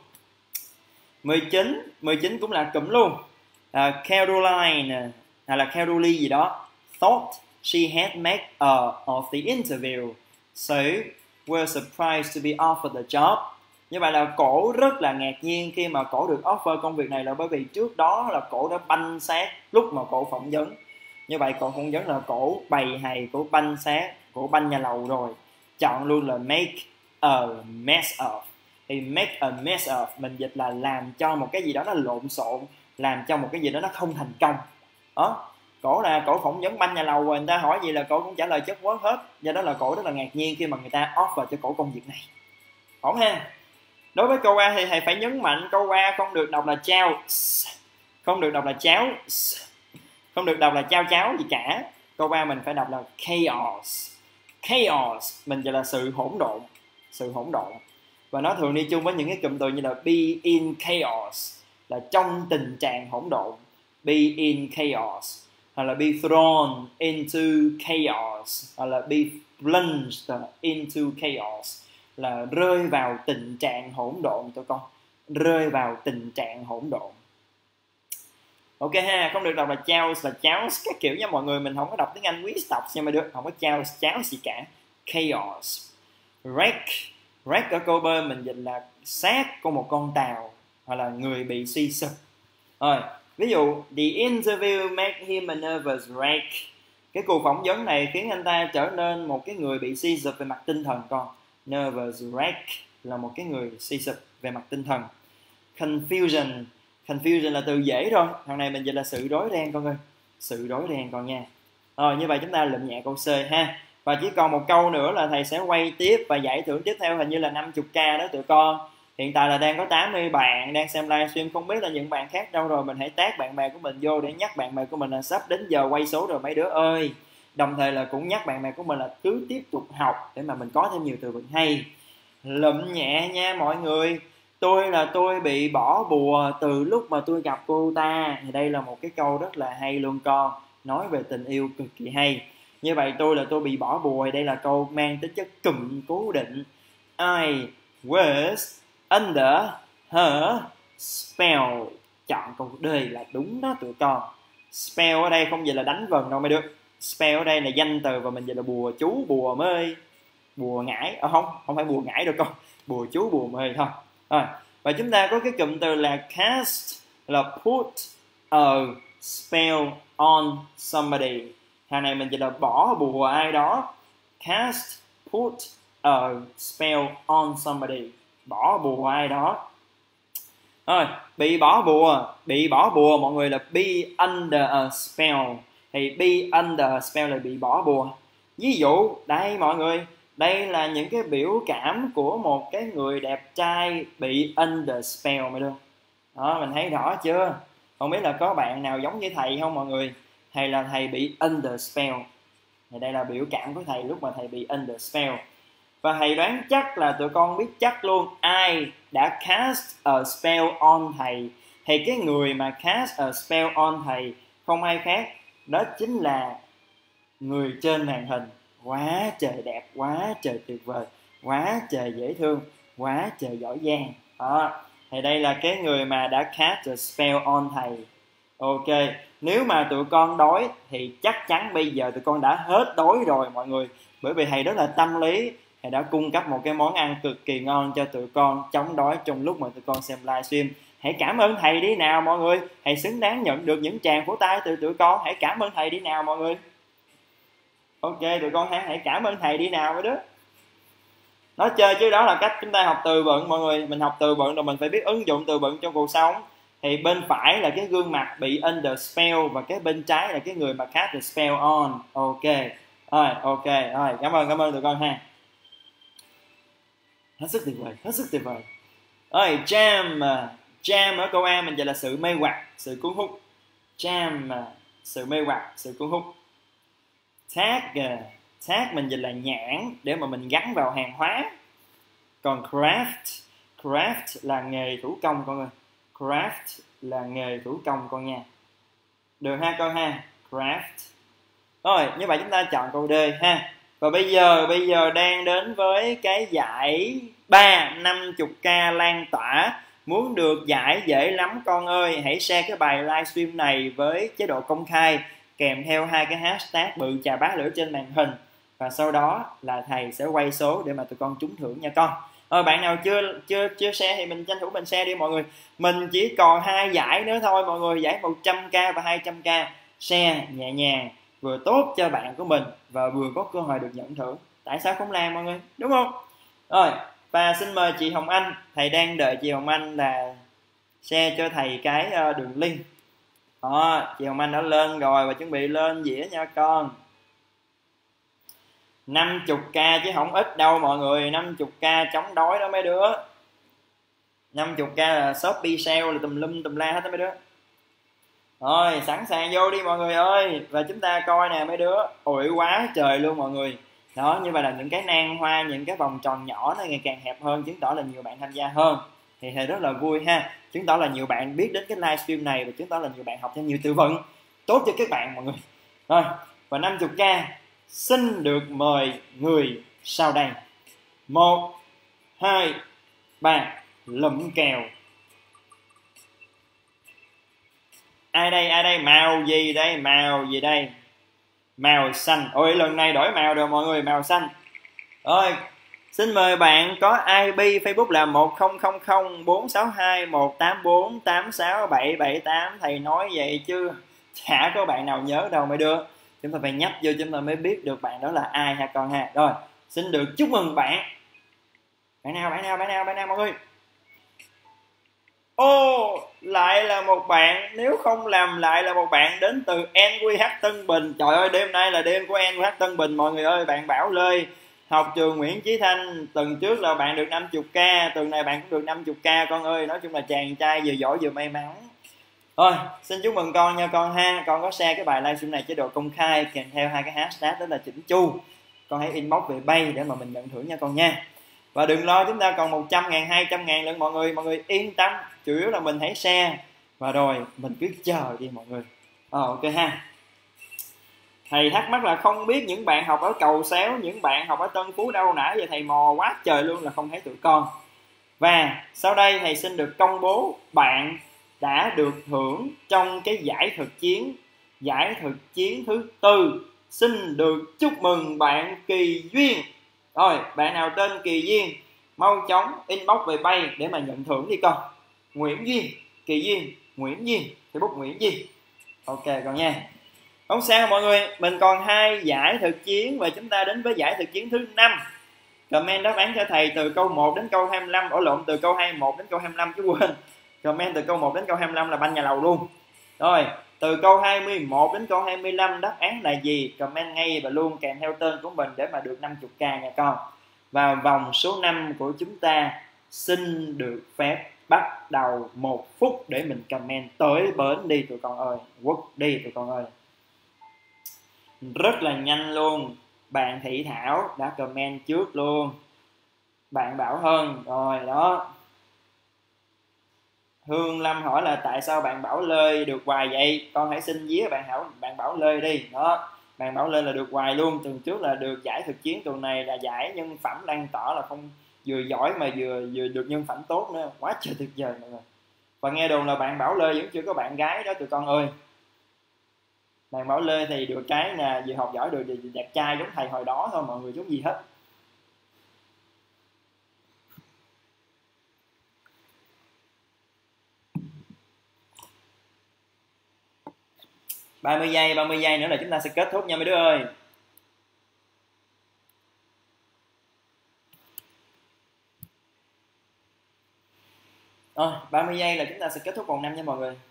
S1: mười chín, mười chín cũng là cụm luôn. Uh, Caroline hay là Caroline gì đó, thought she had made a of the interview, so were surprised to be offered the job. Như vậy là cổ rất là ngạc nhiên khi mà cổ được offer công việc này, là bởi vì trước đó là cổ đã banh xác lúc mà cổ phỏng vấn. Như vậy cổ phỏng vấn là cổ bày hay, cổ banh xác, cổ banh nhà lầu rồi. Chọn luôn là make a mess of. Thì make a mess of mình dịch là làm cho một cái gì đó nó lộn xộn, làm cho một cái gì đó nó không thành công. Đó, cổ là cổ phỏng vấn banh nhà lầu rồi, người ta hỏi gì là cổ cũng trả lời chất quất hết. Do đó là cổ rất là ngạc nhiên khi mà người ta offer cho cổ công việc này. Ổn ha. Đối với câu A thì thầy phải nhấn mạnh câu A không được đọc là chao, không được đọc là cháo, không được đọc là chao cháo gì cả. Câu A mình phải đọc là chaos. Chaos mình gọi là sự hỗn độn, sự hỗn độn. Và nó thường đi chung với những cái cụm từ như là be in chaos, là trong tình trạng hỗn độn, be in chaos, hoặc là be thrown into chaos, hoặc là be plunged into chaos, là rơi vào tình trạng hỗn độn tụi con, rơi vào tình trạng hỗn độn. Ok ha, không được đọc là chaos là cháo các kiểu nha mọi người, mình không có đọc tiếng Anh quý đọc nhưng mà được, không có chaos cháo gì cả. Chaos. Wreck, wreck ở câu B mình dịch là xác của một con tàu, hoặc là người bị suy sụp. Rồi, ví dụ the interview made him a nervous wreck. Cái cuộc phỏng vấn này khiến anh ta trở nên một cái người bị suy sụp về mặt tinh thần con. Nervous wreck là một cái người suy sụp về mặt tinh thần. Confusion, confusion là từ dễ thôi, thằng này mình dịch là sự rối ren con ơi, sự rối ren con nha. Rồi như vậy chúng ta lượm nhẹ câu C ha. Và chỉ còn một câu nữa là thầy sẽ quay tiếp và giải thưởng tiếp theo hình như là năm mươi k đó tụi con. Hiện tại là đang có tám mươi bạn đang xem livestream, không biết là những bạn khác đâu rồi. Mình hãy tag bạn bè của mình vô để nhắc bạn bè của mình là sắp đến giờ quay số rồi mấy đứa ơi. Đồng thời là cũng nhắc bạn bè của mình là cứ tiếp tục học để mà mình có thêm nhiều từ vựng hay. Lụm nhẹ nha mọi người. Tôi là tôi bị bỏ bùa từ lúc mà tôi gặp cô ta. Thì đây là một cái câu rất là hay luôn con, nói về tình yêu cực kỳ hay. Như vậy tôi là tôi bị bỏ bùa, thì đây là câu mang tính chất cụm cố định. I was under her spell. Chọn câu D là đúng đó tụi con. Spell ở đây không dịch là đánh vần đâu mấy đứa. Spell ở đây là danh từ và mình dịch là bùa chú, bùa mê, bùa ngải. À, không, không phải bùa ngải đâu con, bùa chú, bùa mê thôi. Rồi, và chúng ta có cái cụm từ là cast, là put a spell on somebody. Hàng này mình chỉ là bỏ bùa ai đó. Cast, put a spell on somebody, bỏ bùa ai đó. Rồi, bị bỏ bùa, bị bỏ bùa mọi người là be under a spell. Thì be under a spell là bị bỏ bùa. Ví dụ, đây mọi người, đây là những cái biểu cảm của một cái người đẹp trai bị under spell mọi người. Đó, mình thấy rõ chưa? Không biết là có bạn nào giống như thầy không mọi người? Thầy là thầy bị under spell. Thì đây là biểu cảm của thầy lúc mà thầy bị under spell. Và thầy đoán chắc là tụi con biết chắc luôn ai đã cast a spell on thầy. Thì cái người mà cast a spell on thầy không ai khác, đó chính là người trên màn hình. Quá trời đẹp, quá trời tuyệt vời, quá trời dễ thương, quá trời giỏi giang. Đó, thì đây là cái người mà đã cast a spell on thầy. Ok, nếu mà tụi con đói thì chắc chắn bây giờ tụi con đã hết đói rồi mọi người. Bởi vì thầy rất là tâm lý, thầy đã cung cấp một cái món ăn cực kỳ ngon cho tụi con chống đói trong lúc mà tụi con xem livestream. Hãy cảm ơn thầy đi nào mọi người. Thầy xứng đáng nhận được những tràng vỗ tay từ tụi con. Hãy cảm ơn thầy đi nào mọi người. Ok, tụi con hãy, hãy cảm ơn thầy đi nào mấy đứa. Nói chơi chứ đó là cách chúng ta học từ vựng mọi người. Mình học từ vựng rồi mình phải biết ứng dụng từ vựng trong cuộc sống. Thì bên phải là cái gương mặt bị under spell, và cái bên trái là cái người mà cast the spell on. Ok rồi, ok rồi, cảm ơn cảm ơn tụi con ha. Hết sức tuyệt vời, hết sức tuyệt vời. Rồi jam, jam ở câu A mình gọi là sự mê hoặc, sự cuốn hút. Jam, sự mê hoặc, sự cuốn hút. Tag, tag mình dịch là nhãn để mà mình gắn vào hàng hóa. Còn craft, craft là nghề thủ công con ơi. Craft là nghề thủ công con nha. Được ha con ha, craft. Rồi, như vậy chúng ta chọn câu D ha. Và bây giờ bây giờ đang đến với cái giải ba năm mươi k lan tỏa. Muốn được giải dễ lắm con ơi. Hãy share cái bài livestream này với chế độ công khai, kèm theo hai cái hashtag bự chà bá lửa trên màn hình. Và sau đó là thầy sẽ quay số để mà tụi con trúng thưởng nha con. Rồi bạn nào chưa chưa chưa share thì mình tranh thủ mình share đi mọi người. Mình chỉ còn hai giải nữa thôi mọi người, giải một trăm k và hai trăm k. Share nhẹ nhàng, vừa tốt cho bạn của mình và vừa có cơ hội được nhận thưởng. Tại sao không làm mọi người, đúng không? Rồi, và xin mời chị Hồng Anh. Thầy đang đợi chị Hồng Anh là share cho thầy cái đường link. Đó, chị Hồng Anh đã lên rồi và chuẩn bị lên dĩa nha con. năm mươi k chứ không ít đâu mọi người. Năm mươi k chống đói đó mấy đứa. Năm mươi k là Shopee sale là tùm lum tùm la hết đó mấy đứa. Rồi sẵn sàng vô đi mọi người ơi. Và chúng ta coi nè mấy đứa. Ôi quá trời luôn mọi người. Đó, như vậy là những cái nang hoa, những cái vòng tròn nhỏ nó ngày càng hẹp hơn, chứng tỏ là nhiều bạn tham gia hơn. Thì thầy rất là vui ha. Chứng tỏ là nhiều bạn biết đến cái livestream này, và chứng tỏ là nhiều bạn học thêm nhiều từ vựng. Tốt cho các bạn mọi người. Rồi, và năm mươi k xin được mời người sau đây. Một, hai, ba, lụm kèo. Ai đây, ai đây, màu gì đây, màu gì đây? Màu xanh. Ôi lần này đổi màu rồi mọi người, màu xanh. Rồi, xin mời bạn có i pê Facebook là một không không không bốn sáu hai một tám bốn tám sáu bảy bảy tám. Thầy nói vậy chứ chả có bạn nào nhớ đâu mấy đứa. Chúng ta phải nhấp vô chúng ta mới biết được bạn đó là ai ha con ha. Rồi, xin được chúc mừng bạn. Bạn nào, bạn nào, bạn nào, bạn nào mọi người? Ô, lại là một bạn, nếu không làm lại là một bạn đến từ en quy hát Tân Bình. Trời ơi, đêm nay là đêm của en quy hát Tân Bình mọi người ơi. Bạn Bảo Lê, học trường Nguyễn Chí Thanh. Tuần trước là bạn được năm mươi k, tuần này bạn cũng được năm mươi k con ơi. Nói chung là chàng trai vừa giỏi vừa may mắn. Rồi, xin chúc mừng con nha con ha. Con có share cái bài livestream này chế độ công khai, kèm theo hai cái hashtag đó là chỉnh chu. Con hãy inbox về bay để mà mình nhận thưởng nha con nha. Và đừng lo, chúng ta còn một trăm ngàn, hai trăm ngàn lần mọi người. Mọi người yên tâm, chủ yếu là mình hãy share. Và rồi mình cứ chờ đi mọi người. Ờ, ok ha. Thầy thắc mắc là không biết những bạn học ở Cầu Xéo, những bạn học ở Tân Phú đâu, nãy giờ thầy mò quá trời luôn là không thấy tụi con. Và sau đây thầy xin được công bố bạn đã được hưởng trong cái giải thực chiến. Giải thực chiến thứ tư. Xin được chúc mừng bạn Kỳ Duyên. Rồi, bạn nào tên Kỳ Duyên, mau chóng inbox về bay để mà nhận thưởng đi con. Nguyễn Duyên, Kỳ Duyên, Nguyễn Duyên, Facebook Nguyễn Duyên. Ok con nha. Không sao mọi người, mình còn hai giải thực chiến và chúng ta đến với giải thực chiến thứ năm. Comment đáp án cho thầy từ câu một đến câu hai mươi lăm, ổ lộn từ câu hai mươi mốt đến câu hai mươi lăm chứ quên. Comment từ câu một đến câu hai mươi lăm là banh nhà lầu luôn. Rồi, từ câu hai mươi mốt đến câu hai mươi lăm đáp án là gì? Comment ngay và luôn kèm theo tên của mình để mà được năm mươi k nha con. Và vòng số năm của chúng ta xin được phép bắt đầu một phút để mình comment tới bến đi tụi con ơi. Quất đi tụi con ơi. Rất là nhanh luôn. Bạn Thị Thảo đã comment trước luôn. Bạn Bảo Hân, rồi đó. Hương Lâm hỏi là tại sao bạn Bảo Lê được hoài vậy? Con hãy xin vía bạn Hảo, bạn Bảo Lê đi. Đó, bạn Bảo Lê là được hoài luôn. Tuần trước là được giải thực chiến, tuần này là giải nhân phẩm lan tỏa, là không vừa giỏi mà vừa vừa được nhân phẩm tốt nữa. Quá trời tuyệt vời mọi người. Và nghe đồn là bạn Bảo Lê vẫn chưa có bạn gái đó tụi con ơi. Bạn Bảo Lê thì được cái là vừa học giỏi được đẹp trai giống thầy hồi đó thôi mọi người, giống gì hết. ba mươi giây, ba mươi giây nữa là chúng ta sẽ kết thúc nha mấy đứa ơi. Rồi, ba mươi giây là chúng ta sẽ kết thúc vòng năm nha mọi người.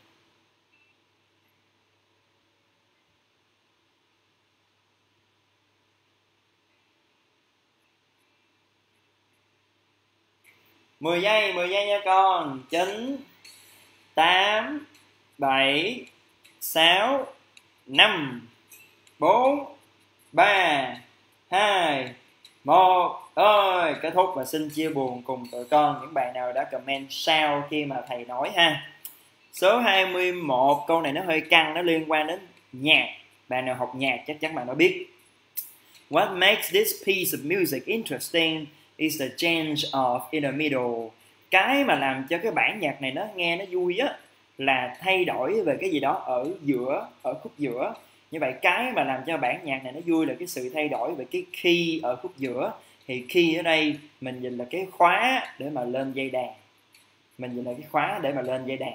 S1: mười giây, mười giây nha con. chín, tám, bảy, sáu, năm, bốn, ba, hai, một. Ơi, kết thúc và xin chia buồn cùng tụi con những bạn nào đã comment sau khi mà thầy nói ha. Số hai mươi mốt, câu này nó hơi căng, nó liên quan đến nhạc. Bạn nào học nhạc chắc chắn bạn nó biết. What makes this piece of music interesting is the change of in the middle. Cái mà làm cho cái bản nhạc này nó nghe nó vui á là thay đổi về cái gì đó ở giữa, ở khúc giữa. Như vậy cái mà làm cho bản nhạc này nó vui là cái sự thay đổi về cái key ở khúc giữa. Thì key ở đây mình nhìn là cái khóa để mà lên dây đàn. Mình nhìn là cái khóa để mà lên dây đàn.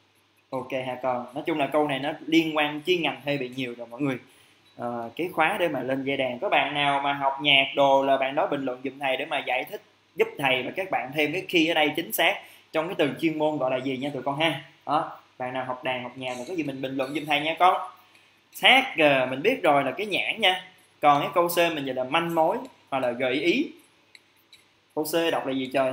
S1: Ok ha con. Nói chung là câu này nó liên quan chuyên ngành hơi bị nhiều rồi mọi người. À, cái khóa để mà lên dây đàn. Có bạn nào mà học nhạc đồ là bạn đó bình luận giùm thầy để mà giải thích giúp thầy và các bạn thêm cái key ở đây chính xác trong cái từ chuyên môn gọi là gì nha tụi con ha. Đó, bạn nào học đàn học nhạc là có gì mình bình luận giùm thầy nha con. Hát mình biết rồi là cái nhãn nha. Còn cái câu C mình gọi là manh mối hoặc là gợi ý. Câu C đọc là gì trời?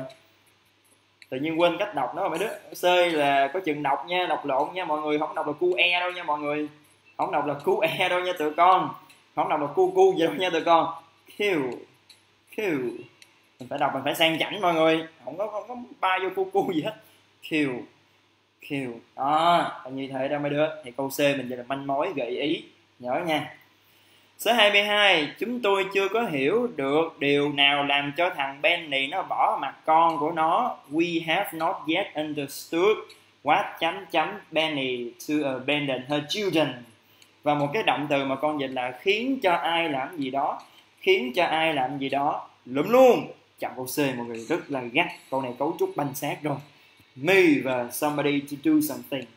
S1: Tự nhiên quên cách đọc nó rồi mấy đứa. C là có chừng đọc nha, đọc lộn nha mọi người, không đọc là cu e đâu nha mọi người. Không đọc là cu e đâu nha tụi con. Không đọc là cu cu gì đâu nha tụi con. Kill. Kill. Mình phải đọc, mình phải sang chảnh mọi người. Không có, không có ba vô cu cu gì hết. Kill. Kill. Đó, như thế đâu mấy đứa. Thì câu C mình gọi là manh mối gợi ý. Nhớ nha. Số hai mươi hai, chúng tôi chưa có hiểu được điều nào làm cho thằng Benny nó bỏ mặt con của nó. We have not yet understood what chấm chấm Benny to abandon her children. Và một cái động từ mà con dịch là khiến cho ai làm gì đó. Khiến cho ai làm gì đó. Lụm luôn. Chọn câu C mọi người, rất là gắt. Câu này cấu trúc banh xác rồi. Me và somebody to do something.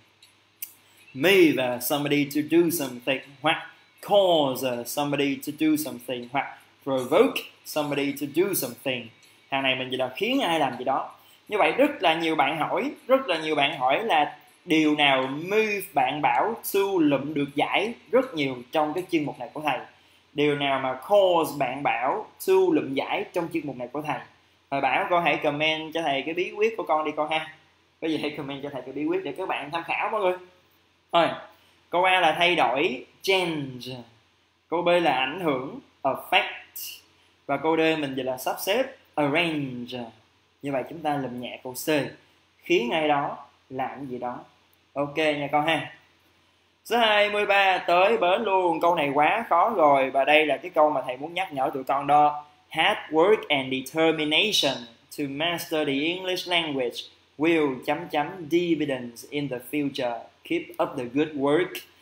S1: Me và somebody to do something. Hoặc cause somebody to do something. Hoặc provoke somebody to do something. Hàng này mình chỉ là khiến ai làm gì đó. Như vậy rất là nhiều bạn hỏi. Rất là nhiều bạn hỏi là điều nào move bạn bảo Su lụm được giải rất nhiều trong cái chuyên mục này của thầy. Điều nào mà cause bạn bảo Su lụm giải trong chuyên mục này của thầy. Rồi bảo con hãy comment cho thầy cái bí quyết của con đi con ha. Có gì hãy comment cho thầy cái bí quyết để các bạn tham khảo mọi người. Rồi, câu A là thay đổi, change. Câu B là ảnh hưởng, affect. Và câu D mình dịch là sắp xếp, arrange. Như vậy chúng ta lụm nhẹ câu C. Khiến ai đó làm gì đó. Ok nha con ha. Số hai mươi ba tới bến luôn. Câu này quá khó rồi. Và đây là cái câu mà thầy muốn nhắc nhở tụi con đó. Hard work and determination to master the English language will chấm chấm dividends in the future. Keep up the good work.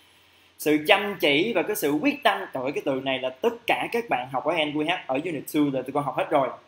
S1: Sự chăm chỉ và cái sự quyết tâm. Trời ơi, cái từ này là tất cả các bạn học ở en quy hát ở Unit hai là tụi con học hết rồi.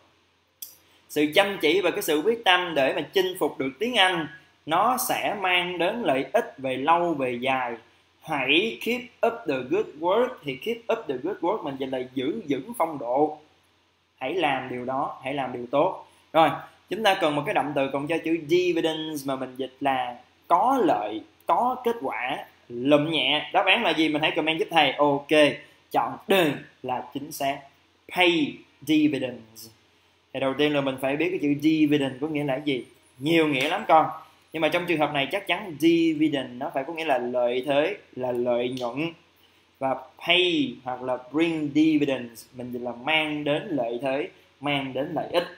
S1: Sự chăm chỉ và cái sự quyết tâm để mà chinh phục được tiếng Anh nó sẽ mang đến lợi ích về lâu về dài. Hãy keep up the good work. Thì keep up the good work mình dịch là giữ vững phong độ. Hãy làm điều đó, hãy làm điều tốt. Rồi, chúng ta cần một cái động từ cộng cho chữ dividends mà mình dịch là có lợi, có kết quả. Lụm nhẹ, đáp án là gì mình hãy comment giúp thầy. Ok, chọn D là chính xác. Pay dividends. Thì đầu tiên là mình phải biết cái chữ dividend có nghĩa là gì. Nhiều nghĩa lắm con. Nhưng mà trong trường hợp này chắc chắn dividend nó phải có nghĩa là lợi thế, là lợi nhuận. Và pay hoặc là bring dividends mình dịch là mang đến lợi thế, mang đến lợi ích.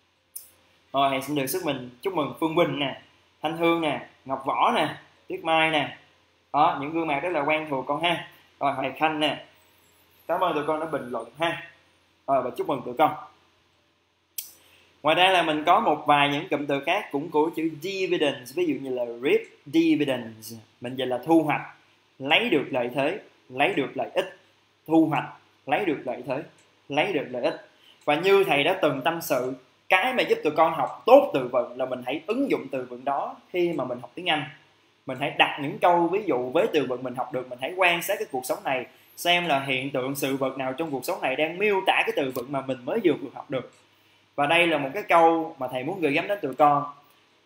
S1: Rồi thầy xin được sức mình chúc mừng Phương Bình nè, Thanh Hương nè, Ngọc Võ nè, Tuyết Mai nè. Đó, những gương mặt rất là quen thuộc con ha. Rồi Hoài Khanh nè. Cảm ơn tụi con đã bình luận ha. Rồi và chúc mừng tụi con. Ngoài ra là mình có một vài những cụm từ khác cũng của chữ dividends. Ví dụ như là reap dividends. Mình dịch là thu hoạch, lấy được lợi thế, lấy được lợi ích. Thu hoạch, lấy được lợi thế, lấy được lợi ích. Và như thầy đã từng tâm sự, cái mà giúp tụi con học tốt từ vựng là mình hãy ứng dụng từ vựng đó khi mà mình học tiếng Anh. Mình hãy đặt những câu ví dụ với từ vựng mình học được. Mình hãy quan sát cái cuộc sống này, xem là hiện tượng sự vật nào trong cuộc sống này đang miêu tả cái từ vựng mà mình mới vừa vừa học được. Và đây là một cái câu mà thầy muốn gửi gắm đến tụi con.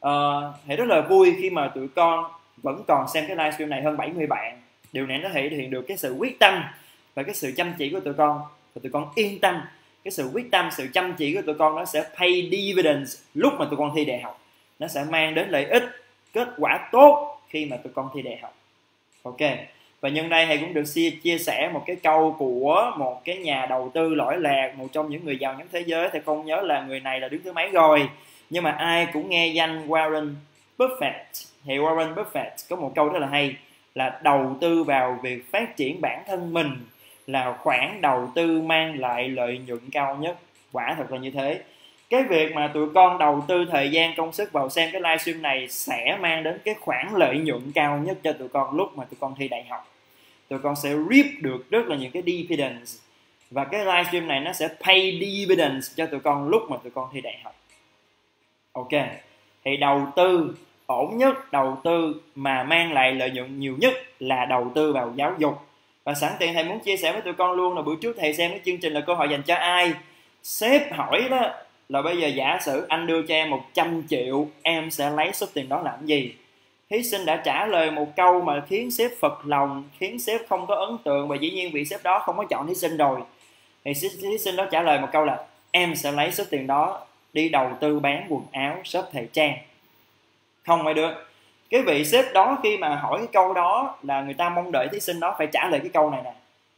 S1: uh, thì rất là vui khi mà tụi con vẫn còn xem cái livestream này hơn bảy mươi bạn. Điều này nó thể hiện được cái sự quyết tâm và cái sự chăm chỉ của tụi con, và tụi con yên tâm cái sự quyết tâm, sự chăm chỉ của tụi con nó sẽ pay dividends lúc mà tụi con thi đại học, nó sẽ mang đến lợi ích, kết quả tốt khi mà tụi con thi đại học. Ok, và nhân đây thầy cũng được chia sẻ một cái câu của một cái nhà đầu tư lỗi lạc, một trong những người giàu nhất thế giới. Thầy không nhớ là người này là đứng thứ mấy rồi, nhưng mà ai cũng nghe danh Warren Buffett. Thì Warren Buffett có một câu rất là hay là đầu tư vào việc phát triển bản thân mình là khoản đầu tư mang lại lợi nhuận cao nhất. Quả thật là như thế. Cái việc mà tụi con đầu tư thời gian công sức vào xem cái livestream này sẽ mang đến cái khoản lợi nhuận cao nhất cho tụi con lúc mà tụi con thi đại học. Tụi con sẽ reap được rất là những cái dividends, và cái livestream này nó sẽ pay dividends cho tụi con lúc mà tụi con thi đại học. Ok, thì đầu tư ổn nhất, đầu tư mà mang lại lợi nhuận nhiều nhất là đầu tư vào giáo dục. Và sẵn tiện thầy muốn chia sẻ với tụi con luôn là bữa trước thầy xem cái chương trình là câu hỏi dành cho ai. Sếp hỏi đó là bây giờ giả sử anh đưa cho em một trăm triệu, em sẽ lấy số tiền đó làm gì? Thí sinh đã trả lời một câu mà khiến sếp phật lòng, khiến sếp không có ấn tượng, và dĩ nhiên vị sếp đó không có chọn thí sinh rồi. Thì thí sinh đó trả lời một câu là em sẽ lấy số tiền đó đi đầu tư bán quần áo, shop thời trang. Không mấy đứa, cái vị sếp đó khi mà hỏi cái câu đó là người ta mong đợi thí sinh đó phải trả lời cái câu này nè.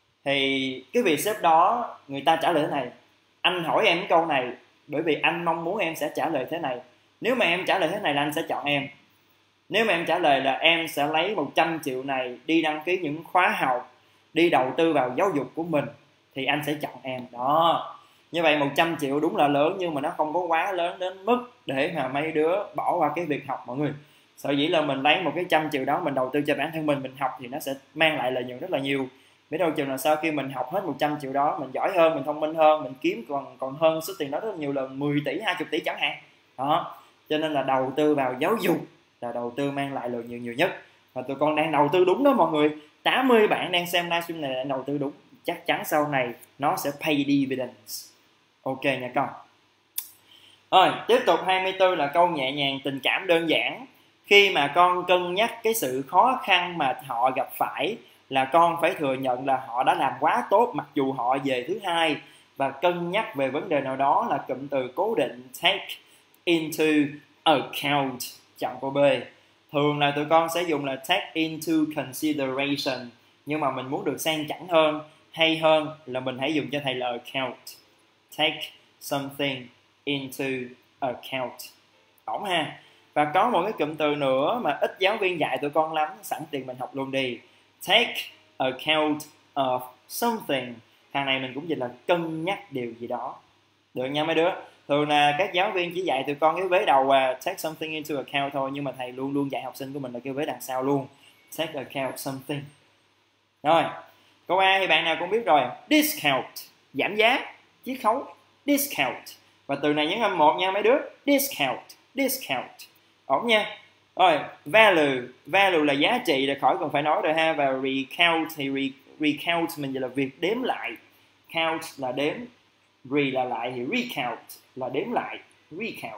S1: Thì cái vị sếp đó người ta trả lời thế này: anh hỏi em cái câu này bởi vì anh mong muốn em sẽ trả lời thế này. Nếu mà em trả lời thế này là anh sẽ chọn em. Nếu mà em trả lời là em sẽ lấy một trăm triệu này đi đăng ký những khóa học, đi đầu tư vào giáo dục của mình, thì anh sẽ chọn em. Đó. Như vậy một trăm triệu đúng là lớn, nhưng mà nó không có quá lớn đến mức để mà mấy đứa bỏ qua cái việc học mọi người. Sở dĩ là mình lấy một cái trăm triệu đó mình đầu tư cho bản thân mình, mình học thì nó sẽ mang lại lợi nhuận rất là nhiều. Biết đâu chừng là sau khi mình học hết một trăm triệu đó, mình giỏi hơn, mình thông minh hơn, mình kiếm còn còn hơn số tiền đó rất là nhiều lần, mười tỷ, hai mươi tỷ chẳng hạn. Đó. Cho nên là đầu tư vào giáo dục là đầu tư mang lại lợi nhuận nhiều nhất. Và tụi con đang đầu tư đúng đó mọi người. tám mươi bạn đang xem livestream này đang đầu tư đúng. Chắc chắn sau này nó sẽ pay dividends. Ok nha con. Rồi, tiếp tục hai mươi tư là câu nhẹ nhàng tình cảm đơn giản. Khi mà con cân nhắc cái sự khó khăn mà họ gặp phải, là con phải thừa nhận là họ đã làm quá tốt mặc dù họ về thứ hai, và cân nhắc về vấn đề nào đó là cụm từ cố định take into account, chọn câu B. Thường là tụi con sẽ dùng là take into consideration, nhưng mà mình muốn được sang chảnh hơn, hay hơn là mình hãy dùng cho thầy là account. Take something into account. Ổn ha. Và có một cái cụm từ nữa mà ít giáo viên dạy tụi con lắm, sẵn tiện mình học luôn đi. Take account of something. Thằng này mình cũng dịch là cân nhắc điều gì đó. Được nha mấy đứa. Thường là các giáo viên chỉ dạy tụi con cái vế đầu là take something into account thôi, nhưng mà thầy luôn luôn dạy học sinh của mình là cái vế đằng sau luôn. Take account something. Rồi, câu A thì bạn nào cũng biết rồi. Discount, giảm giá, chiết khấu. Discount. Và từ này nhấn âm một nha mấy đứa. Discount, discount. Ổn nha. Rồi, value, value là giá trị, là khỏi cần phải nói rồi ha. Và recount thì re, recount mình gọi là việc đếm lại. Count là đếm, re là lại, thì recount là đếm lại, recount.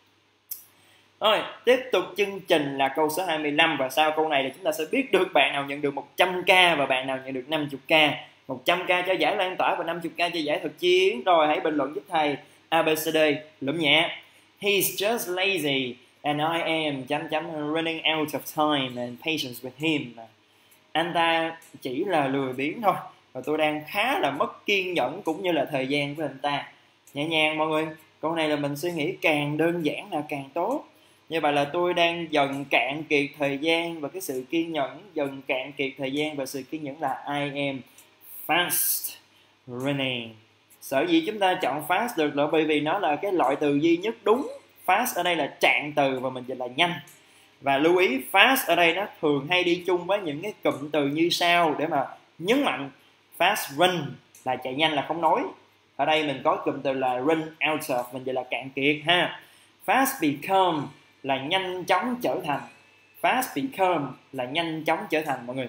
S1: Rồi, tiếp tục chương trình là câu số hai mươi lăm, và sau câu này thì chúng ta sẽ biết được bạn nào nhận được một trăm k và bạn nào nhận được năm mươi k. một trăm k cho giải lan tỏa và năm mươi k cho giải thực chiến. Rồi, hãy bình luận giúp thầy. A, B, C, D, lụm nhẹ. He's just lazy and I am chấm chấm running out of time and patience with him. Anh ta chỉ là lười biếng thôi, và tôi đang khá là mất kiên nhẫn cũng như là thời gian với anh ta. Nhẹ nhàng mọi người. Câu này là mình suy nghĩ càng đơn giản là càng tốt. Như vậy là tôi đang dần cạn kiệt thời gian và cái sự kiên nhẫn. Dần cạn kiệt thời gian và sự kiên nhẫn là I am fast running. Sở dĩ chúng ta chọn fast được là bởi vì nó là cái loại từ duy nhất đúng. Fast ở đây là trạng từ và mình dịch là nhanh. Và lưu ý fast ở đây nó thường hay đi chung với những cái cụm từ như sau để mà nhấn mạnh. Fast run là chạy nhanh, là không nói. Ở đây mình có cụm từ là run out of, mình dịch là cạn kiệt ha. Fast become là nhanh chóng trở thành. Fast become là nhanh chóng trở thành mọi người.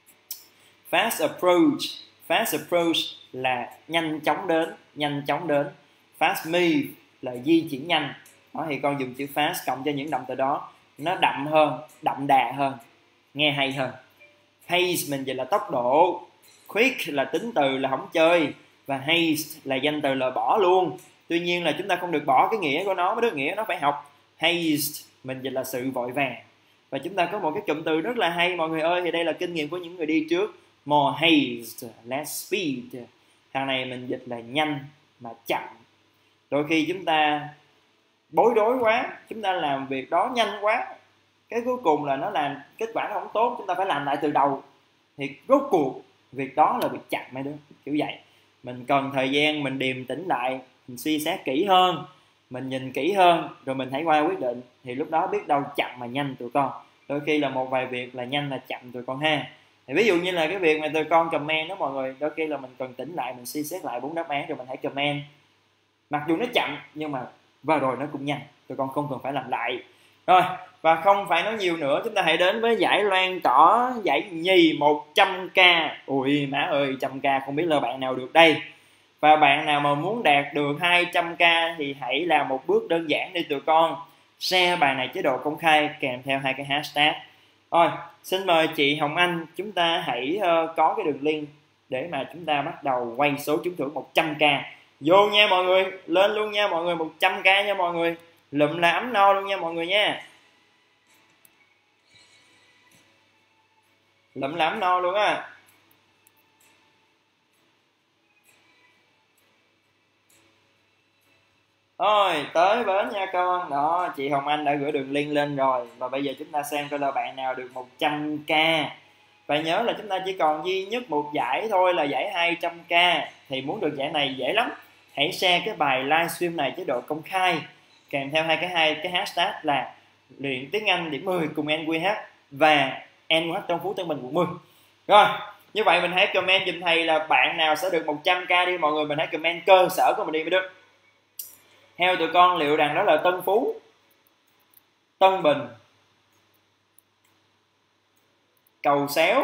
S1: Fast approach, fast approach là nhanh chóng đến, nhanh chóng đến. Fast move là di chuyển nhanh. đó, thì con dùng chữ fast cộng cho những động từ đó nó đậm hơn, đậm đà hơn, nghe hay hơn. Pace mình dịch là tốc độ, quick là tính từ là không chơi, và haste là danh từ là bỏ luôn. Tuy nhiên là chúng ta không được bỏ cái nghĩa của nó, với đức nghĩa nó phải học. Haste mình dịch là sự vội vàng. Và chúng ta có một cái cụm từ rất là hay mọi người ơi, thì đây là kinh nghiệm của những người đi trước. More haste, less speed. Thằng này mình dịch là nhanh mà chậm. Đôi khi chúng ta bối rối quá, chúng ta làm việc đó nhanh quá, cái cuối cùng là nó làm kết quả nó không tốt, chúng ta phải làm lại từ đầu, thì rốt cuộc việc đó là việc chậm mấy đứa, kiểu vậy. Mình cần thời gian mình điềm tĩnh lại, mình suy xét kỹ hơn, mình nhìn kỹ hơn, rồi mình hãy qua quyết định, thì lúc đó biết đâu chậm mà nhanh tụi con. Đôi khi là một vài việc là nhanh là chậm tụi con ha. Thì ví dụ như là cái việc mà tụi con comment đó mọi người, đôi khi là mình cần tĩnh lại, mình suy xét lại bốn đáp án rồi mình hãy comment. Mặc dù nó chậm nhưng mà và rồi nó cũng nhanh, tụi con không cần phải làm lại. Rồi, và không phải nói nhiều nữa, chúng ta hãy đến với giải loan cỏ, giải nhì một trăm k. Ui má ơi, một trăm k không biết là bạn nào được đây. Và bạn nào mà muốn đạt được hai trăm k thì hãy làm một bước đơn giản đi tụi con. Share bài này chế độ công khai kèm theo hai cái hashtag. Rồi, xin mời chị Hồng Anh, chúng ta hãy uh, có cái đường link để mà chúng ta bắt đầu quay số trúng thưởng một trăm k. Vô nha mọi người, lên luôn nha mọi người, một trăm k nha mọi người. Lụm là ấm no luôn nha mọi người nha. Lụm là ấm no luôn á. Rồi, tới bến nha con. Đó, chị Hồng Anh đã gửi đường link lên rồi. Và bây giờ chúng ta xem coi là bạn nào được một trăm k. Và nhớ là chúng ta chỉ còn duy nhất một giải thôi, là giải hai trăm k. Thì muốn được giải này dễ lắm. Hãy share cái bài livestream này chế độ công khai kèm theo hai cái hai cái hashtag là luyện tiếng Anh điểm mười cùng en quy hát và en quy hát trong Phú Tân Bình quận mười. Rồi, như vậy mình hãy comment giùm thầy là bạn nào sẽ được một trăm k đi mọi người. Mình hãy comment cơ sở của mình đi mới được. Theo tụi con liệu rằng đó là Tân Phú, Tân Bình, Cầu Xéo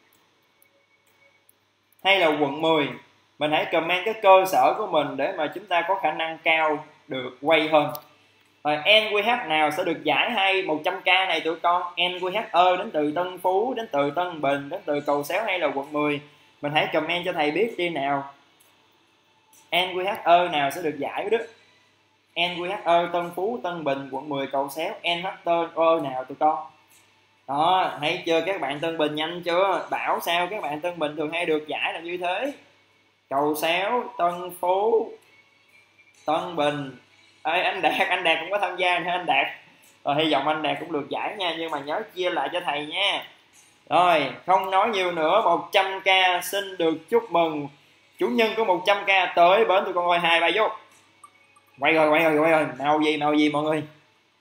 S1: hay là quận mười? Mình hãy comment cái cơ sở của mình để mà chúng ta có khả năng cao được quay hơn. Rồi en quy hát nào sẽ được giải hay một trăm k này tụi con? en quy hát ơ đến từ Tân Phú, đến từ Tân Bình, đến từ Cầu Xéo hay là quận mười? Mình hãy comment cho thầy biết đi nào. en quy hát ơ nào sẽ được giải đó? en quy hát ơ Tân Phú, Tân Bình, quận mười, Cầu Xéo, en quy hát ơ nào tụi con? Đó, thấy chưa các bạn Tân Bình nhanh chưa? Bảo sao các bạn Tân Bình thường hay được giải là như thế. Cầu Xéo, Tân Phú, Tân Bình. Ê, anh Đạt, anh Đạt cũng có tham gia nữa anh Đạt. Rồi hy vọng anh Đạt cũng được giải nha, nhưng mà nhớ chia lại cho thầy nha. Rồi, không nói nhiều nữa, một trăm k xin được chúc mừng chủ nhân của một trăm k tới bến tụi con ơi, hai ba vô. Quay rồi, quay rồi, quay rồi. Màu gì, màu gì mọi người?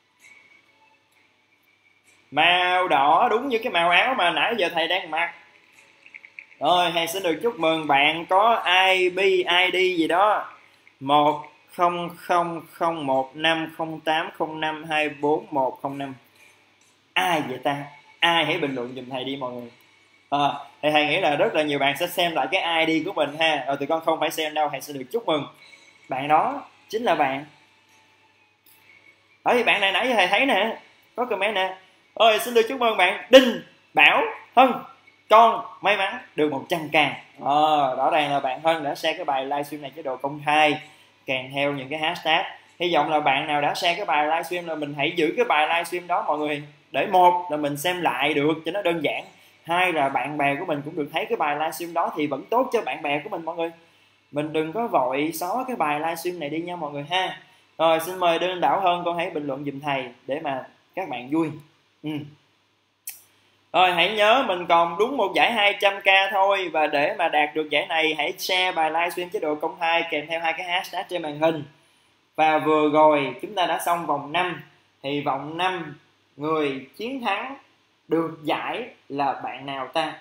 S1: Màu đỏ, đúng như cái màu áo mà nãy giờ thầy đang mặc. Rồi, thầy xin được chúc mừng bạn có i bê i đê gì đó một không không không một năm không tám không năm hai bốn một không năm. Ai vậy ta? Ai hãy bình luận giùm thầy đi mọi người. À, thì thầy nghĩ là rất là nhiều bạn sẽ xem lại cái i đê của mình ha. Rồi tụi con không phải xem đâu, thầy sẽ được chúc mừng bạn đó chính là bạn. Ở thì bạn này nãy giờ thầy thấy nè, có comment nè. Ôi xin được chúc mừng bạn Đinh Bảo Hân, con may mắn được một trăm k. Ờ, rõ ràng là bạn Hân đã share cái bài livestream này chế độ công khai kèm theo những cái hashtag. Hy vọng là bạn nào đã share cái bài livestream là mình hãy giữ cái bài livestream đó mọi người, để một là mình xem lại được cho nó đơn giản, hai là bạn bè của mình cũng được thấy cái bài livestream đó thì vẫn tốt cho bạn bè của mình mọi người. Mình đừng có vội xóa cái bài livestream này đi nha mọi người ha. Rồi xin mời Đinh Bảo Hân, con hãy bình luận giùm thầy để mà các bạn vui. Ừ. Rồi hãy nhớ mình còn đúng một giải hai trăm k thôi. Và để mà đạt được giải này hãy share bài livestream chế độ công khai kèm theo hai cái hashtag trên màn hình. Và vừa rồi chúng ta đã xong vòng năm. Thì vòng năm người chiến thắng được giải là bạn nào ta?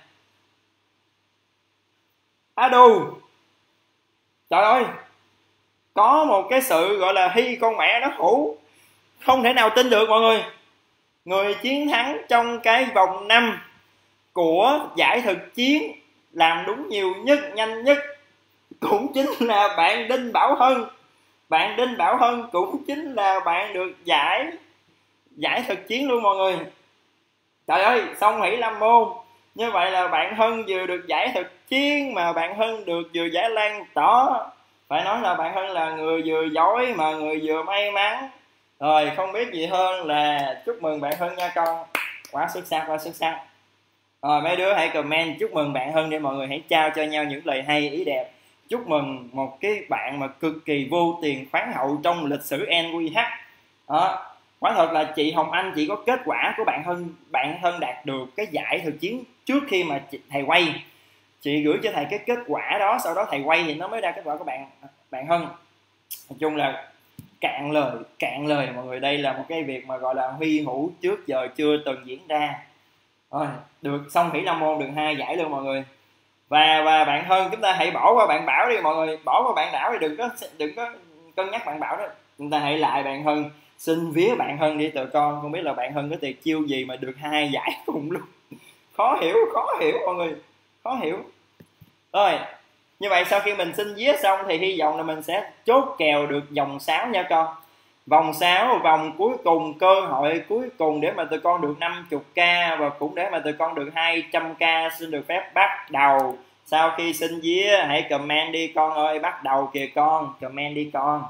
S1: À đù, trời ơi, có một cái sự gọi là hy con mẹ nó hủ, không thể nào tin được mọi người. Người chiến thắng trong cái vòng năm của giải thực chiến làm đúng nhiều nhất, nhanh nhất cũng chính là bạn Đinh Bảo Hân. bạn Đinh Bảo Hân cũng chính là bạn được giải giải thực chiến luôn mọi người. Trời ơi, Song Hỷ Lâm Môn. Như vậy là bạn Hân vừa được giải thực chiến mà bạn Hân được vừa giải lan tỏa. Phải nói là bạn Hân là người vừa giỏi mà người vừa may mắn. Rồi không biết gì hơn là chúc mừng bạn Hân nha con. Quá xuất sắc, quá xuất sắc. Rồi mấy đứa hãy comment chúc mừng bạn Hân để mọi người hãy trao cho nhau những lời hay ý đẹp. Chúc mừng một cái bạn mà cực kỳ vô tiền khoáng hậu trong lịch sử en quy hát. Đó. Quả thật là chị Hồng Anh chỉ có kết quả của bạn Hân bạn Hân đạt được cái giải thực chiến trước khi mà chị, thầy quay. Chị gửi cho thầy cái kết quả đó, sau đó thầy quay thì nó mới ra kết quả của bạn bạn Hân. Nói chung là cạn lời cạn lời mọi người, đây là một cái việc mà gọi là huy hữu trước giờ chưa từng diễn ra. Rồi được Song Hỷ Lâm Môn được hai giải luôn mọi người. Và và bạn Hân chúng ta hãy bỏ qua bạn Bảo đi mọi người, bỏ qua bạn Bảo thì đừng có đừng có cân nhắc bạn Bảo đó, chúng ta hãy lại bạn Hân, xin vía bạn Hân đi tụi con. Không biết là bạn Hân có tuyệt chiêu gì mà được hai giải cùng luôn, khó hiểu khó hiểu mọi người, khó hiểu. Rồi như vậy sau khi mình xin vía xong thì hy vọng là mình sẽ chốt kèo được vòng sáu nha con. Vòng sáu, vòng cuối cùng, cơ hội cuối cùng để mà tụi con được năm mươi k và cũng để mà tụi con được hai trăm k. Xin được phép bắt đầu. Sau khi xin vía hãy comment đi con ơi, bắt đầu kìa con, comment đi con.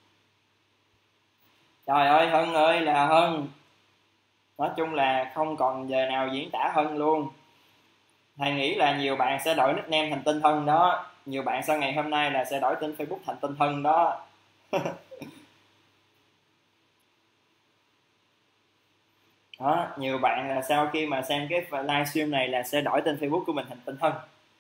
S1: Trời ơi Hân ơi là Hân. Nói chung là không còn giờ nào diễn tả Hân luôn. Thầy nghĩ là nhiều bạn sẽ đổi nickname thành Tinh Hân đó. Nhiều bạn sau ngày hôm nay là sẽ đổi tên Facebook thành Tinh Hân đó. Đó, nhiều bạn là sau khi mà xem cái livestream này là sẽ đổi tên Facebook của mình thành Tinh Hân.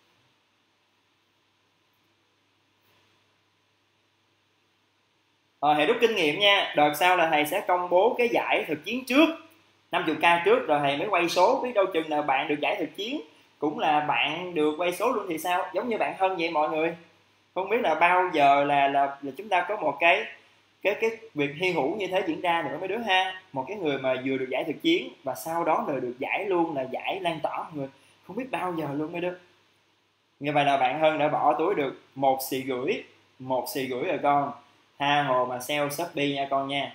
S1: Rồi thầy rút kinh nghiệm nha. Đợt sau là thầy sẽ công bố cái giải thực chiến trước năm mươi k trước rồi thầy mới quay số. Biết đâu chừng là bạn được giải thực chiến cũng là bạn được quay số luôn thì sao, giống như bạn Hân vậy mọi người. Không biết là bao giờ là là, là chúng ta có một cái cái cái việc hy hữu như thế diễn ra nữa mấy đứa ha. Một cái người mà vừa được giải thực chiến và sau đó là được giải luôn là giải lan tỏa mọi người, không biết bao giờ luôn mấy đứa. Như vậy là bạn Hân đã bỏ túi được một xì gửi một xì gửi rồi con. Tha hồ mà sale Shopee nha con nha.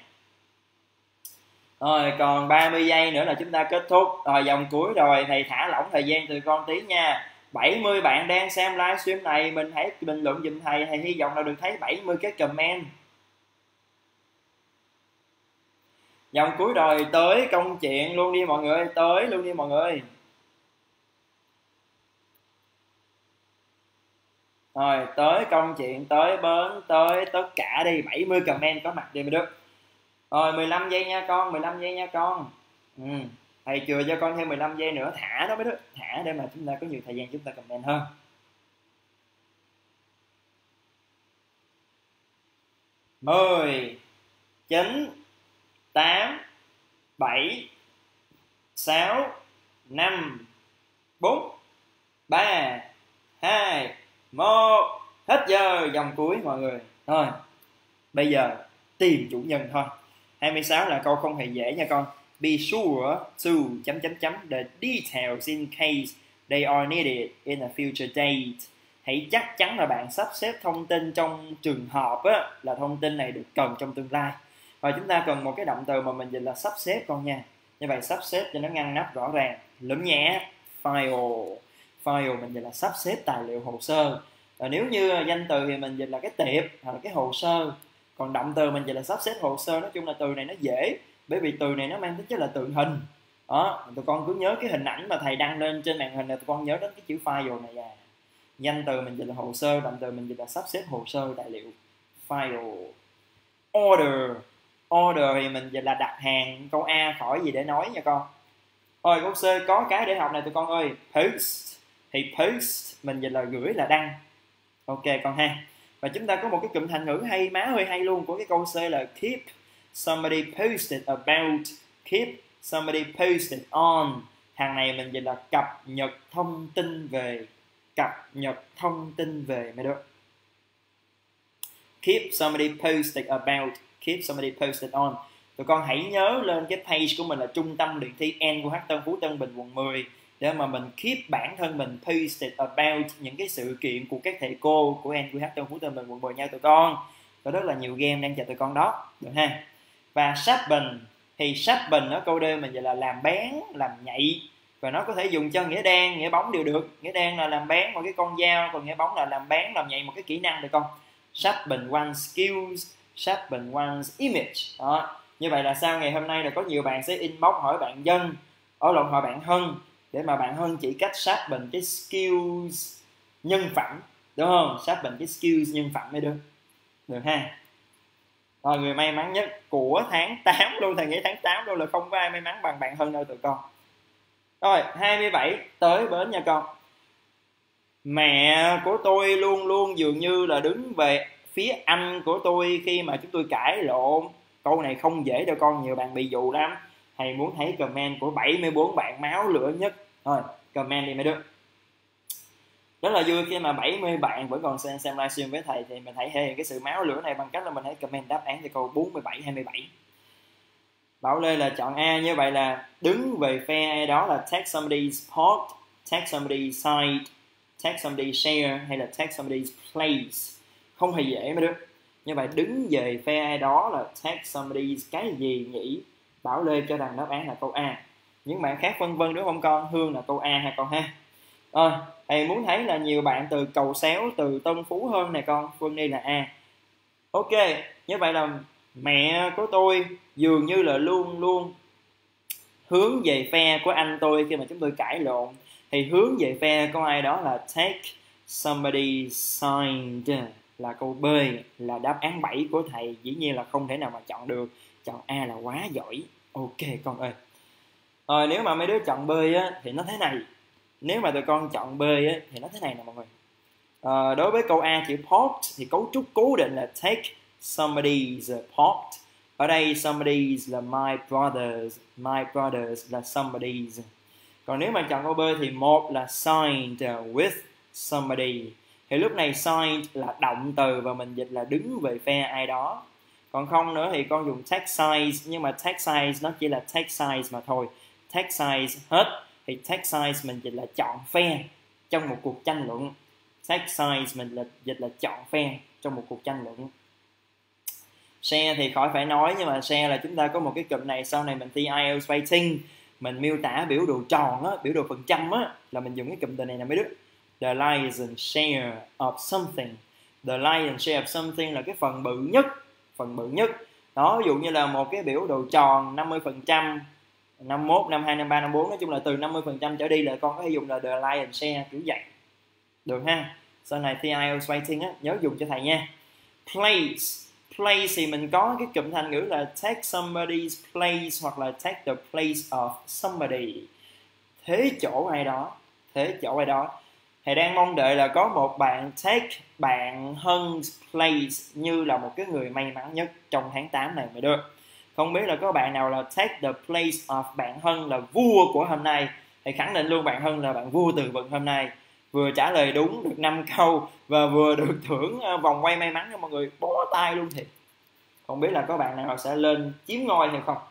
S1: Rồi còn ba mươi giây nữa là chúng ta kết thúc. Rồi vòng cuối rồi, thầy thả lỏng thời gian từ con tí nha. bảy mươi bạn đang xem livestream này, mình hãy bình luận giùm thầy. Thầy hy vọng là được thấy bảy mươi cái comment. Vòng cuối rồi, tới công chuyện luôn đi mọi người, tới luôn đi mọi người. Rồi tới công chuyện, tới bến, tới tất cả đi, bảy mươi comment có mặt đi mấy đứa. Rồi mười lăm giây nha con, mười lăm giây nha con. Ừ. Thầy chừa cho con thêm mười lăm giây nữa, thả đó mấy đứa, thả để mà chúng ta có nhiều thời gian chúng ta comment hơn. Mười, chín, tám, bảy, sáu, năm, bốn, ba, hai, một. Hết giờ, vòng cuối mọi người. Rồi bây giờ tìm chủ nhân thôi. Hai mươi sáu là câu không hề dễ nha con. Be sure to chấm chấm chấm the details in case they are needed in a future date. Hãy chắc chắn là bạn sắp xếp thông tin trong trường hợp á, là thông tin này được cần trong tương lai. Và chúng ta cần một cái động từ mà mình dịch là sắp xếp con nha. Như vậy sắp xếp cho nó ngăn nắp rõ ràng. Lụm nhẹ, file. File mình dịch là sắp xếp tài liệu hồ sơ. Và nếu như danh từ thì mình dịch là cái tiệp hoặc là cái hồ sơ. Còn động từ mình dịch là sắp xếp hồ sơ. Nói chung là từ này nó dễ, bởi vì từ này nó mang tính chất là tượng hình. Đó, tụi con cứ nhớ cái hình ảnh mà thầy đăng lên trên màn hình là tụi con nhớ đến cái chữ file này à. Danh từ mình dịch là hồ sơ, động từ mình dịch là sắp xếp hồ sơ tài liệu. File. Order. Order thì mình dịch là đặt hàng. Câu A khỏi gì để nói nha con. Rồi câu C có cái để học này tụi con ơi. Post. Thì post mình dịch là gửi, là đăng. Ok con ha. Và chúng ta có một cái cụm thành ngữ hay, má hơi hay luôn của cái câu C là keep somebody posted about. Keep somebody posted on. Hàng này mình dịch là cập nhật thông tin về. Cập nhật thông tin về mấy đứa. Keep somebody posted about. Keep somebody posted on. Tụi con hãy nhớ lên cái page của mình là Trung tâm luyện thi en quy hát Tân Phú Tân Bình quận mười để mà mình keep bản thân mình posted about những cái sự kiện của các thầy cô của en quy hát Tân Phú Tân Bình quận mười nha tụi con. có rất là nhiều game đang chờ tụi con đó, được ha. Và sharpen thì sharpen ở câu D mình vậy là làm bén, làm nhạy, và nó có thể dùng cho nghĩa đen, nghĩa bóng đều được. Nghĩa đen là làm bén một cái con dao, còn nghĩa bóng là làm bén, làm nhạy một cái kỹ năng, được không? Sharpen one's skills, sharpen one's image. Đó. Như vậy là sao? Ngày hôm nay là có nhiều bạn sẽ inbox hỏi bạn Dân, ở lộn hỏi bạn Hân, để mà bạn Hân chỉ cách sharpen cái skills nhân phẩm, đúng không? Sharpen cái skills nhân phẩm mới được, được ha. Rồi, người may mắn nhất của tháng tám luôn, thầy nghĩ tháng tám luôn là không có ai may mắn bằng bạn Hân đâu tụi con. Rồi, hai mươi bảy tới bến nha con. Mẹ của tôi luôn luôn dường như là đứng về phía anh của tôi khi mà chúng tôi cãi lộn. Câu này không dễ đâu con, nhiều bạn bị dụ lắm. Thầy muốn thấy comment của bảy mươi bốn bạn máu lửa nhất. Rồi, comment đi mấy đứa. Rất là vui khi mà bảy mươi bạn vẫn còn xem, xem livestream với thầy, thì mình hãy thể hiện cái sự máu lửa này bằng cách là mình hãy comment đáp án cho câu bốn mươi bảy hai mươi bảy. Bảo Lê là chọn A, như vậy là đứng về phe ai đó là take somebody's part, take somebody's side, take somebody's share hay là take somebody's place. Không hề dễ mấy đứa. Như vậy đứng về phe ai đó là take somebody's cái gì nhỉ? Bảo Lê cho rằng đáp án là câu A. Những bạn khác vân vân đúng không con? Hương là câu A hay câu ha? Rồi, thầy muốn thấy là nhiều bạn từ Cầu Xéo, từ Tân Phú hơn này con. Phương đây là A. Ok, như vậy là mẹ của tôi dường như là luôn luôn hướng về phe của anh tôi khi mà chúng tôi cãi lộn. Thì hướng về phe của ai đó là take somebody's side, là câu B, là đáp án bảy của thầy. Dĩ nhiên là không thể nào mà chọn được. Chọn A là quá giỏi. Ok con ơi. Rồi, nếu mà mấy đứa chọn B á, thì nó thế này. Nếu mà tụi con chọn B á, thì nó thế này nè mọi người. À, đối với câu A chữ part thì cấu trúc cố định là take somebody's part. Ở đây somebody's là my brothers, my brothers là somebody's. Còn nếu mà chọn câu B thì một là signed with somebody. Thì lúc này signed là động từ và mình dịch là đứng về phe ai đó. Còn không nữa thì con dùng take sides, nhưng mà take sides nó chỉ là take sides mà thôi. Take sides hết. Thì take sides mình dịch là chọn phe trong một cuộc tranh luận. Take sides mình là dịch là chọn phe trong một cuộc tranh luận. Share thì khỏi phải nói, nhưng mà share là chúng ta có một cái cụm này sau này mình thi ai eo writing, mình miêu tả biểu đồ tròn á, biểu đồ phần trăm á, là mình dùng cái cụm từ này là mấy đứa. The lion's share of something. The lion's share of something là cái phần bự nhất, phần bự nhất. Đó, ví dụ như là một cái biểu đồ tròn năm mươi phần trăm, năm mốt, năm hai, năm ba, năm bốn, nói chung là từ năm mươi phần trăm trở đi là con có thể dùng là the lion's share kiểu vậy. Được ha. Sau này thi ai eo writing á, nhớ dùng cho thầy nha. Place. Place thì mình có cái cụm thành ngữ là take somebody's place hoặc là take the place of somebody. Thế chỗ ai đó, thế chỗ ai đó. Thầy đang mong đợi là có một bạn take bạn Hân place như là một cái người may mắn nhất trong tháng tám này mới được. Không biết là có bạn nào là take the place of bạn Hân là vua của hôm nay. Thầy khẳng định luôn bạn Hân là bạn vua từ vựng hôm nay. Vừa trả lời đúng được năm câu và vừa được thưởng vòng quay may mắn cho mọi người, bó tay luôn thiệt. Không biết là có bạn nào sẽ lên chiếm ngôi hay không.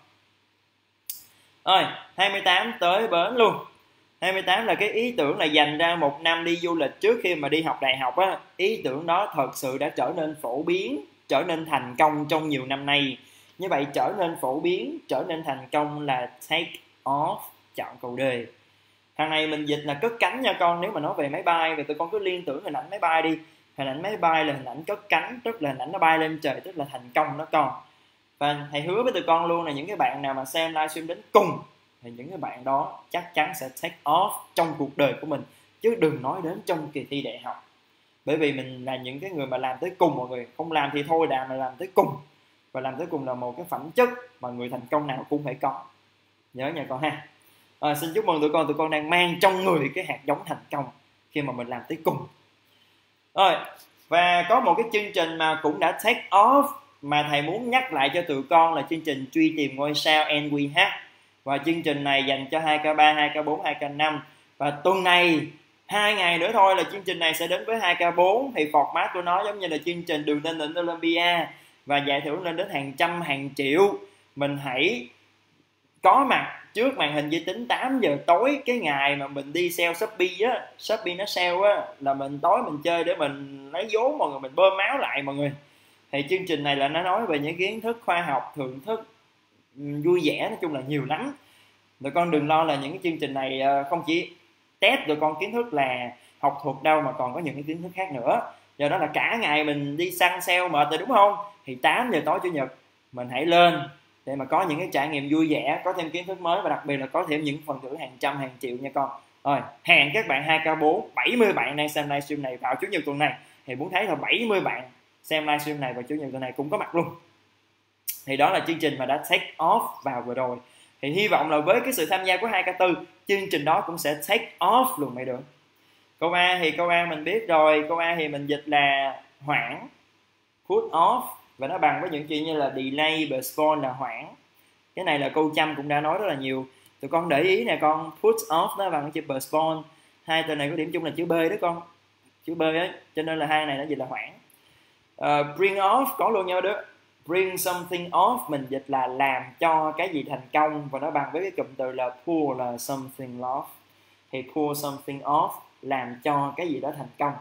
S1: Rồi, hai mươi tám tới bến luôn. hai mươi tám là cái ý tưởng là dành ra một năm đi du lịch trước khi mà đi học đại học á. Ý tưởng đó thật sự đã trở nên phổ biến, trở nên thành công trong nhiều năm nay. Như vậy trở nên phổ biến, trở nên thành công là take off, chọn câu D. Thằng này mình dịch là cất cánh nha con. Nếu mà nói về máy bay thì tụi con cứ liên tưởng hình ảnh máy bay đi. Hình ảnh máy bay là hình ảnh cất cánh, tức là hình ảnh nó bay lên trời, tức là thành công đó con. Và thầy hứa với tụi con luôn là những cái bạn nào mà xem livestream đến cùng thì những cái bạn đó chắc chắn sẽ take off trong cuộc đời của mình, chứ đừng nói đến trong kỳ thi đại học. Bởi vì mình là những cái người mà làm tới cùng mọi người. Không làm thì thôi, đàm mà làm tới cùng. Và làm tới cùng là một cái phẩm chất mà người thành công nào cũng phải có. Nhớ nha con ha. À, xin chúc mừng tụi con, tụi con đang mang trong người cái hạt giống thành công khi mà mình làm tới cùng. Rồi, và có một cái chương trình mà cũng đã take off mà thầy muốn nhắc lại cho tụi con là chương trình Truy Tìm Ngôi Sao en quy hát. Và chương trình này dành cho hai K ba, hai K bốn, hai K năm. Và tuần này, hai ngày nữa thôi là chương trình này sẽ đến với hai K bốn. Thì format của nó giống như là chương trình Đường Lên Đỉnh Olympia. Và giải thưởng lên đến hàng trăm, hàng triệu. Mình hãy có mặt trước màn hình vi tính tám giờ tối cái ngày mà mình đi sale Shopee á, Shopee nó sale á, là mình tối mình chơi để mình lấy vốn mọi người, mình bơm máu lại mọi người. Thì chương trình này là nó nói về những kiến thức khoa học, thưởng thức, vui vẻ, nói chung là nhiều lắm. Tụi con đừng lo là những cái chương trình này không chỉ test tụi con kiến thức là học thuộc đâu, mà còn có những cái kiến thức khác nữa. Do đó là cả ngày mình đi săn sale mệt rồi đúng không, thì tám giờ tối chủ nhật mình hãy lên để mà có những cái trải nghiệm vui vẻ, có thêm kiến thức mới, và đặc biệt là có thêm những phần thưởng hàng trăm hàng triệu nha con. Rồi hẹn các bạn hai K bốn, bảy mươi bạn đang xem livestream này vào chủ nhật tuần này, thì muốn thấy là bảy mươi bạn xem livestream này vào chủ nhật tuần này cũng có mặt luôn. Thì đó là chương trình mà đã take off vào vừa rồi. Thì hy vọng là với cái sự tham gia của hai K bốn, chương trình đó cũng sẽ take off luôn mấy đứa. Câu A thì câu A mình biết rồi, câu A thì mình dịch là hoãn, put off, và nó bằng với những chuyện như là delay, postpone là hoãn. Cái này là câu Trâm cũng đã nói rất là nhiều. Tụi con để ý nè con, put off nó bằng chữ postpone. Hai từ này có điểm chung là chữ B đó con, chữ B ấy, cho nên là hai này nó dịch là hoãn. Uh, bring off có luôn nhau đứa. Bring something off mình dịch là làm cho cái gì thành công, và nó bằng với cái cụm từ là pull là something off. Thì pull something off, làm cho cái gì đó thành công.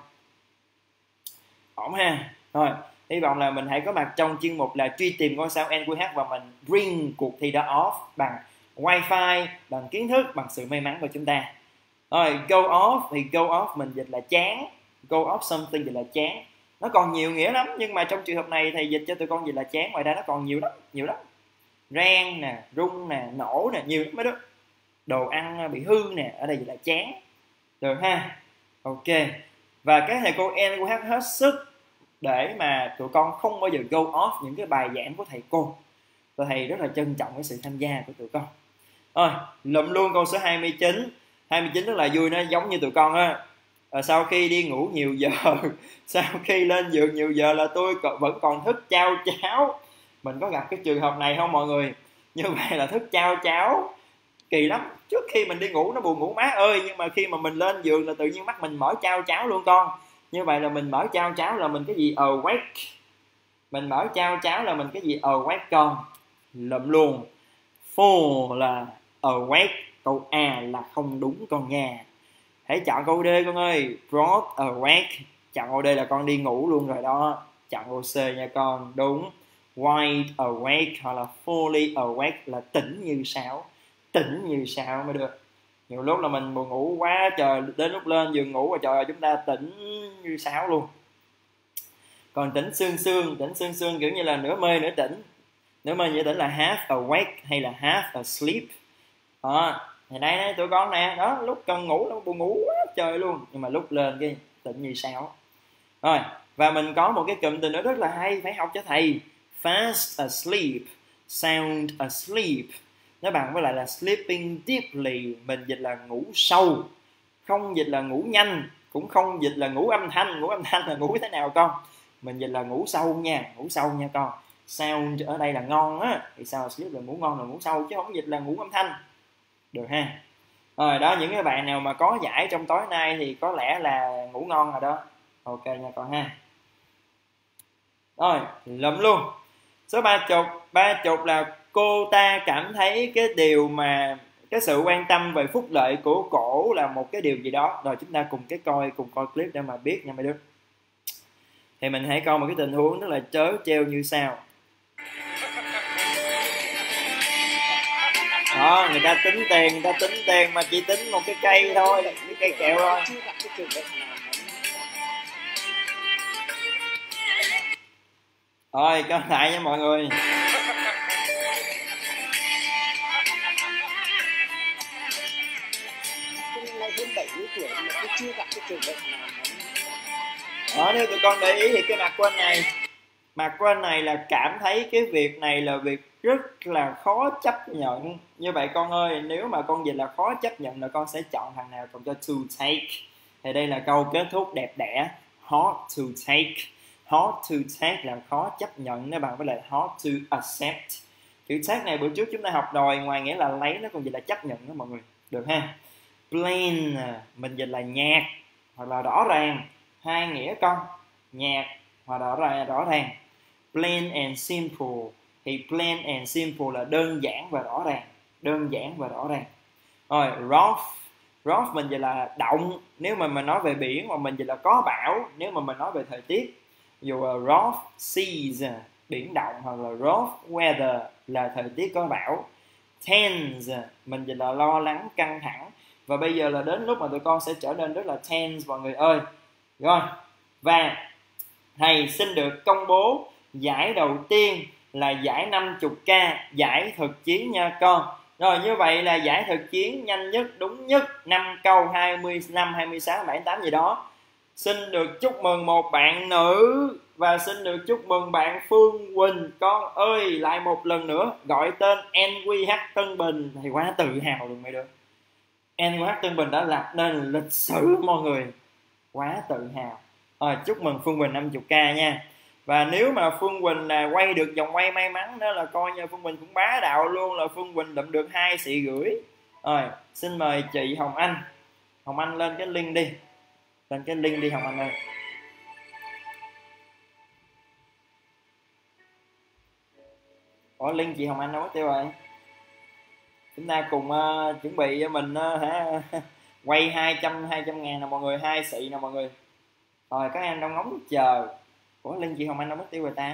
S1: Ổn ha. Rồi, hy vọng là mình hãy có mặt trong chuyên mục là truy tìm ngôi sao en quy hát, và mình bring cuộc thi đó off bằng wifi, bằng kiến thức, bằng sự may mắn của chúng ta. Rồi, go off thì go off mình dịch là chán, go off something dịch là chán. Nó còn nhiều nghĩa lắm, nhưng mà trong trường hợp này thầy dịch cho tụi con dịch là chán, ngoài ra nó còn nhiều lắm, nhiều lắm. Rang nè, rung nè, nổ nè, nhiều lắm mấy đứa. Đồ ăn bị hư nè, ở đây dịch là chán. Được ha. Ok. Và các thầy cô en quy hát hết sức để mà tụi con không bao giờ go off những cái bài giảng của thầy cô. Và thầy rất là trân trọng cái sự tham gia của tụi con. Rồi, lụm luôn câu số hai mươi chín. hai mươi chín rất là vui, nó giống như tụi con á. À, sau khi đi ngủ nhiều giờ, sau khi lên giường nhiều giờ là tôi vẫn còn thức chao cháo. Mình có gặp cái trường hợp này không mọi người? Như vậy là thức chao cháo kỳ lắm. Trước khi mình đi ngủ nó buồn ngủ má ơi, nhưng mà khi mà mình lên giường là tự nhiên mắt mình mở chao cháo luôn con. Như vậy là mình mở chao cháo là mình cái gì awake. Mình mở chao cháo là mình cái gì awake con. Lụm luôn. Full là awake. Câu A là không đúng con nha. Hãy chọn câu D con ơi. Broad awake. Chọn câu D là con đi ngủ luôn rồi đó. Chọn câu C nha con. Đúng. Wide awake hoặc là fully awake là tỉnh như sáo. Tỉnh như sáo mới được. Nhiều lúc là mình buồn ngủ quá trời, đến lúc lên giường ngủ và trời ơi, chúng ta tỉnh như sáo luôn. Còn tỉnh sương sương, tỉnh sương sương kiểu như là nửa mê nửa tỉnh. Nửa mê nửa tỉnh là half awake hay là half asleep. Đó, thì đây này, tụi con nè, đó, lúc cần ngủ nó buồn ngủ quá trời luôn, nhưng mà lúc lên cái tỉnh như sáo. Rồi, và mình có một cái cụm từ nữa rất là hay, phải học cho thầy. Fast asleep, sound asleep. Nó bằng với lại là sleeping deeply, mình dịch là ngủ sâu, không dịch là ngủ nhanh, cũng không dịch là ngủ âm thanh. Ngủ âm thanh là ngủ thế nào con? Mình dịch là ngủ sâu nha, ngủ sâu nha con. Sound ở đây là ngon á, thì sao sleep là ngủ ngon là ngủ sâu, chứ không dịch là ngủ âm thanh. Được ha. Rồi đó, những cái bạn nào mà có giải trong tối nay thì có lẽ là ngủ ngon rồi đó. Ok nha con ha. Rồi, lụm luôn. Số ba chục, ba chục là cô ta cảm thấy cái điều mà cái sự quan tâm về phúc lợi của cổ là một cái điều gì đó. Rồi chúng ta cùng cái coi cùng coi clip để mà biết nha mấy đứa. Thì mình hãy coi một cái tình huống rất là trớ trêu như sau. Đó, người ta tính tiền, người ta tính tiền mà chỉ tính một cái cây thôi, cái cây kẹo thôi. Rồi, coi lại nha mọi người. Đó, nếu tụi con để ý thì cái mặt của anh này, mặt của anh này là cảm thấy cái việc này là việc rất là khó chấp nhận. Như vậy con ơi, nếu mà con dịch là khó chấp nhận là con sẽ chọn thằng nào cộng cho to take. Thì đây là câu kết thúc đẹp đẽ. Hard to take. Hard to take là khó chấp nhận, nó bằng với lại hard to accept. Chữ take này bữa trước chúng ta học rồi, ngoài nghĩa là lấy nó còn dịch là chấp nhận đó mọi người. Được ha. Plain mình dịch là nhạt hoặc là rõ ràng. Hai nghĩa con, nhạt hoặc rõ ràng, rõ ràng. Plain and simple thì plain and simple là đơn giản và rõ ràng. Đơn giản và rõ ràng. Rồi rough, rough mình dịch là động nếu mà mình nói về biển, mà mình dịch là có bão nếu mà mình nói về thời tiết. Dù là rough seas, biển động, hoặc là rough weather là thời tiết có bão. Tense, mình chỉ là lo lắng, căng thẳng. Và bây giờ là đến lúc mà tụi con sẽ trở nên rất là tense mọi người ơi. Rồi, và thầy xin được công bố giải đầu tiên là giải năm mươi k, giải thực chiến nha con. Rồi như vậy là giải thực chiến nhanh nhất, đúng nhất, năm câu, hai mươi lăm, hai mươi sáu, hai mươi tám gì đó. Xin được chúc mừng một bạn nữ và xin được chúc mừng bạn Phương Quỳnh. Con ơi, lại một lần nữa gọi tên en quy hát Tân Bình. Thầy quá tự hào luôn mấy đứa. en quy hát Tân Bình đã lập nên lịch sử mọi người. Quá tự hào. Rồi, chúc mừng Phương Quỳnh năm mươi k nha. Và nếu mà Phương Quỳnh là quay được vòng quay may mắn đó là coi như Phương Quỳnh cũng bá đạo luôn, là Phương Quỳnh lượm được hai xị rưỡi. Rồi, xin mời chị Hồng Anh. Hồng Anh lên cái link đi. Lên cái link đi Hồng Anh ơi. Ủa link chị Hồng Anh đâu mất tiêu rồi. Chúng ta cùng uh, chuẩn bị cho mình uh, hả quay hai trăm hai trăm ngàn nè mọi người, hai xị nè mọi người. Rồi các em đang ngóng chờ. Ủa link chị Hồng Anh đâu mất tiêu rồi ta.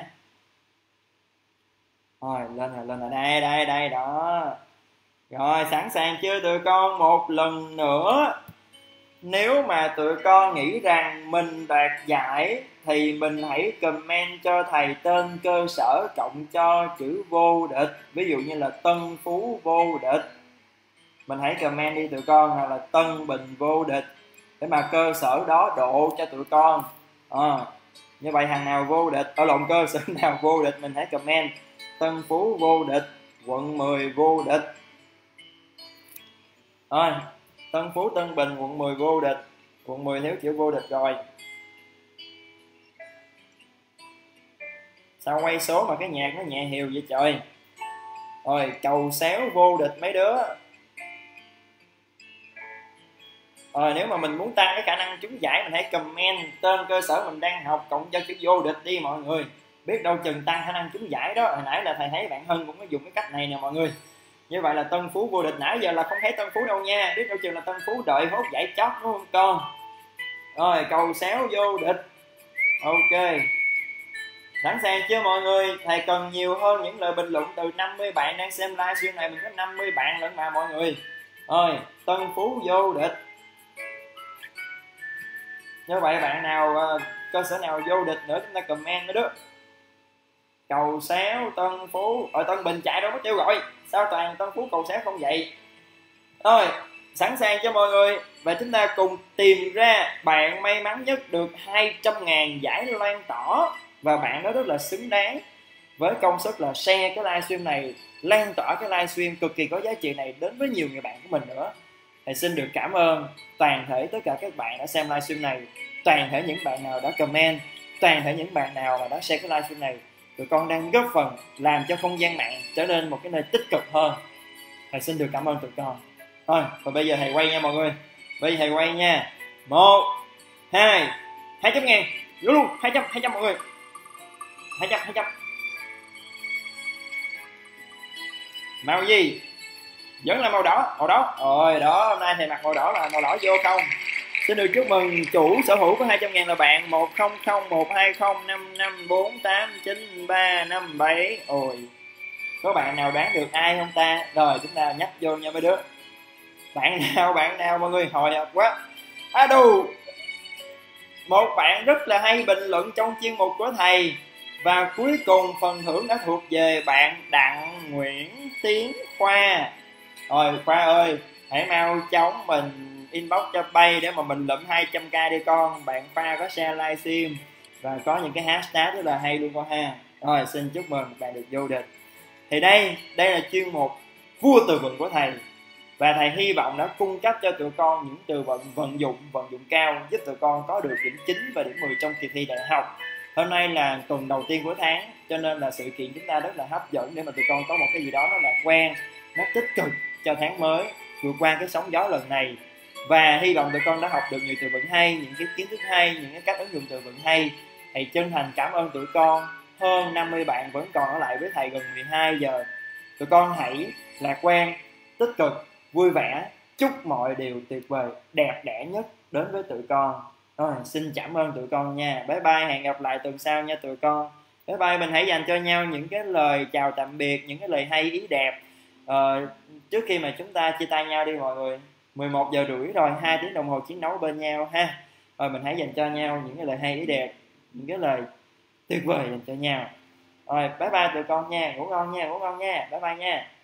S1: Rồi lên rồi, lên rồi, đây đây đây đó. Rồi sẵn sàng chưa tụi con? Một lần nữa, nếu mà tụi con nghĩ rằng mình đạt giải thì mình hãy comment cho thầy tên cơ sở cộng cho chữ vô địch. Ví dụ như là Tân Phú vô địch, mình hãy comment đi tụi con, hoặc là Tân Bình vô địch, để mà cơ sở đó độ cho tụi con. À, như vậy hàng nào vô địch, ở lộn cơ sở nào vô địch mình hãy comment. Tân Phú vô địch, quận mười vô địch. Rồi, Tân Phú, Tân Bình, quận mười vô địch. Quận mười thiếu chữ vô địch rồi. Sao quay số mà cái nhạc nó nhẹ hiều vậy trời. Rồi, Cầu Xéo vô địch mấy đứa. Rồi, nếu mà mình muốn tăng cái khả năng trúng giải mình hãy comment tên cơ sở mình đang học cộng cho chữ vô địch đi mọi người. Biết đâu chừng tăng khả năng trúng giải đó. Hồi nãy là thầy thấy bạn Hân cũng có dùng cái cách này nè mọi người. Như vậy là Tân Phú vô địch, nãy giờ là không thấy Tân Phú đâu nha. Biết đâu chừng là Tân Phú đợi hốt giải chót đúng không con. Rồi Cầu Xéo vô địch. Ok, sẵn sàng chưa mọi người? Thầy cần nhiều hơn những lời bình luận từ năm mươi bạn đang xem livestream này. Mình có năm mươi bạn lận mà mọi người. Rồi Tân Phú vô địch. Như vậy bạn nào, cơ sở nào vô địch nữa chúng ta comment nữa đó. Cầu Xéo, Tân Phú. Ở Tân Bình chạy đâu mất tiêu rồi. Sao toàn Tân Phú Cầu Xéo không vậy? Rồi sẵn sàng cho mọi người. Và chúng ta cùng tìm ra bạn may mắn nhất được hai trăm ngàn giải loan tỏ. Và bạn đó rất là xứng đáng với công sức là share cái livestream này, lan tỏa cái livestream cực kỳ có giá trị này đến với nhiều người bạn của mình nữa. Thầy xin được cảm ơn toàn thể tất cả các bạn đã xem livestream này, toàn thể những bạn nào đã comment, toàn thể những bạn nào mà đã share cái livestream này. Tụi con đang góp phần làm cho không gian mạng trở nên một cái nơi tích cực hơn. Thầy xin được cảm ơn tụi con. Thôi, và bây giờ thầy quay nha mọi người. Bây giờ thầy quay nha. Một, hai, hai trăm ngàn. Vô luôn, hai trăm, hai trăm mọi người. Hai trăm, hai trăm. Màu gì? Vẫn là màu đỏ, màu đỏ. Rồi đó, hôm nay thầy mặc màu đỏ là màu đỏ vô không. Xin được chúc mừng chủ sở hữu của hai trăm ngàn là bạn một không không một hai không năm năm bốn tám chín ba năm bảy. Ôi, có bạn nào đoán được ai không ta? Rồi chúng ta nhấp vô nha mấy đứa. Bạn nào, bạn nào mọi người hồi hộp quá. À đù, một bạn rất là hay bình luận trong chuyên mục của thầy. Và cuối cùng phần thưởng đã thuộc về bạn Đặng Nguyễn Tiến Khoa. Rồi Khoa ơi, hãy mau chóng mình inbox cho bay để mà mình lụm hai trăm k đi con. Bạn Khoa có share livestream và có những cái hashtag rất là hay luôn con ha. Rồi xin chúc mừng bạn được vô địch. Thì đây, đây là chuyên mục vua từ vựng của thầy. Và thầy hy vọng đã cung cấp cho tụi con những từ vựng vận dụng, vận dụng cao, giúp tụi con có được điểm chín và điểm mười trong kỳ thi đại học. Hôm nay là tuần đầu tiên của tháng, cho nên là sự kiện chúng ta rất là hấp dẫn để mà tụi con có một cái gì đó nó lạc quan, nó tích cực cho tháng mới, vượt qua cái sóng gió lần này. Và hy vọng tụi con đã học được nhiều từ vựng hay, những cái kiến thức hay, những cái cách ứng dụng từ vựng hay. Thầy chân thành cảm ơn tụi con. Hơn năm mươi bạn vẫn còn ở lại với thầy gần mười hai giờ. Tụi con hãy lạc quan, tích cực, vui vẻ. Chúc mọi điều tuyệt vời, đẹp đẽ nhất đến với tụi con. Rồi xin cảm ơn tụi con nha. Bye bye, hẹn gặp lại tuần sau nha tụi con. Bye bye, mình hãy dành cho nhau những cái lời chào tạm biệt, những cái lời hay ý đẹp ờ, trước khi mà chúng ta chia tay nhau đi mọi người. Mười một giờ rưỡi rồi, hai tiếng đồng hồ chiến đấu bên nhau ha. Rồi mình hãy dành cho nhau những cái lời hay ý đẹp, những cái lời tuyệt vời dành cho nhau. Rồi bye bye tụi con nha, ngủ ngon nha, ngủ ngon nha, bye bye nha.